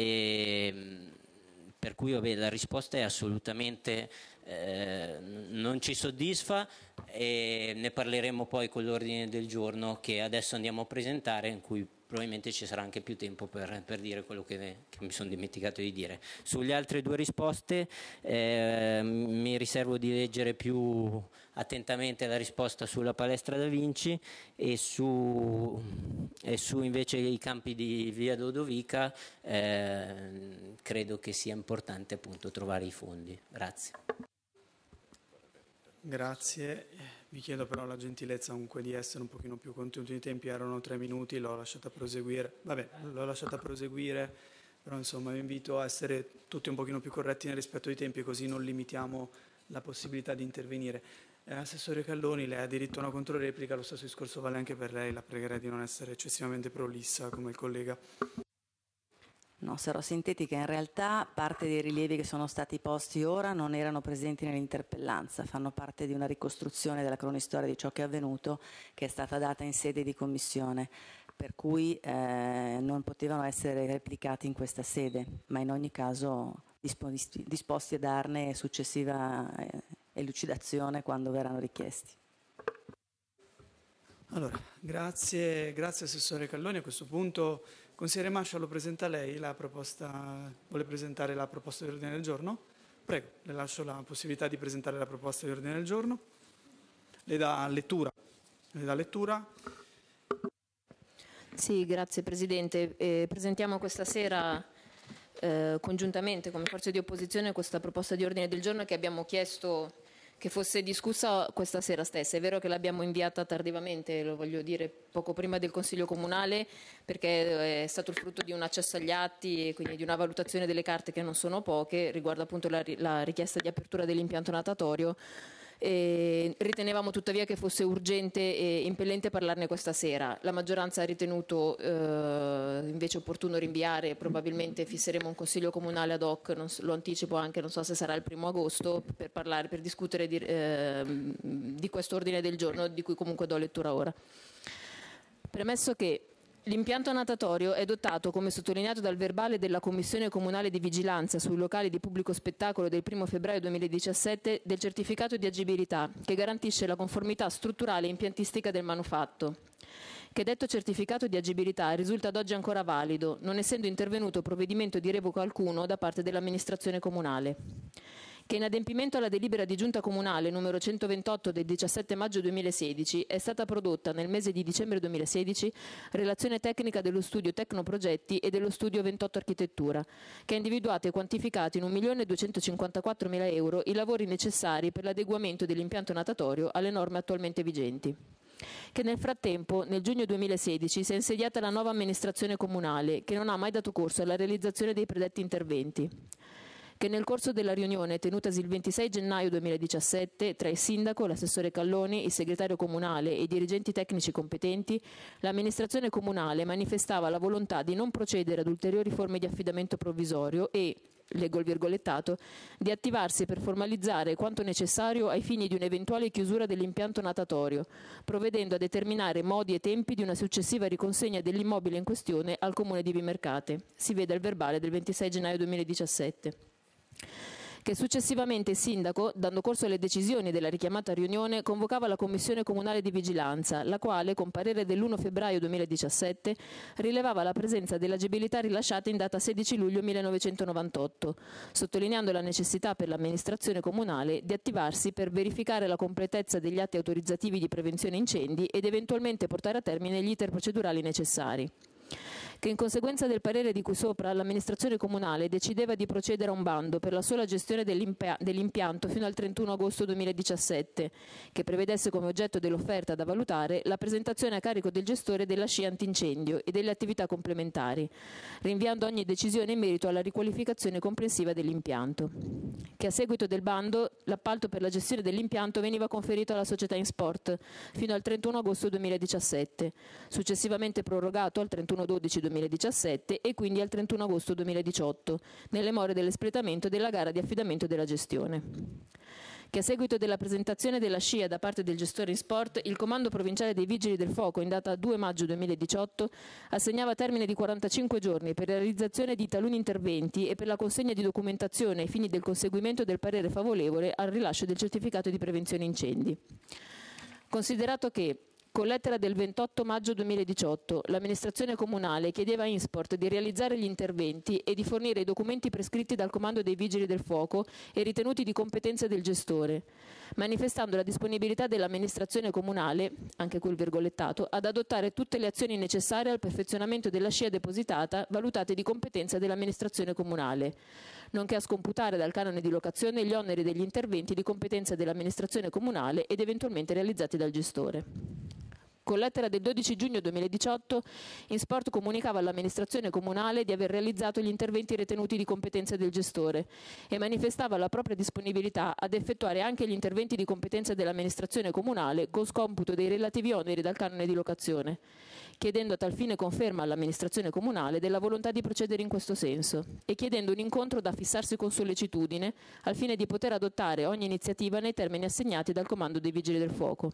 Per cui la risposta è assolutamente non ci soddisfa e ne parleremo poi con l'ordine del giorno che adesso andiamo a presentare, in cui probabilmente ci sarà anche più tempo per dire quello che mi sono dimenticato di dire. Sulle altre 2 risposte mi riservo di leggere più attentamente la risposta sulla palestra Da Vinci e su invece i campi di via Lodovica. Credo che sia importante appunto trovare i fondi. Grazie. Grazie, vi chiedo però la gentilezza comunque di essere un pochino più contenuti nei tempi, erano 3 minuti, l'ho lasciata proseguire, però insomma vi invito a essere tutti un pochino più corretti nel rispetto dei tempi, così non limitiamo la possibilità di intervenire. Assessore Calloni, lei ha diritto a una controreplica, lo stesso discorso vale anche per lei, la pregherei di non essere eccessivamente prolissa come il collega. No, sarò sintetica. In realtà parte dei rilievi che sono stati posti ora non erano presenti nell'interpellanza, fanno parte di una ricostruzione della cronistoria di ciò che è avvenuto, che è stata data in sede di commissione, per cui non potevano essere replicati in questa sede, ma in ogni caso disposti a darne successiva elucidazione quando verranno richiesti. Allora, grazie Assessore Calloni. A questo punto, consigliere Mascia, lo presenta lei la proposta, vuole presentare la proposta di ordine del giorno? Prego, le lascio la possibilità di presentare la proposta di ordine del giorno. Le dà lettura. Sì, grazie Presidente. Presentiamo questa sera congiuntamente come forze di opposizione questa proposta di ordine del giorno che abbiamo chiesto che fosse discussa questa sera stessa. È vero che l'abbiamo inviata tardivamente, lo voglio dire, poco prima del Consiglio Comunale, perché è stato il frutto di un accesso agli atti e quindi di una valutazione delle carte che non sono poche, riguardo appunto la richiesta di apertura dell'impianto natatorio. Ritenevamo tuttavia che fosse urgente e impellente parlarne questa sera. La maggioranza ha ritenuto invece opportuno rinviare, probabilmente fisseremo un consiglio comunale ad hoc, lo anticipo anche, non so se sarà il 1° agosto, per discutere di questo ordine del giorno, di cui comunque do lettura ora. Premesso che l'impianto natatorio è dotato, come sottolineato dal verbale della Commissione Comunale di Vigilanza sui locali di pubblico spettacolo del 1 febbraio 2017, del certificato di agibilità, che garantisce la conformità strutturale e impiantistica del manufatto. Che detto certificato di agibilità risulta ad oggi ancora valido, non essendo intervenuto provvedimento di revoca alcuno da parte dell'amministrazione comunale. Che in adempimento alla delibera di Giunta Comunale numero 128 del 17 maggio 2016 è stata prodotta nel mese di dicembre 2016 relazione tecnica dello studio Tecnoprogetti e dello studio 28 Architettura, che ha individuato e quantificato in 1.254.000 euro i lavori necessari per l'adeguamento dell'impianto natatorio alle norme attualmente vigenti. Che nel frattempo, nel giugno 2016, si è insediata la nuova amministrazione comunale, che non ha mai dato corso alla realizzazione dei predetti interventi. Che nel corso della riunione tenutasi il 26 gennaio 2017 tra il sindaco, l'assessore Calloni, il segretario comunale e i dirigenti tecnici competenti, l'amministrazione comunale manifestava la volontà di non procedere ad ulteriori forme di affidamento provvisorio e, leggo il virgolettato, di attivarsi per formalizzare quanto necessario ai fini di un'eventuale chiusura dell'impianto natatorio, provvedendo a determinare modi e tempi di una successiva riconsegna dell'immobile in questione al comune di Vimercate. Si vede il verbale del 26 gennaio 2017. Che successivamente il sindaco, dando corso alle decisioni della richiamata riunione, convocava la Commissione Comunale di Vigilanza, la quale, con parere dell'1 febbraio 2017, rilevava la presenza dell'agibilità rilasciata in data 16 luglio 1998, sottolineando la necessità per l'amministrazione comunale di attivarsi per verificare la completezza degli atti autorizzativi di prevenzione incendi ed eventualmente portare a termine gli iter procedurali necessari. Che in conseguenza del parere di cui sopra l'amministrazione comunale decideva di procedere a un bando per la sola gestione dell'impianto fino al 31 agosto 2017, che prevedesse come oggetto dell'offerta da valutare la presentazione a carico del gestore della scia antincendio e delle attività complementari, rinviando ogni decisione in merito alla riqualificazione comprensiva dell'impianto. Che a seguito del bando l'appalto per la gestione dell'impianto veniva conferito alla società Insport fino al 31 agosto 2017, successivamente prorogato al 31/12/2017 e quindi al 31 agosto 2018, nelle more dell'espletamento della gara di affidamento della gestione. Che a seguito della presentazione della scia da parte del gestore Insport, il Comando Provinciale dei Vigili del Fuoco in data 2 maggio 2018 assegnava termine di 45 giorni per la realizzazione di taluni interventi e per la consegna di documentazione ai fini del conseguimento del parere favorevole al rilascio del certificato di prevenzione incendi. Considerato che con lettera del 28 maggio 2018 l'amministrazione comunale chiedeva a Insport di realizzare gli interventi e di fornire i documenti prescritti dal Comando dei Vigili del Fuoco e ritenuti di competenza del gestore, manifestando la disponibilità dell'amministrazione comunale, anche qui il virgolettato, ad adottare tutte le azioni necessarie al perfezionamento della scia depositata valutate di competenza dell'amministrazione comunale, nonché a scomputare dal canone di locazione gli oneri degli interventi di competenza dell'amministrazione comunale ed eventualmente realizzati dal gestore. Con lettera del 12 giugno 2018, Insport comunicava all'amministrazione comunale di aver realizzato gli interventi ritenuti di competenza del gestore e manifestava la propria disponibilità ad effettuare anche gli interventi di competenza dell'amministrazione comunale con scomputo dei relativi oneri dal canone di locazione, chiedendo a tal fine conferma all'amministrazione comunale della volontà di procedere in questo senso e chiedendo un incontro da fissarsi con sollecitudine al fine di poter adottare ogni iniziativa nei termini assegnati dal Comando dei Vigili del Fuoco.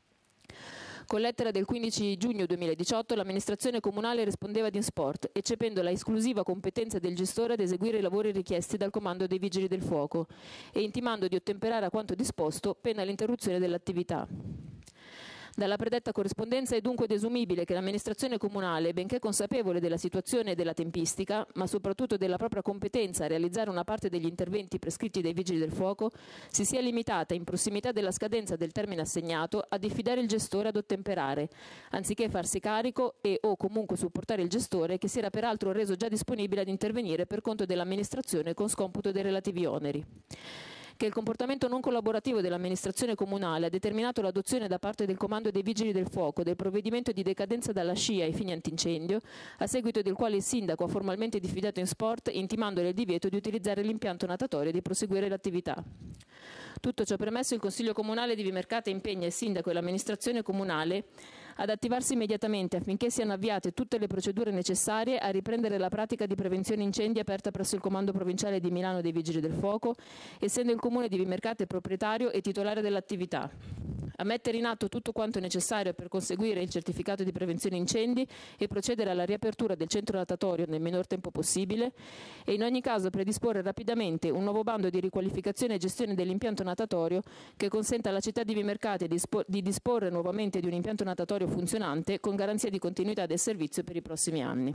Con lettera del 15 giugno 2018 l'amministrazione comunale rispondeva ad Insport, eccependo la esclusiva competenza del gestore ad eseguire i lavori richiesti dal Comando dei Vigili del Fuoco e intimando di ottemperare a quanto disposto pena l'interruzione dell'attività. Dalla predetta corrispondenza è dunque desumibile che l'amministrazione comunale, benché consapevole della situazione e della tempistica, ma soprattutto della propria competenza a realizzare una parte degli interventi prescritti dai Vigili del Fuoco, si sia limitata, in prossimità della scadenza del termine assegnato, a diffidare il gestore ad ottemperare, anziché farsi carico e o comunque supportare il gestore, che si era peraltro reso già disponibile ad intervenire per conto dell'amministrazione con scomputo dei relativi oneri. che il comportamento non collaborativo dell'amministrazione comunale ha determinato l'adozione da parte del Comando dei Vigili del Fuoco del provvedimento di decadenza dalla SCIA ai fini antincendio, a seguito del quale il sindaco ha formalmente diffidato in sport intimandole il divieto di utilizzare l'impianto natatorio e di proseguire l'attività. Tutto ciò premesso, il Consiglio Comunale di Vimercate impegna il sindaco e l'amministrazione comunale ad attivarsi immediatamente affinché siano avviate tutte le procedure necessarie a riprendere la pratica di prevenzione incendi aperta presso il Comando Provinciale di Milano dei Vigili del Fuoco, essendo il Comune di Vimercate proprietario e titolare dell'attività. A mettere in atto tutto quanto necessario per conseguire il certificato di prevenzione incendi e procedere alla riapertura del centro natatorio nel minor tempo possibile e in ogni caso predisporre rapidamente un nuovo bando di riqualificazione e gestione dell'impianto natatorio che consenta alla città di Vimercate di disporre nuovamente di un impianto natatorio funzionante con garanzia di continuità del servizio per i prossimi anni.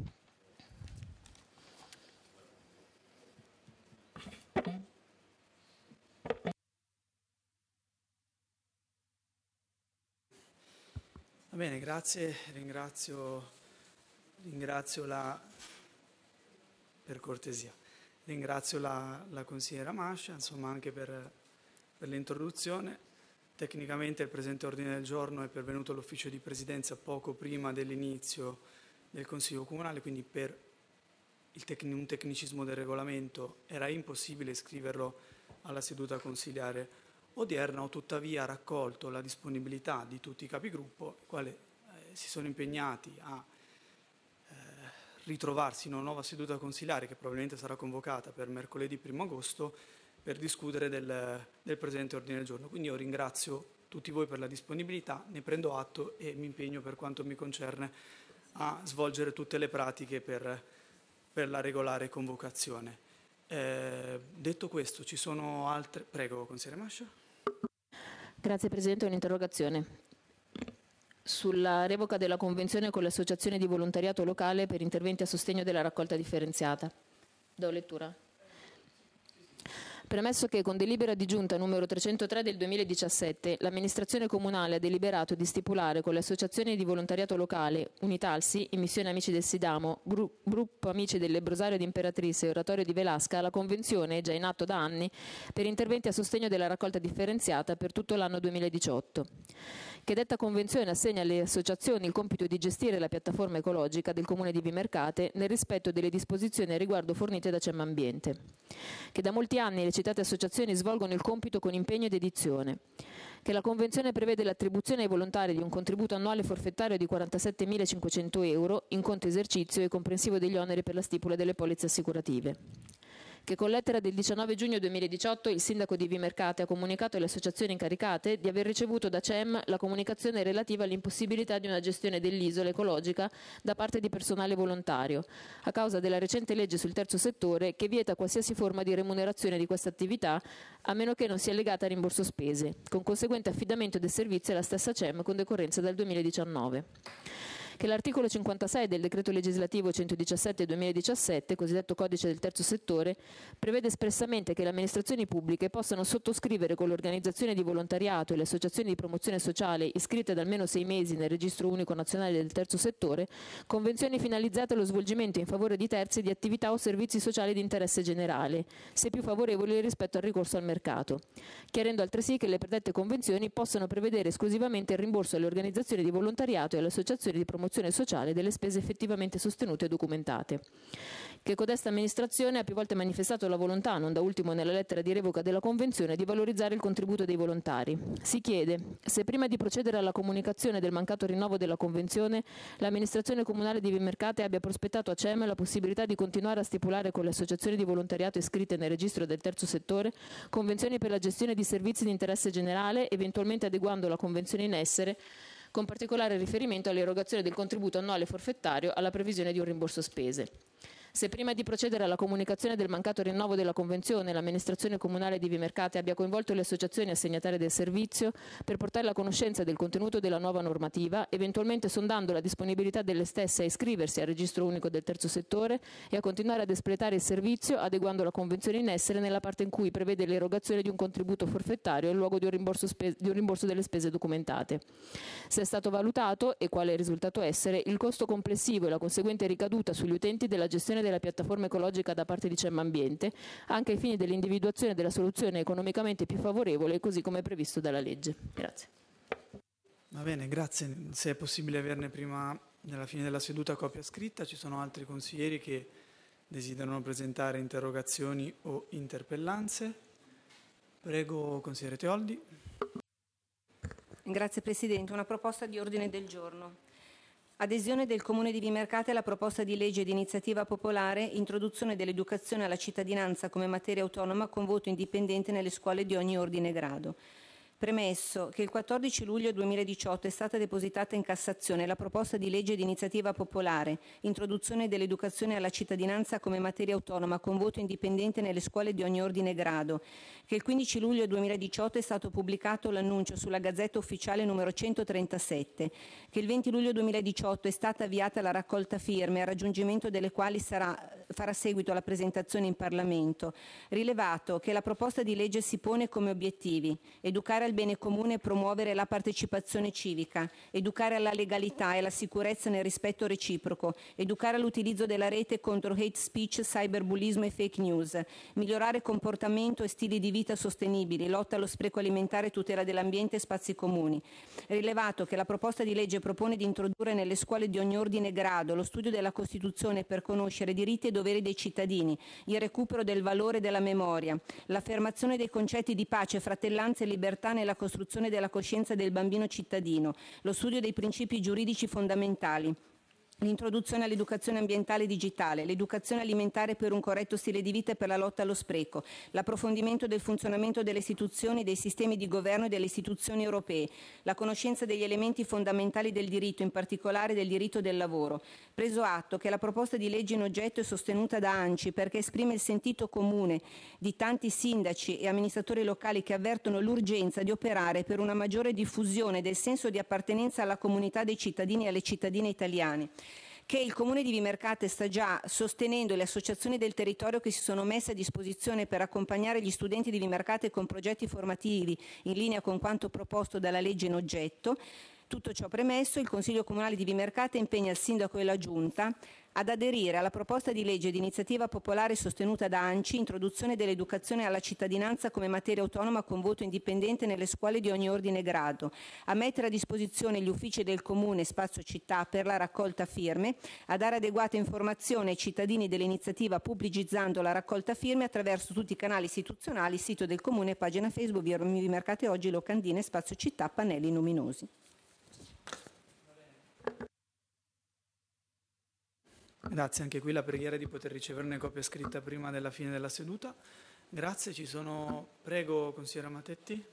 Va bene, grazie, ringrazio per cortesia, ringrazio la consigliera Mascia, insomma, anche per l'introduzione. Tecnicamente il presente ordine del giorno è pervenuto all'ufficio di presidenza poco prima dell'inizio del Consiglio Comunale, quindi per un tecnicismo del regolamento era impossibile iscriverlo alla seduta consiliare odierna. Ho tuttavia raccolto la disponibilità di tutti i capigruppo, i quali si sono impegnati a ritrovarsi in una nuova seduta consiliare che probabilmente sarà convocata per mercoledì 1 agosto per discutere del presente ordine del giorno. Quindi io ringrazio tutti voi per la disponibilità, ne prendo atto e mi impegno per quanto mi concerne a svolgere tutte le pratiche per la regolare convocazione. Detto questo, ci sono altre... Prego, consigliere Mascia. Grazie Presidente, un'interrogazione. Sulla revoca della convenzione con le associazioni di volontariato locale per interventi a sostegno della raccolta differenziata. Do lettura. Premesso che con delibera di giunta numero 303 del 2017 l'amministrazione comunale ha deliberato di stipulare con le associazioni di volontariato locale Unitalsi, Immissione Amici del Sidamo, Gruppo Amici del Lebrosario di Imperatrice e Oratorio di Velasca la convenzione, già in atto da anni, per interventi a sostegno della raccolta differenziata per tutto l'anno 2018. Che detta convenzione assegna alle associazioni il compito di gestire la piattaforma ecologica del Comune di Vimercate nel rispetto delle disposizioni a riguardo fornite da CEM Ambiente. Che da molti anni le citate associazioni svolgono il compito con impegno ed dedizione. Che la Convenzione prevede l'attribuzione ai volontari di un contributo annuale forfettario di 47.500 euro in conto esercizio e comprensivo degli oneri per la stipula delle polizze assicurative. Che con lettera del 19 giugno 2018 il sindaco di Vimercate ha comunicato alle associazioni incaricate di aver ricevuto da CEM la comunicazione relativa all'impossibilità di una gestione dell'isola ecologica da parte di personale volontario, a causa della recente legge sul terzo settore che vieta qualsiasi forma di remunerazione di questa attività a meno che non sia legata a rimborso spese, con conseguente affidamento del servizio alla stessa CEM con decorrenza dal 2019. Che l'articolo 56 del decreto legislativo 117/2017, cosiddetto codice del terzo settore, prevede espressamente che le amministrazioni pubbliche possano sottoscrivere con l'organizzazione di volontariato e le associazioni di promozione sociale iscritte da almeno 6 mesi nel registro unico nazionale del terzo settore convenzioni finalizzate allo svolgimento in favore di terzi di attività o servizi sociali di interesse generale, se più favorevoli rispetto al ricorso al mercato, chiarendo altresì che le predette convenzioni possono prevedere esclusivamente il rimborso alle organizzazioni di volontariato e alle associazioni di promozione sociale delle spese effettivamente sostenute e documentate. Che codesta amministrazione ha più volte manifestato la volontà, non da ultimo nella lettera di revoca della Convenzione, di valorizzare il contributo dei volontari. Si chiede se prima di procedere alla comunicazione del mancato rinnovo della Convenzione l'amministrazione comunale di Vimercate abbia prospettato a CEM la possibilità di continuare a stipulare con le associazioni di volontariato iscritte nel registro del terzo settore convenzioni per la gestione di servizi di interesse generale, eventualmente adeguando la convenzione in essere con particolare riferimento all'erogazione del contributo annuale forfettario alla previsione di un rimborso spese. Se prima di procedere alla comunicazione del mancato rinnovo della Convenzione l'amministrazione comunale di Vimercate abbia coinvolto le associazioni assegnatarie del servizio per portarle a conoscenza del contenuto della nuova normativa, eventualmente sondando la disponibilità delle stesse a iscriversi al registro unico del terzo settore e a continuare ad espletare il servizio adeguando la Convenzione in essere nella parte in cui prevede l'erogazione di un contributo forfettario in luogo di un rimborso delle spese documentate. Se è stato valutato, e quale è risultato essere, il costo complessivo e la conseguente ricaduta sugli utenti della gestione della piattaforma ecologica da parte di CEM Ambiente, anche ai fini dell'individuazione della soluzione economicamente più favorevole, così come previsto dalla legge. Grazie. Va bene, grazie. Se è possibile averne prima della fine della seduta copia scritta, ci sono altri consiglieri che desiderano presentare interrogazioni o interpellanze. Prego, consigliere Teoldi. Grazie Presidente. Una proposta di ordine del giorno. Adesione del Comune di Vimercate alla proposta di legge di iniziativa popolare, introduzione dell'educazione alla cittadinanza come materia autonoma con voto indipendente nelle scuole di ogni ordine e grado. Premesso che il 14 luglio 2018 è stata depositata in Cassazione la proposta di legge di iniziativa popolare, introduzione dell'educazione alla cittadinanza come materia autonoma con voto indipendente nelle scuole di ogni ordine e grado, che il 15 luglio 2018 è stato pubblicato l'annuncio sulla Gazzetta Ufficiale numero 137, che il 20 luglio 2018 è stata avviata la raccolta firme, al raggiungimento delle quali farà seguito alla presentazione in Parlamento, rilevato che la proposta di legge si pone come obiettivi: educare al bene comune e promuovere la partecipazione civica, educare alla legalità e alla sicurezza nel rispetto reciproco, educare all'utilizzo della rete contro hate speech, cyberbullismo e fake news, migliorare comportamento e stili di vita sostenibili, lotta allo spreco alimentare e tutela dell'ambiente e spazi comuni. Rilevato che la proposta di legge propone di introdurre nelle scuole di ogni ordine e grado lo studio della Costituzione per conoscere i diritti e doveri dei cittadini, il recupero del valore della memoria, l'affermazione dei concetti di pace, fratellanza e libertà nella costruzione della coscienza del bambino cittadino, lo studio dei principi giuridici fondamentali, l'introduzione all'educazione ambientale digitale, l'educazione alimentare per un corretto stile di vita e per la lotta allo spreco, l'approfondimento del funzionamento delle istituzioni, dei sistemi di governo e delle istituzioni europee, la conoscenza degli elementi fondamentali del diritto, in particolare del diritto del lavoro. Preso atto che la proposta di legge in oggetto è sostenuta da ANCI perché esprime il sentito comune di tanti sindaci e amministratori locali che avvertono l'urgenza di operare per una maggiore diffusione del senso di appartenenza alla comunità dei cittadini e alle cittadine italiane, che il Comune di Vimercate sta già sostenendo le associazioni del territorio che si sono messe a disposizione per accompagnare gli studenti di Vimercate con progetti formativi in linea con quanto proposto dalla legge in oggetto. Tutto ciò premesso, il Consiglio Comunale di Vimercate impegna il Sindaco e la Giunta ad aderire alla proposta di legge di iniziativa popolare sostenuta da ANCI, introduzione dell'educazione alla cittadinanza come materia autonoma con voto indipendente nelle scuole di ogni ordine e grado, a mettere a disposizione gli uffici del Comune Spazio Città per la raccolta firme, a dare adeguata informazione ai cittadini dell'iniziativa pubblicizzando la raccolta firme attraverso tutti i canali istituzionali, sito del Comune, pagina Facebook, Vimercate Oggi, Locandine, Spazio Città, pannelli luminosi. Grazie, anche qui la preghiera di poter riceverne copia scritta prima della fine della seduta. Grazie, ci sono... Prego, consigliera Matetti.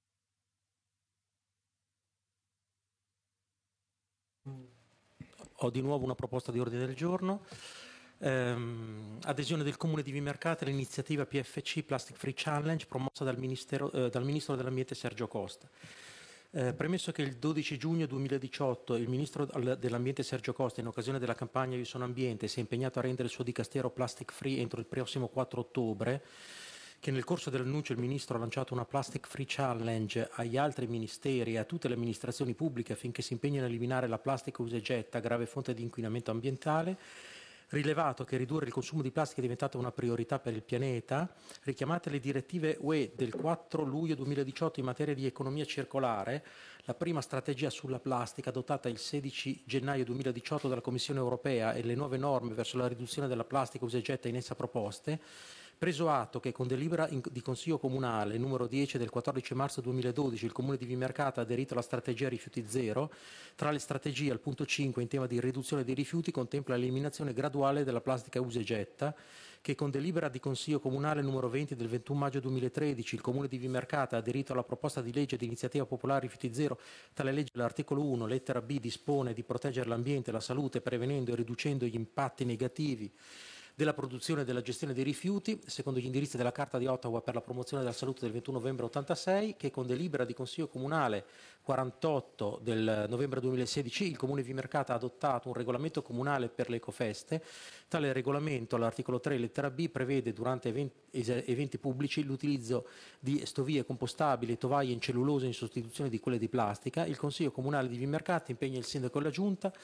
Ho di nuovo una proposta di ordine del giorno. Adesione del Comune di Vimercate all'iniziativa PFC Plastic Free Challenge promossa dal Ministro dell'Ambiente Sergio Costa. Premesso che il 12 giugno 2018 il Ministro dell'Ambiente Sergio Costa, in occasione della campagna Io Sono Ambiente, si è impegnato a rendere il suo dicastero plastic free entro il prossimo 4 ottobre, che nel corso dell'annuncio il Ministro ha lanciato una Plastic Free Challenge agli altri ministeri e a tutte le amministrazioni pubbliche affinché si impegnino a eliminare la plastica usa e getta, grave fonte di inquinamento ambientale. Rilevato che ridurre il consumo di plastica è diventata una priorità per il pianeta, richiamate le direttive UE del 4 luglio 2018 in materia di economia circolare, la prima strategia sulla plastica adottata il 16 gennaio 2018 dalla Commissione europea e le nuove norme verso la riduzione della plastica usa e getta in essa proposte, preso atto che con delibera di Consiglio Comunale numero 10 del 14 marzo 2012 il Comune di Vimercate ha aderito alla strategia rifiuti zero. Tra le strategie al punto 5 in tema di riduzione dei rifiuti contempla l'eliminazione graduale della plastica usa e getta, che con delibera di Consiglio Comunale numero 20 del 21 maggio 2013 il Comune di Vimercate ha aderito alla proposta di legge di iniziativa popolare rifiuti zero. Tale legge, l'articolo 1, lettera B, dispone di proteggere l'ambiente e la salute prevenendo e riducendo gli impatti negativi della produzione e della gestione dei rifiuti, secondo gli indirizzi della Carta di Ottawa per la promozione della salute del 21 novembre 86, che con delibera di Consiglio Comunale 48 del novembre 2016 il Comune di Vimercate ha adottato un regolamento comunale per le ecofeste. Tale regolamento, all'articolo 3, lettera B, prevede durante eventi pubblici l'utilizzo di stovie compostabili e tovaglie in cellulosa in sostituzione di quelle di plastica. Il Consiglio Comunale di Vimercate impegna il Sindaco e la Giunta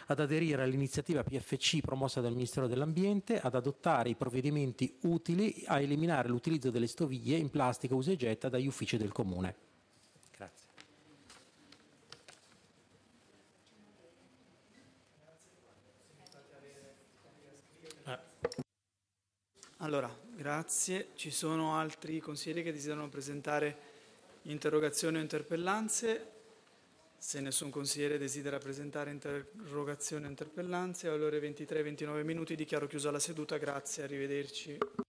ad aderire all'iniziativa PFC promossa dal Ministero dell'Ambiente, ad adottare i provvedimenti utili a eliminare l'utilizzo delle stoviglie in plastica usa e getta dagli uffici del Comune. Grazie. Allora, grazie. Ci sono altri consiglieri che desiderano presentare interrogazioni o interpellanze? Se nessun consigliere desidera presentare interrogazioni o interpellanze, alle ore 23:29 dichiaro chiusa la seduta. Grazie, arrivederci.